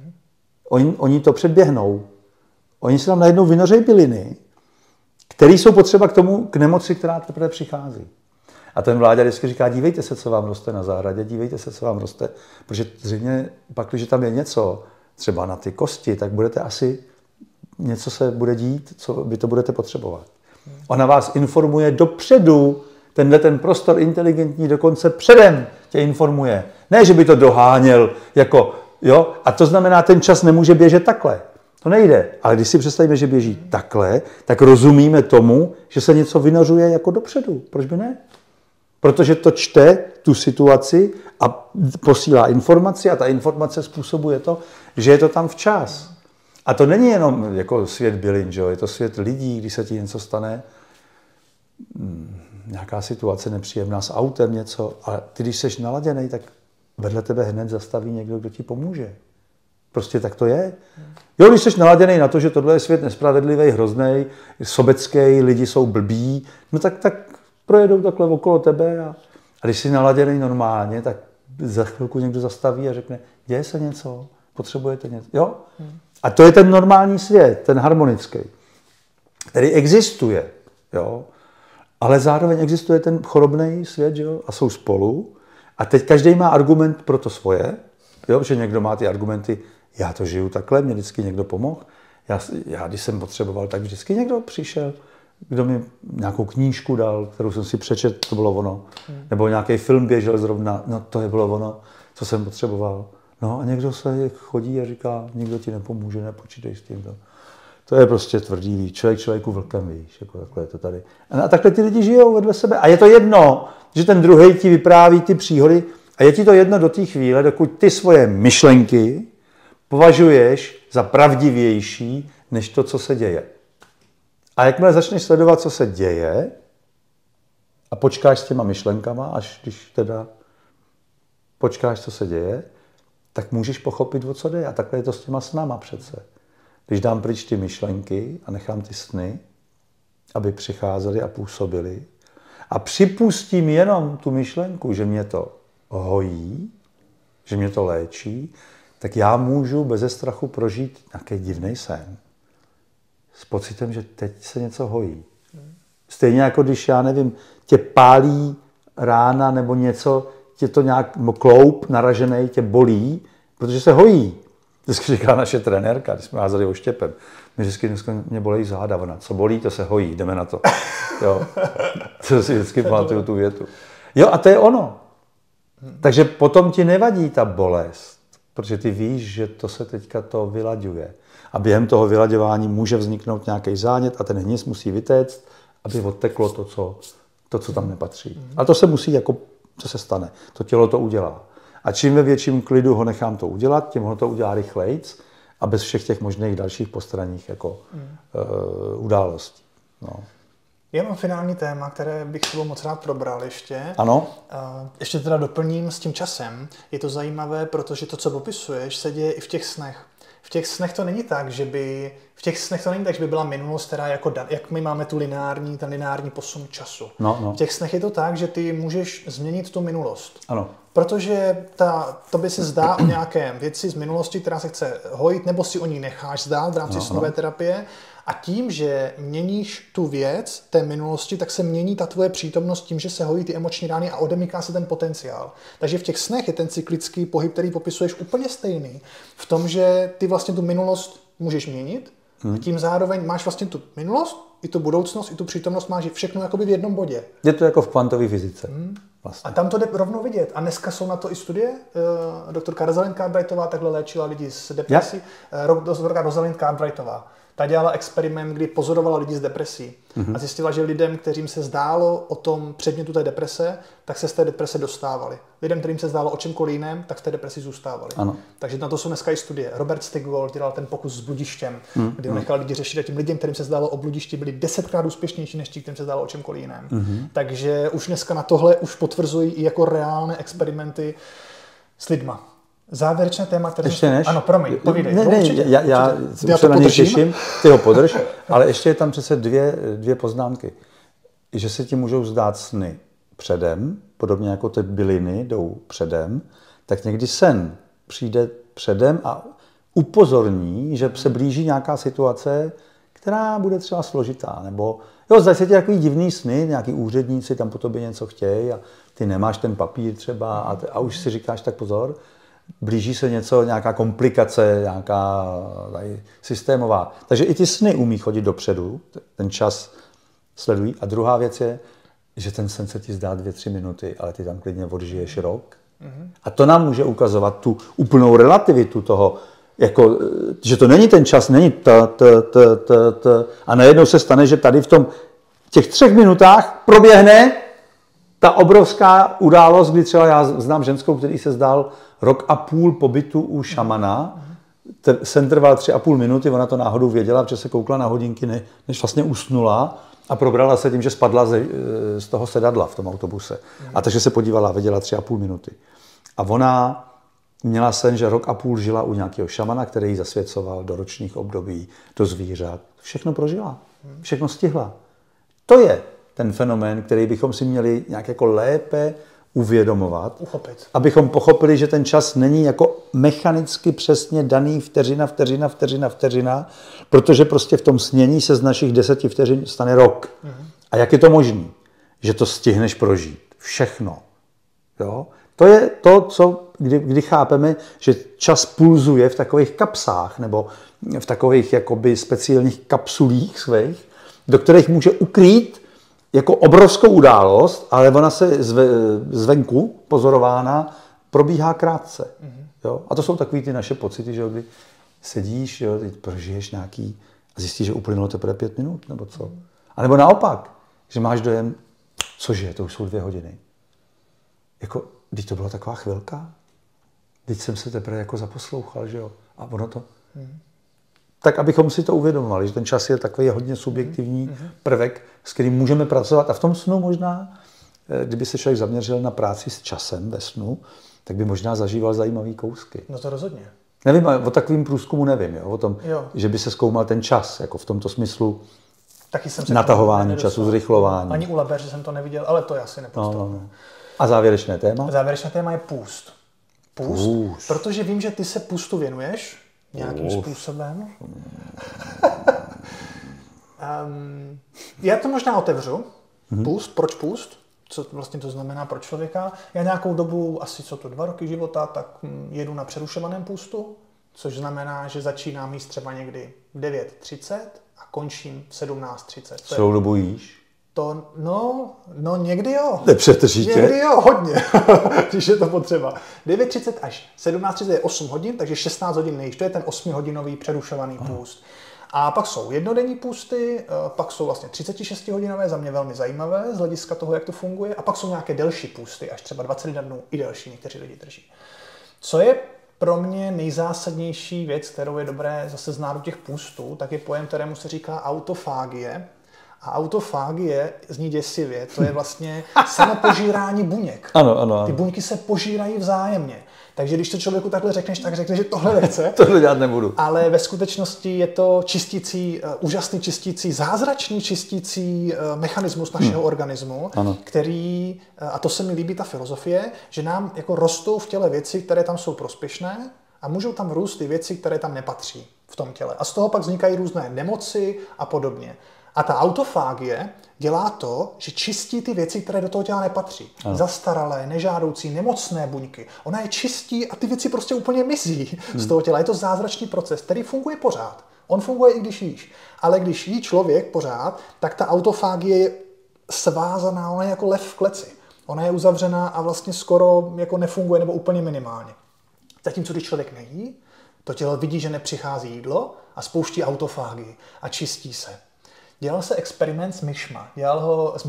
Oni to předběhnou. Oni se tam najednou vynořejí byliny, které jsou potřeba k nemoci, která teprve přichází. A ten Vláďa vždycky říká, dívejte se, co vám roste na zahradě, dívejte se, co vám roste, protože zřejmě pak, když tam je něco, třeba na ty kosti, tak budete asi, něco se bude dít, co vy to budete potřebovat. Ona vás informuje dopředu, ten prostor inteligentní dokonce předem tě informuje. Ne, že by to doháněl, jako, jo, a to znamená, ten čas nemůže běžet takhle. To nejde. Ale když si představíme, že běží takhle, tak rozumíme tomu, že se něco vynořuje jako dopředu. Proč by ne? Protože to čte tu situaci a posílá informaci a ta informace způsobuje to, že je to tam včas. A to není jenom jako svět bylin, že jo? Je to svět lidí, když se ti něco stane, nějaká situace nepříjemná s autem, něco, ale ty, když jsi naladěnej, tak vedle tebe hned zastaví někdo, kdo ti pomůže. Prostě tak to je. Jo, když jsi naladěnej na to, že tohle je svět nespravedlivý, hrozný, sobecký, lidi jsou blbí, no tak projedou takhle okolo tebe a když jsi naladěnej normálně, tak za chvilku někdo zastaví a řekne, děje se něco, potřebujete něco. Jo? A to je ten normální svět, ten harmonický, který existuje, jo? Ale zároveň existuje ten chorobný svět, jo? A jsou spolu. A teď každý má argument pro to svoje, jo? Že někdo má ty argumenty, já to žiju takhle, mě vždycky někdo pomohl. Já když jsem potřeboval, tak vždycky někdo přišel, kdo mi nějakou knížku dal, kterou jsem si přečetl, to bylo ono. Nebo nějaký film běžel zrovna, no to je bylo ono, co jsem potřeboval. No a někdo se chodí a říká, nikdo ti nepomůže, nepočítej s tím. To je prostě tvrdý, víš, člověk člověku vlkem, víš, jako takhle je to tady. A takhle ty lidi žijou vedle sebe. A je to jedno, že ten druhej ti vypráví ty příhody a je ti to jedno do té chvíle, dokud ty svoje myšlenky považuješ za pravdivější, než to, co se děje. A jakmile začneš sledovat, co se děje, a počkáš s těma myšlenkama, až když teda počkáš, co se děje, tak můžeš pochopit, o co jde. A takhle je to s těma snama přece. Když dám pryč ty myšlenky a nechám ty sny, aby přicházely a působily, a připustím jenom tu myšlenku, že mě to hojí, že mě to léčí, tak já můžu beze strachu prožít nějaký divný sen. S pocitem, že teď se něco hojí. Stejně jako když, já nevím, tě pálí rána nebo něco, tě to nějak, nebo kloup naražený tě bolí, protože se hojí. Vždycky říká naše trenérka, když jsme házeli oštěpem. Vždycky dneska mě bolí záda, ona, co bolí, to se hojí, jdeme na to. Jo. To si vždycky pamatuju tu větu. Jo, a to je ono. Takže potom ti nevadí ta bolest, protože ty víš, že to se teďka to vylaďuje. A během toho vylaďování může vzniknout nějaký zánět a ten hnis musí vytéct, aby odteklo to, co tam nepatří. A to se musí, jako, co se stane. To tělo to udělá. A čím ve větším klidu ho nechám to udělat, tím ho to udělá rychlejc a bez všech těch možných dalších postranních jako, událostí. No. Já mám finální téma, které bych s tebou moc rád probral ještě. Ano. Ještě teda doplním s tím časem. Je to zajímavé, protože to, co popisuješ, se děje i v těch snech. V těch snech to není tak, že by byla minulost, která jako jak my máme ten lineární posun času. No. V těch snech je to tak, že ty můžeš změnit tu minulost. Ano. Protože to by se zdá o nějaké věci z minulosti, která se chce hojit, nebo si o ní necháš zdát v rámci snové terapie. A tím, že měníš tu věc té minulosti, tak se mění ta tvoje přítomnost tím, že se hojí ty emoční rány a odemyká se ten potenciál. Takže v těch snech je ten cyklický pohyb, který popisuješ, úplně stejný. V tom, že ty vlastně tu minulost můžeš měnit a tím zároveň máš vlastně tu minulost, i tu budoucnost, i tu přítomnost máš všechno jakoby v jednom bodě. Je to jako v kvantové fyzice. Vlastně. A tam to jde rovnou vidět. A dneska jsou na to i studie. Doktorka Rosalind Cartwrightová takhle léčila lidi s depresí. Doktorka Rosalind Cartwrightová. Ta dělala experiment, kdy pozorovala lidi s depresí a zjistila, že lidem, kterým se zdálo o tom předmětu té deprese, tak se z té deprese dostávali. Lidem, kterým se zdálo o čemkoliv jiném, tak v té depresi zůstávali. Ano. Takže na to jsou dneska i studie. Robert Stigwold dělal ten pokus s bludištěm, kdy on nechal lidi řešit a těm lidem, kterým se zdálo o bludišti, byli 10krát úspěšnější než ti, kterým se zdálo o čemkoliv jiném. Takže už dneska na tohle už potvrzují i jako reálné experimenty s lidma. Závěrečné téma, které... Ještě než? Ano, promiň, povídej. Já se na něj těším, ty ho podrž, ale ještě je tam přece dvě poznámky. Že se ti můžou zdát sny předem, podobně jako ty byliny jdou předem, tak někdy sen přijde předem a upozorní, že se blíží nějaká situace, která bude třeba složitá, nebo zdají se ti takový divný sny, nějaký úředníci tam po tobě něco chtějí a ty nemáš ten papír třeba a už si říkáš, tak pozor, blíží se něco, nějaká komplikace, nějaká systémová. Takže i ty sny umí chodit dopředu, ten čas sledují. A druhá věc je, že ten sen se ti zdá 2-3 minuty, ale ty tam klidně odžiješ rok. A to nám může ukazovat tu úplnou relativitu toho, jako, že to není ten čas, není a najednou se stane, že tady v těch 3 minutách proběhne ta obrovská událost, kdy třeba já znám ženskou, který se zdál 1,5 roku pobytu u šamana. Sen trval 3,5 minuty, ona to náhodou věděla, protože se koukla na hodinky, než vlastně usnula a probrala se tím, že spadla z toho sedadla v tom autobuse. A takže se podívala a věděla 3,5 minuty. A ona měla sen, že 1,5 roku žila u nějakého šamana, který ji zasvěcoval do ročních období, do zvířat. Všechno prožila, všechno stihla. To je ten fenomén, který bychom si měli nějak jako lépe uvědomovat, uchopit. Abychom pochopili, že ten čas není jako mechanicky přesně daný vteřina, protože prostě v tom snění se z našich 10 vteřin stane rok. A jak je to možné? Že to stihneš prožít. Všechno. Jo? To je to, kdy chápeme, že čas pulzuje v takových kapsách nebo v takových jakoby speciálních kapsulích svých, do kterých může ukrýt jako obrovskou událost, ale ona se zvenku pozorována probíhá krátce. Jo? A to jsou takový ty naše pocity, že kdy sedíš, jo, teď prožiješ nějaký a zjistíš, že uplynulo teprve 5 minut, nebo co. A nebo naopak, že máš dojem, cože, to už jsou 2 hodiny. Jako, když to byla taková chvilka, teď jsem se teprve jako zaposlouchal, že jo, a ono to... Tak abychom si to uvědomovali, že ten čas je takový hodně subjektivní prvek, s kterým můžeme pracovat. A v tom snu možná, kdyby se člověk zaměřil na práci s časem ve snu, tak by možná zažíval zajímavý kousky. No to rozhodně. Nevím, o takovým průzkumu nevím, jo, o tom, že by se zkoumal ten čas, jako v tomto smyslu taky jsem se natahování času, zrychlování. Ani u Laberže jsem to neviděl, ale to já si nepostupnu. No. A závěrečné téma? Závěrečné téma je půst. Půst. Protože vím, že ty se půstu věnuješ nějakým způsobem. Já to možná otevřu. Půst, proč půst? Co vlastně to znamená pro člověka? Já nějakou dobu, asi 2 roky života, tak jedu na přerušovaném půstu, což znamená, že začínám jíst třeba někdy v 9:30 a končím v 17:30. Celou dobu jíš? To, no někdy jo. Nepřetržitě? Někdy jo, hodně, když je to potřeba. 9:30 až 17:30 je 8 hodin, takže 16 hodin nejíš. To je ten 8hodinový přerušovaný půst. A pak jsou jednodenní půsty, pak jsou vlastně 36hodinové, za mě velmi zajímavé z hlediska toho, jak to funguje. A pak jsou nějaké delší půsty, až třeba 21 dnů i delší, někteří lidi drží. Co je pro mě nejzásadnější věc, kterou je dobré zase znát u těch půstů, tak je pojem, kterému se říká autofágie. A autofágie zní děsivě, to je vlastně samopožírání buněk. Ano. Ty buňky se požírají vzájemně. Takže když to člověku takhle řekneš, tak řekne, že tohle nechce. Tohle dělat nebudu. Ale ve skutečnosti je to čistící, úžasný čistící, zázračný čistící mechanismus našeho organismu, který, a to se mi líbí ta filozofie, že nám jako rostou v těle věci, které tam jsou prospěšné a můžou tam růst ty věci, které tam nepatří v tom těle. A z toho pak vznikají různé nemoci a podobně. A ta autofágie dělá to, že čistí ty věci, které do toho těla nepatří. Zastaralé, nežádoucí, nemocné buňky. Ona je čistí a ty věci prostě úplně mizí z toho těla. Je to zázračný proces, který funguje pořád. On funguje i když jíš. Ale když jí člověk pořád, tak ta autofágie je svázaná, ona je jako lev v kleci. Ona je uzavřená a vlastně skoro jako nefunguje nebo úplně minimálně. Zatímco když člověk nejí, to tělo vidí, že nepřichází jídlo a spouští autofágii a čistí se. Dělal se experiment s myšma. Dělal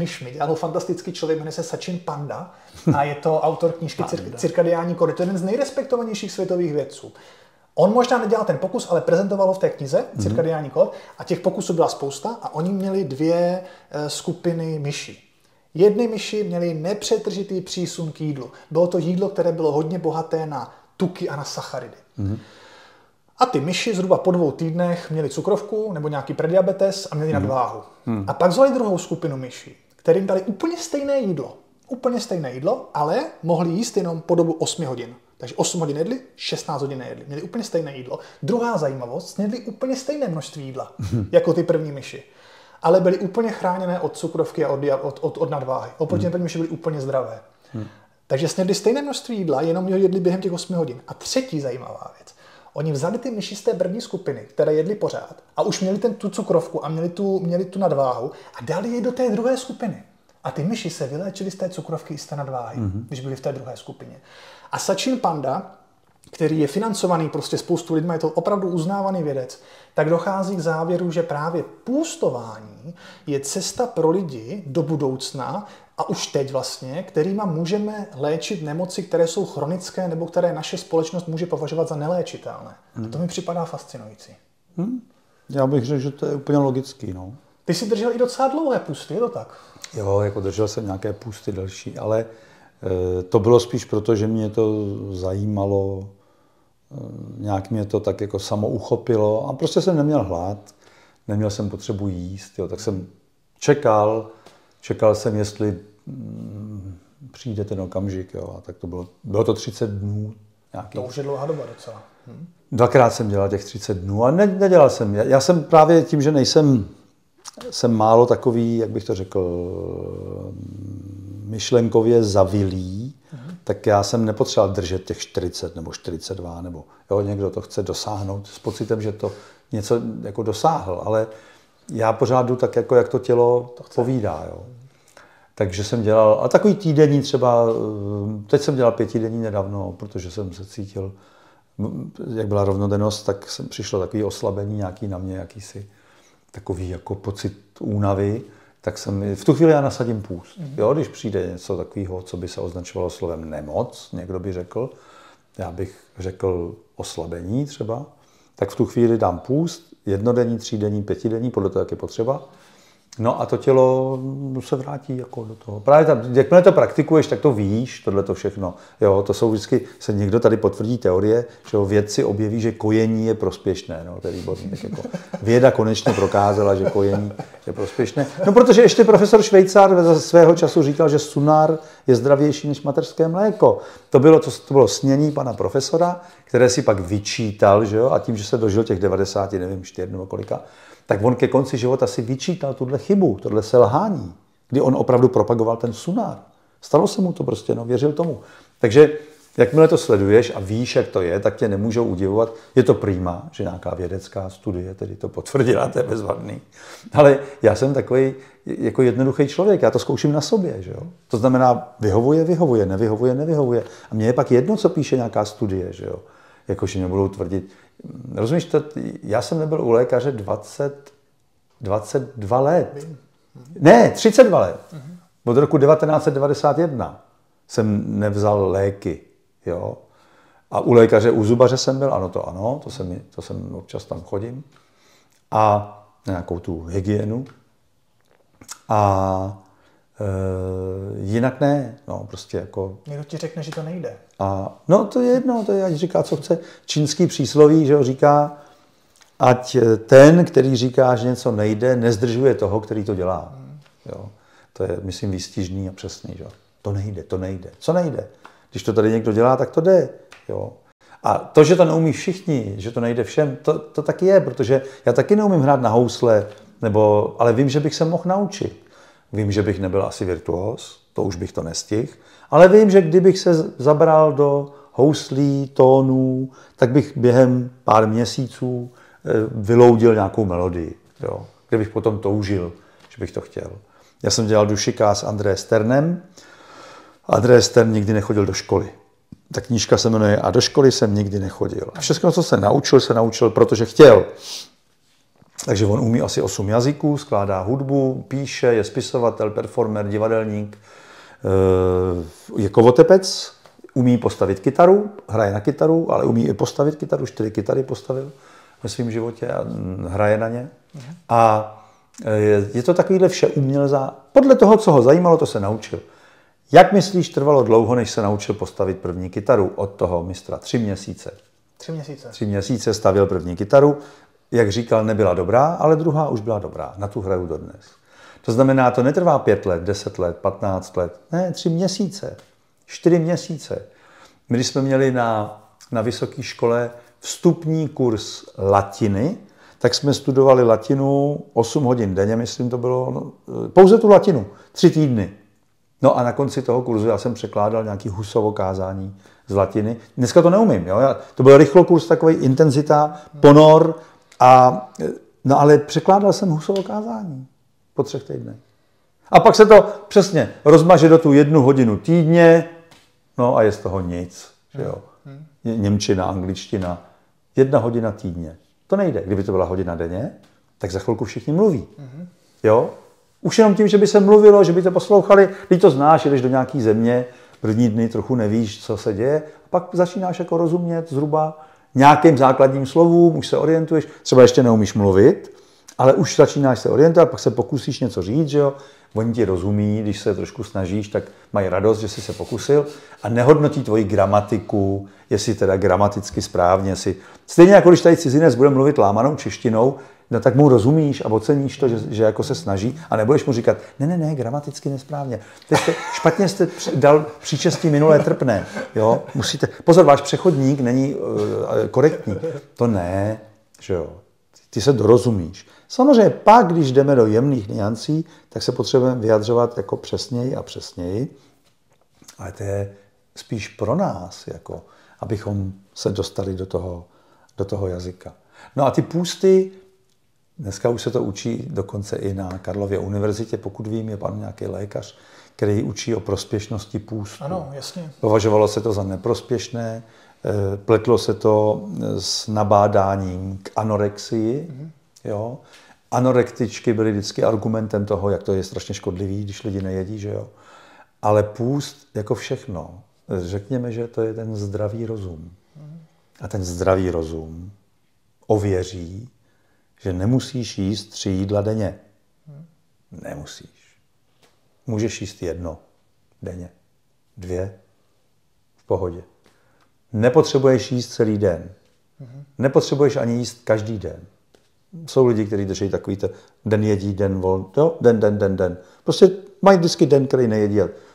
ho fantastický člověk, jmenuje se Sachin Panda a je to autor knížky Cirkadiální kódy. To je jeden z nejrespektovanějších světových vědců. On možná nedělal ten pokus, ale prezentoval ho v té knize Cirkadiální kód a těch pokusů byla spousta a oni měli 2 skupiny myší. Jedny myši měly nepřetržitý přísun k jídlu. Bylo to jídlo, které bylo hodně bohaté na tuky a na sacharidy. A ty myši zhruba po 2 týdnech měli cukrovku nebo nějaký prediabetes a měli nadváhu. A pak vzali druhou skupinu myší, kterým dali úplně stejné jídlo, ale mohli jíst jenom po dobu 8 hodin. Takže 8 hodin jedli, 16 hodin nejedli. Měli úplně stejné jídlo. Druhá zajímavost, snědli úplně stejné množství jídla, jako ty první myši. Ale byly úplně chráněné od cukrovky a od nadváhy. Oproti těm první myši byly úplně zdravé. Takže snědli stejné množství jídla, jenom ho jedli během těch 8 hodin. A třetí zajímavá věc. Oni vzali ty myši z té první skupiny, které jedli pořád a už měli tu cukrovku a měli tu nadváhu a dali je do té druhé skupiny. A ty myši se vyléčily z té cukrovky i z té nadváhy, když byli v té druhé skupině. A Sachin Panda, který je financovaný prostě spoustu lidmi, je to opravdu uznávaný vědec, tak dochází k závěru, že právě půstování je cesta pro lidi do budoucna a už teď vlastně, kterýma můžeme léčit nemoci, které jsou chronické nebo které naše společnost může považovat za neléčitelné. A to mi připadá fascinující. Já bych řekl, že to je úplně logický. No. Ty jsi držel i docela dlouhé půsty, je to tak? Jo, jako držel jsem nějaké půsty delší, ale to bylo spíš proto, že mě to zajímalo, nějak mě to tak jako samo uchopilo a prostě jsem neměl hlad, neměl jsem potřebu jíst, jo, tak jsem čekal jsem, jestli přijde ten okamžik, jo, a tak to bylo to 30 dnů. Nějaký. To už je dlouhá doba docela. 2krát jsem dělal těch 30 dnů a nedělal jsem. Já jsem právě tím, že jsem málo takový, jak bych to řekl, myšlenkově zavilý, tak já jsem nepotřeboval držet těch 40 nebo 42, nebo jo, někdo to chce dosáhnout s pocitem, že to něco jako dosáhl, ale já pořád jdu tak, jako jak to tělo povídá. Jo. Takže jsem dělal, a takový týdenní třeba, teď jsem dělal 5denní nedávno, protože jsem se cítil, jak byla rovnodennost, tak přišlo takové oslabení nějaký na mě, jakýsi. takový jako pocit únavy, tak v tu chvíli já nasadím půst. Jo, když přijde něco takového, co by se označovalo slovem nemoc, někdo by řekl, já bych řekl oslabení třeba, tak v tu chvíli dám půst, 1denní, 3denní, 5denní, podle toho, jak je potřeba. No a to tělo se vrátí jako do toho. Právě jakmile to praktikuješ, tak to víš, tohle to všechno. Jo, to jsou vždycky, se někdo tady potvrdí teorie, že vědci objeví, že kojení je prospěšné. No, to je výborný. Tak jako věda konečně prokázala, že kojení je prospěšné. No, protože ještě profesor Švejcar ze svého času říkal, že sunár je zdravější než mateřské mléko. To bylo snění pana profesora, které si pak vyčítal, že jo, a tím, že se dožil těch 90, nevím, 4 nebo kolika, tak on ke konci života si vyčítal tuhle chybu, tohle selhání, kdy on opravdu propagoval ten sunár. Stalo se mu to prostě, no, věřil tomu. Takže jakmile to sleduješ a víš, jak to je, tak tě nemůžou udivovat. Je to prima, že nějaká vědecká studie tedy to potvrdila, to je bezvadný. Ale já jsem takový jako jednoduchý člověk, já to zkouším na sobě. Že jo? To znamená, vyhovuje, nevyhovuje. A mně je pak jedno, co píše nějaká studie, že jo? Jakože mě budou tvrdit. Rozumíš, já jsem nebyl u lékaře 22 let. Ne, 32 let. Od roku 1991 jsem nevzal léky. Jo? A u lékaře, u zubaře jsem byl, ano, to jsem občas tam chodím. A nějakou tu hygienu. A jinak ne, no prostě jako... Někdo ti řekne, že to nejde. A no to je jedno, to je, ať říká, co chce. Čínský přísloví, že ho říká, ať ten, který říká, že něco nejde, nezdržuje toho, který to dělá. Jo? To je, myslím, výstižný a přesný. Že? To nejde. Co nejde? Když to tady někdo dělá, tak to jde. Jo? A to, že to neumí všichni, že to nejde všem, to taky je, protože já taky neumím hrát na housle, ale vím, že bych se mohl naučit. Vím, že bych nebyl asi virtuóz, to už bych to nestihl, ale vím, že kdybych se zabral do houslí, tónů, tak bych během pár měsíců vyloudil nějakou melodii, jo? Kde bych potom toužil, že bych to chtěl. Já jsem dělal dušika s André Sternem. André Stern nikdy nechodil do školy. Ta knížka se jmenuje A do školy jsem nikdy nechodil. A všechno, co se naučil, protože chtěl. Takže on umí asi 8 jazyků, skládá hudbu, píše, je spisovatel, performer, divadelník, je kovotepec, umí postavit kytaru, hraje na kytaru, ale umí i postavit kytaru, 4 kytary postavil ve svém životě a hraje na ně. A je to takovýhle vše uměl podle toho, co ho zajímalo, to se naučil. Jak myslíš, trvalo dlouho, než se naučil postavit první kytaru od toho mistra? 3 měsíce. 3 měsíce. 3 měsíce stavěl první kytaru. Jak říkal, nebyla dobrá, ale druhá už byla dobrá. Na tu hraju dodnes. To znamená, to netrvá 5 let, 10 let, 15 let. Ne, 3 měsíce, 4 měsíce. My, když jsme měli na vysoké škole vstupní kurz latiny, tak jsme studovali latinu 8 hodin denně, myslím to bylo, no, pouze tu latinu, 3 týdny. No a na konci toho kurzu já jsem překládal nějaký Husovo kázání z latiny. Dneska to neumím, jo? To byl rychlokurs, takový intenzita, ponor, no ale překládal jsem Husovo kázání po 3 týdnech. A pak se to přesně rozmaže do tu 1 hodinu týdně, no a je z toho nic. Že jo? Němčina, angličtina, 1 hodina týdně. To nejde. Kdyby to byla hodina denně, tak za chvilku všichni mluví. Jo? Už jenom tím, že by se mluvilo, že by to poslouchali, když to znáš, jdeš do nějaký země, první dny trochu nevíš, co se děje, a pak začínáš jako rozumět zhruba nějakým základním slovům, už se orientuješ, třeba ještě neumíš mluvit, ale už začínáš se orientovat, pak se pokusíš něco říct, že jo, oni ti rozumí, když se trošku snažíš, tak mají radost, že jsi se pokusil a nehodnotí tvoji gramatiku, jestli teda gramaticky správně si. Stejně jako když tady cizinec bude mluvit lámanou češtinou, no tak mu rozumíš a oceníš to, že jako se snaží a nebudeš mu říkat, ne, gramaticky nesprávně. Špatně jste dal příčestí minulé trpné. Jo? Musíte, pozor, váš přechodník není korektní. To ne, že jo. Ty se dorozumíš. Samozřejmě pak, když jdeme do jemných niancí, tak se potřebujeme vyjadřovat jako přesněji a přesněji. Ale to je spíš pro nás, jako, abychom se dostali do toho jazyka. No a ty půsty, dneska už se to učí dokonce i na Karlově univerzitě, pokud vím, je pan nějaký lékař, který učí o prospěšnosti půstu. Ano, jasně. Považovalo se to za neprospěšné, pletlo se to s nabádáním k anorexii, jo. Anorektičky byly vždycky argumentem toho, jak to je strašně škodlivý, když lidi nejedí, že jo. Ale půst, jako všechno, řekněme, že to je ten zdravý rozum. A ten zdravý rozum ověří, že nemusíš jíst 3 jídla denně. Nemusíš. Můžeš jíst 1 denně, 2 v pohodě. Nepotřebuješ jíst celý den. Nepotřebuješ ani jíst každý den. Jsou lidi, kteří drží takový den jedí, den vol, jo, den. Prostě mají vždycky den, který nejedí.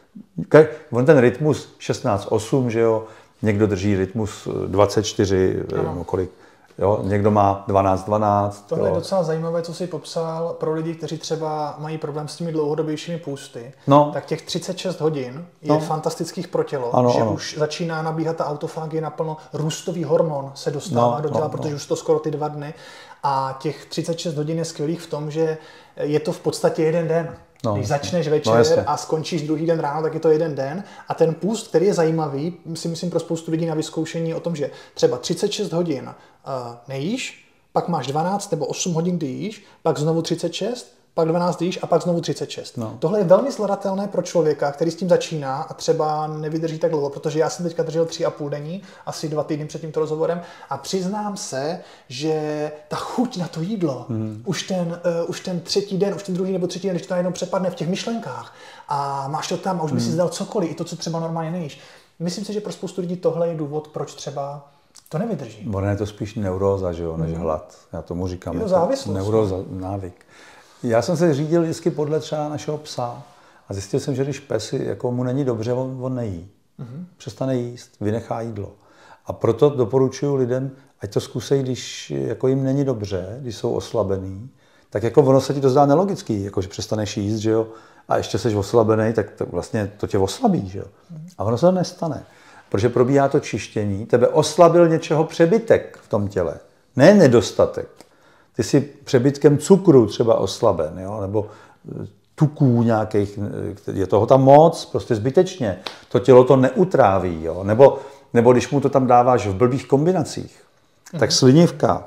On ten rytmus 16-8, že jo, někdo drží rytmus 24, no, kolik, jo, někdo má 12-12. Tohle je docela zajímavé, co jsi popsal pro lidi, kteří třeba mají problém s těmi dlouhodobějšími půsty. No. Tak těch 36 hodin je fantastických pro tělo, že už začíná nabíhat ta autofágie naplno, růstový hormon se dostává do těla, protože už to skoro ty 2 dny. A těch 36 hodin je skvělých v tom, že je to v podstatě 1 den. Když začneš večer a skončíš druhý den ráno, tak je to 1 den. A ten půst, který je zajímavý, si myslím pro spoustu lidí na vyzkoušení o tom, že třeba 36 hodin nejíš, pak máš 12 nebo 8 hodin, kdy jíš, pak znovu 36, pak 12 jíš a pak znovu 36. Tohle je velmi zvladatelné pro člověka, který s tím začíná a třeba nevydrží tak dlouho, protože já jsem teďka držel 3,5 denní, asi 2 týdny před tímto rozhovorem a přiznám se, že ta chuť na to jídlo, už ten 3. den, už ten 2. nebo 3. den, když to najednou přepadne v těch myšlenkách a máš to tam a už by si zdal cokoliv, i to, co třeba normálně nejíš. Myslím si, že pro spoustu lidí tohle je důvod, proč třeba to nevydrží. Ono je to spíš neuróza, že jo, než hlad. Já tomu říkám. Je to závislost. Neuróza, návyk. Já jsem se řídil vždycky podle třeba našeho psa a zjistil jsem, že když pes jako mu není dobře, on nejí. Přestane jíst, vynechá jídlo. A proto doporučuji lidem, ať to zkusejí, když jako jim není dobře, když jsou oslabený, tak jako ono se ti to zdá nelogický, jako že přestaneš jíst, že jo, a ještě jsi oslabený, tak to vlastně to tě oslabí, že jo. A ono se to nestane, protože probíhá to čištění, tebe oslabil něčeho přebytek v tom těle, ne nedostatek. Ty jsi přebytkem cukru třeba oslaben, jo? Nebo tuků nějakých, je toho tam moc, prostě zbytečně. To tělo to neutráví, jo? Nebo když mu to tam dáváš v blbých kombinacích, tak slinivka,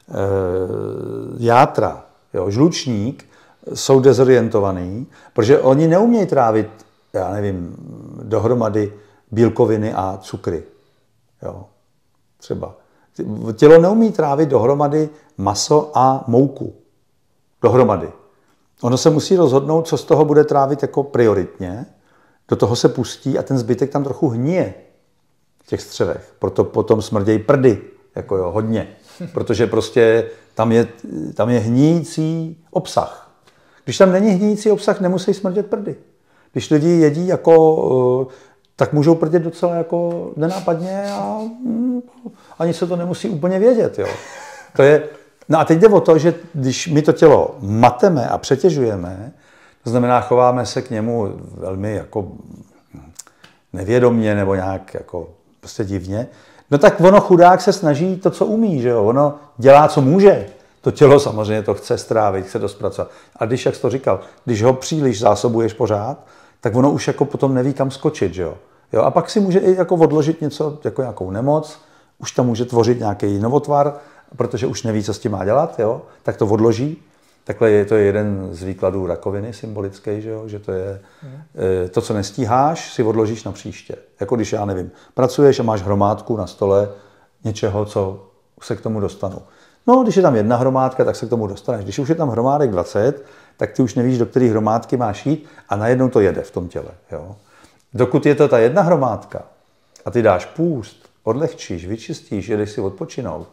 játra, jo? Žlučník jsou dezorientovaný, protože oni neumějí trávit, já nevím, dohromady bílkoviny a cukry. Jo? Třeba. Tělo neumí trávit dohromady maso a mouku. Dohromady. Ono se musí rozhodnout, co z toho bude trávit jako prioritně. Do toho se pustí a ten zbytek tam trochu hníje v těch střevech. Proto potom smrdějí prdy, jako jo, hodně. Protože prostě tam je hníjící obsah. Když tam není hníjící obsah, nemusí smrdět prdy. Když lidi jedí jako... tak můžou prdět docela jako nenápadně a ani se to nemusí úplně vědět. Jo. To je, no a teď jde o to, že když my to tělo mateme a přetěžujeme, to znamená, chováme se k němu velmi jako nevědomně nebo nějak jako prostě divně, no tak ono chudák se snaží to, co umí, že jo. Ono dělá, co může. To tělo samozřejmě to chce strávit, chce to zpracovat. A když, jak jsi to říkal, když ho příliš zásobuješ pořád, tak ono už jako potom neví, kam skočit, že jo. A pak si může i jako odložit něco, jako nějakou nemoc, už tam může tvořit nějaký novotvar, protože už neví, co s tím má dělat, jo, tak to odloží. Takhle to je jeden z výkladů rakoviny symbolický, že jo, že to je to, co nestíháš, si odložíš na příště. Jako když, já nevím, pracuješ a máš hromádku na stole něčeho, co se k tomu dostanu. No, když je tam 1 hromádka, tak se k tomu dostaneš. Když už je tam hromádek 20, tak ty už nevíš, do které hromádky máš jít a najednou to jede v tom těle. Jo. Dokud je to ta 1 hromádka a ty dáš půst, odlehčíš, vyčistíš, jedeš si odpočinout,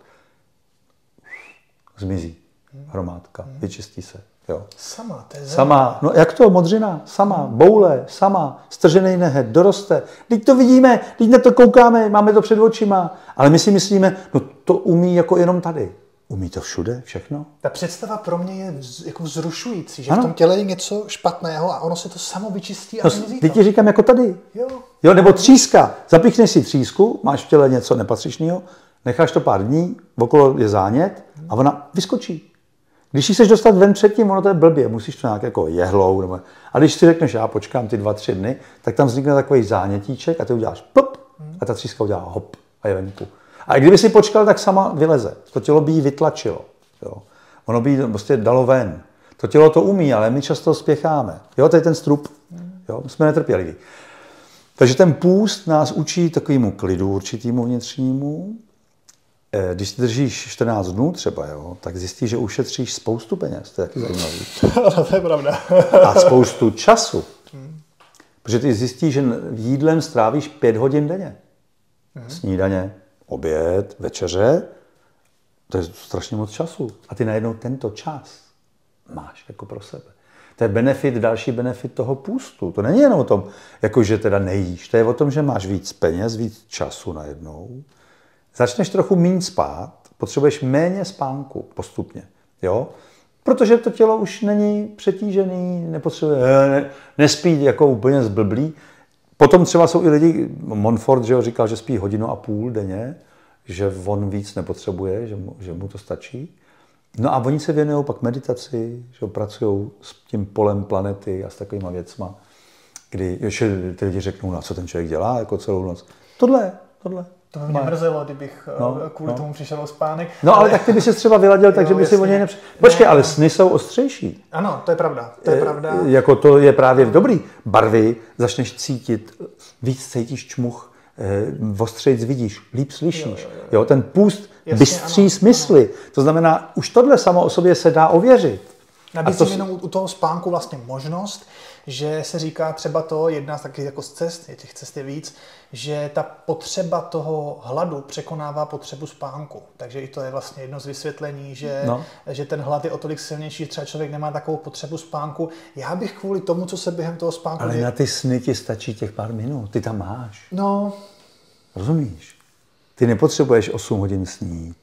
zmizí hromádka, vyčistí se. Jo. Sama, to je sama, no jak to, modřina, sama, boule, sama, stržený nehet, doroste. Teď to vidíme, teď na to koukáme, máme to před očima, ale my si myslíme, no to umí jako jenom tady. Umí to všude, všechno? Ta představa pro mě je jako vzrušující, že ano. V tom těle je něco špatného a ono se to samo vyčistí a zmizí to. Teď ti říkám jako tady. Jo, nebo tříska. Zapíchneš si třísku, máš v těle něco nepatřičného, necháš to pár dní, okolo je zánět a ona vyskočí. Když ji chceš dostat ven předtím, ono to je blbě, musíš to nějak jako jehlou. Nebo... A když si řekneš, já počkám ty 2-3 dny, tak tam vznikne takový zánětíček a ty uděláš plop a ta tříska udělá hop a je venku. A kdyby si počkal, tak sama vyleze. To tělo by jí vytlačilo. Jo. Ono by prostě dalo ven. To tělo to umí, ale my často spěcháme. Jo, to je ten strup. Jo, jsme netrpěliví. Takže ten půst nás učí takovému klidu určitýmu vnitřnímu. Když si držíš 14 dnů třeba, jo, tak zjistíš, že ušetříš spoustu peněz. To je taky zajímavé. To je pravda. A spoustu času. Protože ty zjistíš, že jídlem strávíš 5 hodin denně. Snídaně, oběd, večeře. To je strašně moc času. A ty najednou tento čas máš jako pro sebe. To je benefit, další benefit toho půstu. To není jenom o tom, jako že teda nejíš. To je o tom, že máš víc peněz, víc času najednou. Začneš trochu méně spát, potřebuješ méně spánku postupně. Jo? Protože to tělo už není přetížený, nepotřebuje, nespí jako úplně zblblý. Potom třeba jsou i lidi, Montfort že říkal, že spí 1,5 hodiny denně, že on víc nepotřebuje, že mu to stačí. No a oni se věnují pak meditaci, že pracují s tím polem planety a s takovýma věcma, kdy ještě ty lidi řeknou, na co ten člověk dělá jako celou noc. Tohle. To by mě mrzelo, kdybych kvůli tomu přišel o spánek. No ale tak ty by se třeba vyladil, takže by si o něj Počkej, ale sny jsou ostřejší. Ano, to je pravda. To je pravda. Jako to je právě dobrý. Barvy začneš cítit, víc cítíš čmuch, ostřejc vidíš, líp slyšíš. Jo, ten půst bystří smysly. To znamená, už tohle samo o sobě se dá ověřit. Nabízím jenom u toho spánku vlastně možnost, že se říká třeba to, jedna z taky jako z cest, těch cest je víc, že ta potřeba toho hladu překonává potřebu spánku. Takže i to je vlastně jedno z vysvětlení, že ten hlad je o tolik silnější, že třeba člověk nemá takovou potřebu spánku. Já bych kvůli tomu, co se během toho spánku... Ale na ty sny ti stačí těch pár minut, ty tam máš. No. Rozumíš? Ty nepotřebuješ 8 hodin snít.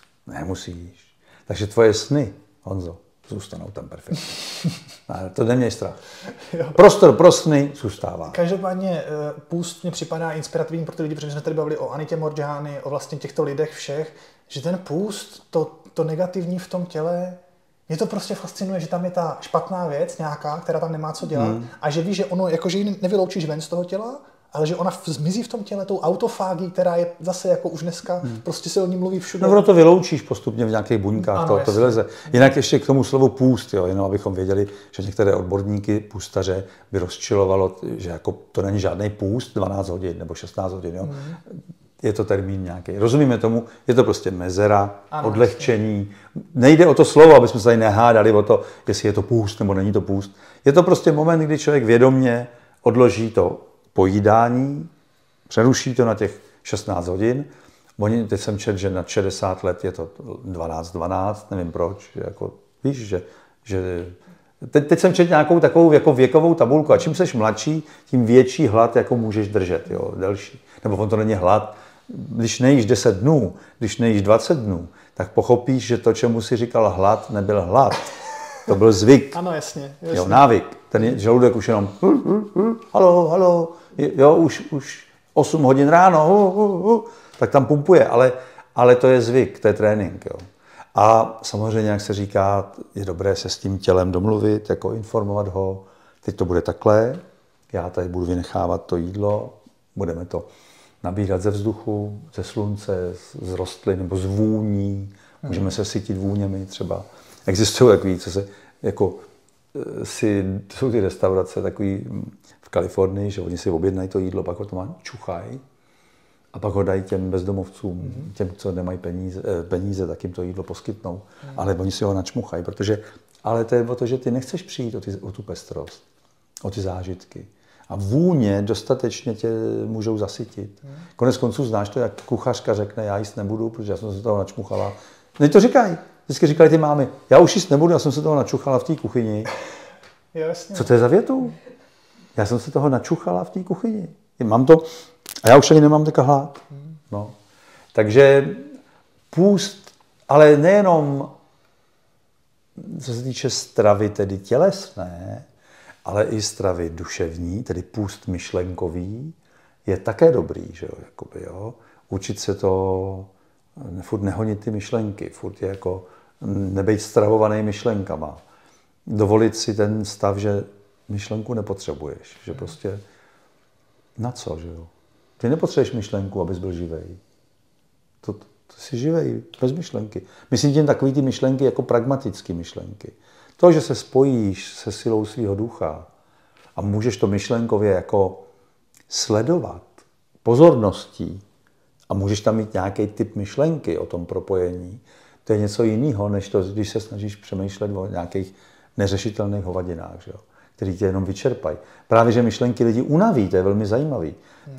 Nemusíš. Takže tvoje sny, Honzo, zůstanou tam perfektně. To neměj strach. Prostor pro sny zůstává. Každopádně půst mě připadá inspirativní pro ty lidi, protože jsme tady bavili o Anitě Mordjani, o vlastně těchto lidech všech, že ten půst, to negativní v tom těle, mě to prostě fascinuje, že tam je ta špatná věc nějaká, která tam nemá co dělat a že víš, že ono, jakože ji nevyloučíš ven z toho těla, ale že ona zmizí v tom těle tou autofágií, která je zase jako už dneska, prostě se o ní mluví všude. No ono to vyloučíš postupně v nějakých buňkách, ano, to vyleze. Jinak ještě k tomu slovu půst, jo, jenom abychom věděli, že některé odborníky, půstaře by rozčilovalo, že jako to není žádný půst 12 hodin nebo 16 hodin. Jo. Je to termín nějaký. Rozumíme tomu, je to prostě mezera, ano, odlehčení. Nejde o to slovo, aby jsme se tady nehádali o to, jestli je to půst nebo není to půst. Je to prostě moment, kdy člověk vědomě odloží to pojídání, přeruší to na těch 16 hodin. Teď jsem četl, že na 60 let je to 12, nevím proč. Jako, víš, že teď jsem četl nějakou takovou jako věkovou tabulku a čím seš mladší, tím větší hlad jako můžeš držet, jo, delší. Nebo on to není hlad. Když nejíš 10 dnů, když nejíš 20 dnů, tak pochopíš, že to, čemu si říkal hlad, nebyl hlad. To byl zvyk. Ano, jasně. Jo, návyk. Ten žaludek už jenom halo, jo, už 8 hodin ráno, tak tam pumpuje, ale to je zvyk, to je trénink, jo. A samozřejmě, jak se říká, je dobré se s tím tělem domluvit, jako informovat ho, teď to bude takhle, já tady budu vynechávat to jídlo, budeme to nabírat ze vzduchu, ze slunce, z rostlin nebo z vůní, můžeme se sytit vůněmi třeba. Existují takový, co se jako jsou ty restaurace takový v Kalifornii, že oni si objednají to jídlo, pak ho to čuchají a pak ho dají těm bezdomovcům, těm, co nemají peníze, tak jim to jídlo poskytnou. Ale oni si ho načmuchají, ale to je o to, že ty nechceš přijít o tu pestrost, o ty zážitky. A vůně dostatečně tě můžou zasytit. Konec konců znáš to, jak kuchařka řekne, já jíst nebudu, protože já jsem se toho načmuchala. Teď to říkají. Vždycky říkali ty mámy, já už jíst nebudu, já jsem se toho načuchala v té kuchyni. Jasně. Co to je za větu? Já jsem se toho načuchala v té kuchyni. Mám to, a já už ani nemám takový hlad. No. Takže půst, ale nejenom co se týče stravy, tedy tělesné, ale i stravy duševní, tedy půst myšlenkový, je také dobrý, že jo, jakoby, jo. Učit se to, furt nehonit ty myšlenky, furt je jako nebejt stravovaný myšlenkama. Dovolit si ten stav, že myšlenku nepotřebuješ, že prostě na co, že jo. Ty nepotřebuješ myšlenku, abys byl živej. jsi živej, bez myšlenky. Myslím tím takový ty myšlenky jako pragmatické myšlenky. To, že se spojíš se silou svého ducha a můžeš to myšlenkově jako sledovat pozorností a můžeš tam mít nějaký typ myšlenky o tom propojení, to je něco jiného, než to, když se snažíš přemýšlet o nějakých neřešitelných hovadinách, že jo, který tě jenom vyčerpají. Právě, že myšlenky lidi unaví, to je velmi zajímavý.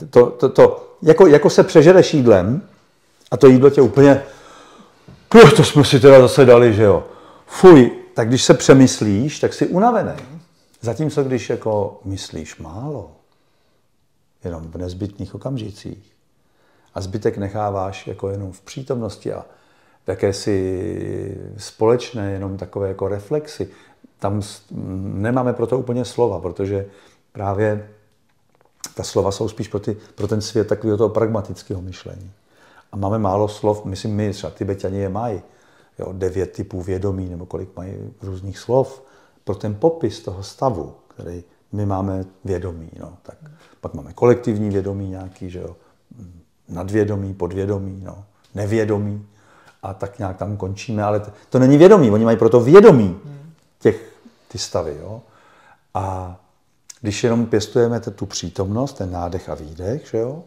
Jako se přežereš jídlem a to jídlo tě úplně, to jsme si teda zase dali, že jo. Fuj, tak když se přemyslíš, tak jsi unavený. Zatímco když jako myslíš málo, jenom v nezbytných okamžicích a zbytek necháváš jako jenom v přítomnosti a v jakési společné, jenom takové jako reflexy, tam nemáme pro to úplně slova, protože právě ta slova jsou spíš pro ten svět takového toho pragmatického myšlení. A máme málo slov, myslím my, třeba Tibetani je mají, 9 typů vědomí, nebo kolik mají různých slov, pro ten popis toho stavu, který my máme vědomí. No, tak pak máme kolektivní vědomí nějaký, že jo, nadvědomí, podvědomí, no, nevědomí a tak nějak tam končíme, ale to není vědomí, oni mají proto vědomí ty stavy. Jo. A když jenom pěstujeme tu přítomnost, ten nádech a výdech, že jo,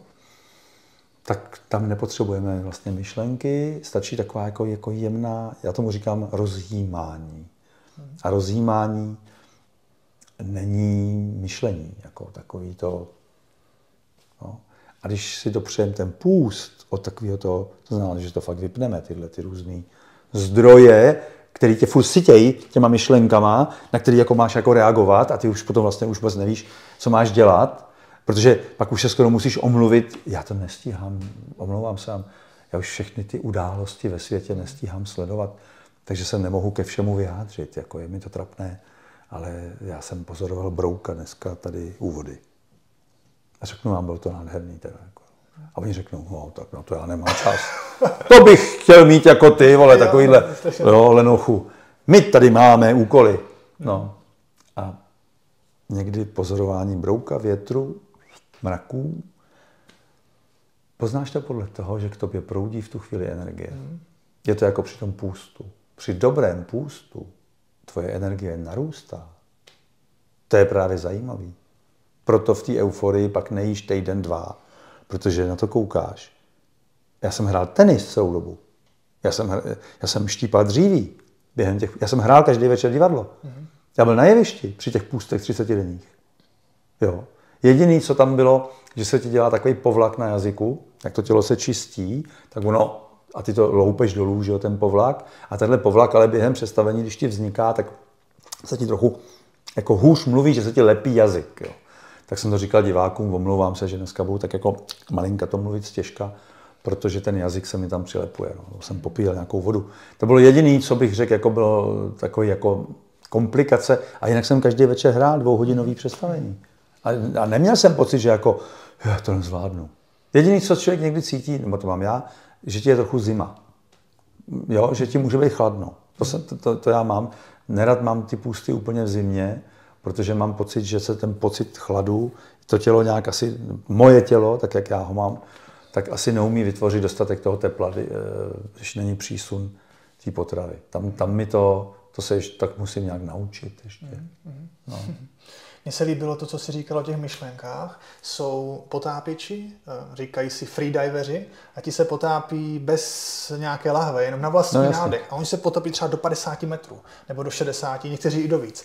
tak tam nepotřebujeme vlastně myšlenky, stačí taková jako jemná, já tomu říkám rozjímání. A rozjímání není myšlení, jako takový to. No. A když si dopřejeme ten půst od takového to znamená, že to fakt vypneme, tyhle ty různý zdroje, který tě furt sytějí těma myšlenkama, na který jako máš jako reagovat a ty už potom vlastně už vůbec nevíš, co máš dělat, protože pak už se skoro musíš omluvit, já to nestíhám, omlouvám se vám, já už všechny ty události ve světě nestíhám sledovat, takže se nemohu ke všemu vyjádřit, jako je mi to trapné, ale já jsem pozoroval Brouka dneska tady u vody. A řeknu vám, bylo to nádherný teda. Jako. A oni řeknou, no tak na to já nemám čas. To bych chtěl mít jako ty, vole, takovýhle lenochu. My tady máme úkoly. No. A někdy pozorování Brouka, větru, mraků, poznáš to podle toho, že k tobě proudí v tu chvíli energie. Je to jako při tom půstu. Při dobrém půstu tvoje energie narůstá. To je právě zajímavý. Proto v té euforii pak nejíš týden, 2, protože na to koukáš. Já jsem hrál tenis celou dobu. Já jsem štípal dříví. Já jsem hrál každý večer divadlo. Já byl na jevišti při těch půstech 30 denních. Jo. Jediný, co tam bylo, že se ti dělá takový povlak na jazyku, jak to tělo se čistí, tak ono, a ty to loupeš dolů, že jo, ten povlak. A tenhle povlak, ale během představení, když ti vzniká, tak se ti trochu jako hůř mluví, že se ti lepí jazyk. Jo. Tak jsem to říkal divákům, omlouvám se, že dneska budu tak jako malinka to mluvit stěžka, protože ten jazyk se mi tam přilepuje. No. Jsem popíjel nějakou vodu. To bylo jediné, co bych řekl, jako bylo takový jako komplikace. A jinak jsem každý večer hrál 2hodinový představení. A neměl jsem pocit, že jako, já to nezvládnu. Jediné, co člověk někdy cítí, nebo to mám já, že ti je trochu zima. Jo, že ti může být chladno. To já mám. Nerad mám ty půsty úplně v zimě, protože mám pocit, že se ten pocit chladu, to tělo nějak asi, moje tělo, tak jak já ho mám, tak asi neumí vytvořit dostatek toho tepla, když není přísun té potravy. Tam mi to se ještě tak musím nějak naučit ještě. No. Mně se líbilo to, co jsi říkal o těch myšlenkách. Jsou potápěči, říkají si freediveři, a ti se potápí bez nějaké lahve, jenom na vlastní nádech. A oni se potopí třeba do 50 metrů, nebo do 60, někteří i do víc.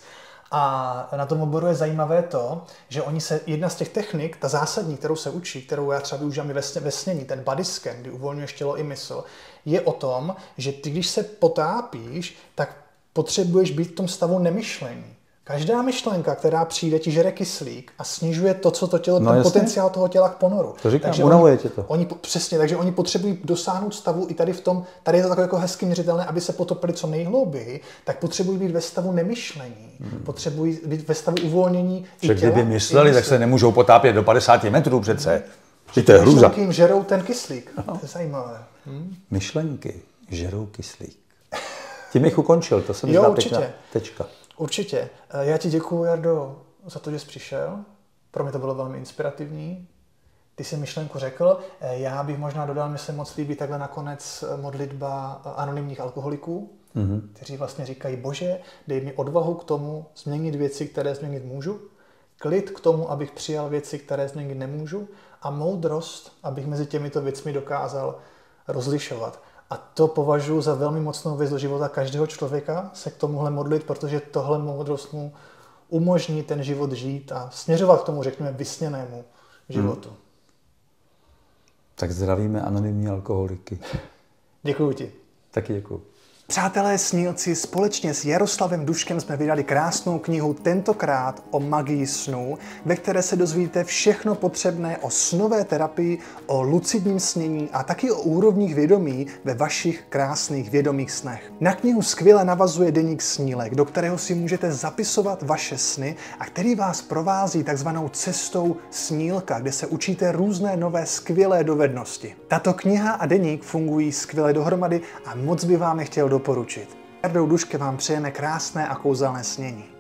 A na tom oboru je zajímavé to, že oni se, jedna z těch technik, ta zásadní, kterou se učí, kterou já třeba využívám i ve snění, ten body scan, kdy uvolňuješ tělo i mysl, je o tom, že ty, když se potápíš, tak potřebuješ být v tom stavu nemyšlení. Každá myšlenka, která přijde, ti žere kyslík a snižuje to, co to tělo, ten potenciál toho těla k ponoru. To říkám, unavuje tě to. Přesně, takže oni potřebují dosáhnout stavu i tady v tom, tady je to takové jako hezky měřitelné, aby se potopili co nejhlouběji, tak potřebují být ve stavu nemyšlení. Potřebují být ve stavu uvolnění i těla. Kdyby mysleli, tak se nemůžou potápět do 50 metrů přece. To je hrůza. Myšlenky jim žerou ten kyslík. To je zajímavé. Myšlenky žerou kyslík. Tím bych ukončil, to jsem znal tečka. Určitě. Já ti děkuju, Jardo, za to, že jsi přišel. Pro mě to bylo velmi inspirativní. Ty jsi myšlenku řekl, já bych možná dodal, mi se moc líbí takhle nakonec modlitba anonymních alkoholiků, kteří vlastně říkají, Bože, dej mi odvahu k tomu změnit věci, které změnit můžu, klid k tomu, abych přijal věci, které změnit nemůžu a moudrost, abych mezi těmito věcmi dokázal rozlišovat. A to považuji za velmi mocnou věc do života každého člověka, se k tomuhle modlit, protože tohle moudrost mu umožní ten život žít a směřovat k tomu, řekněme, vysněnému životu. Tak zdravíme anonymní alkoholiky. Děkuju ti. Taky děkuju. Přátelé snílci, společně s Jaroslavem Duškem jsme vydali krásnou knihu, tentokrát o magii snů, ve které se dozvíte všechno potřebné o snové terapii, o lucidním snění a taky o úrovních vědomí ve vašich krásných vědomých snech. Na knihu skvěle navazuje deník Snílek, do kterého si můžete zapisovat vaše sny a který vás provází takzvanou cestou snílka, kde se učíte různé nové skvělé dovednosti. Tato kniha a deník fungují skvěle dohromady a moc by vám je chtěl doporučit. Jardou Duške vám přejeme krásné a kouzelné snění.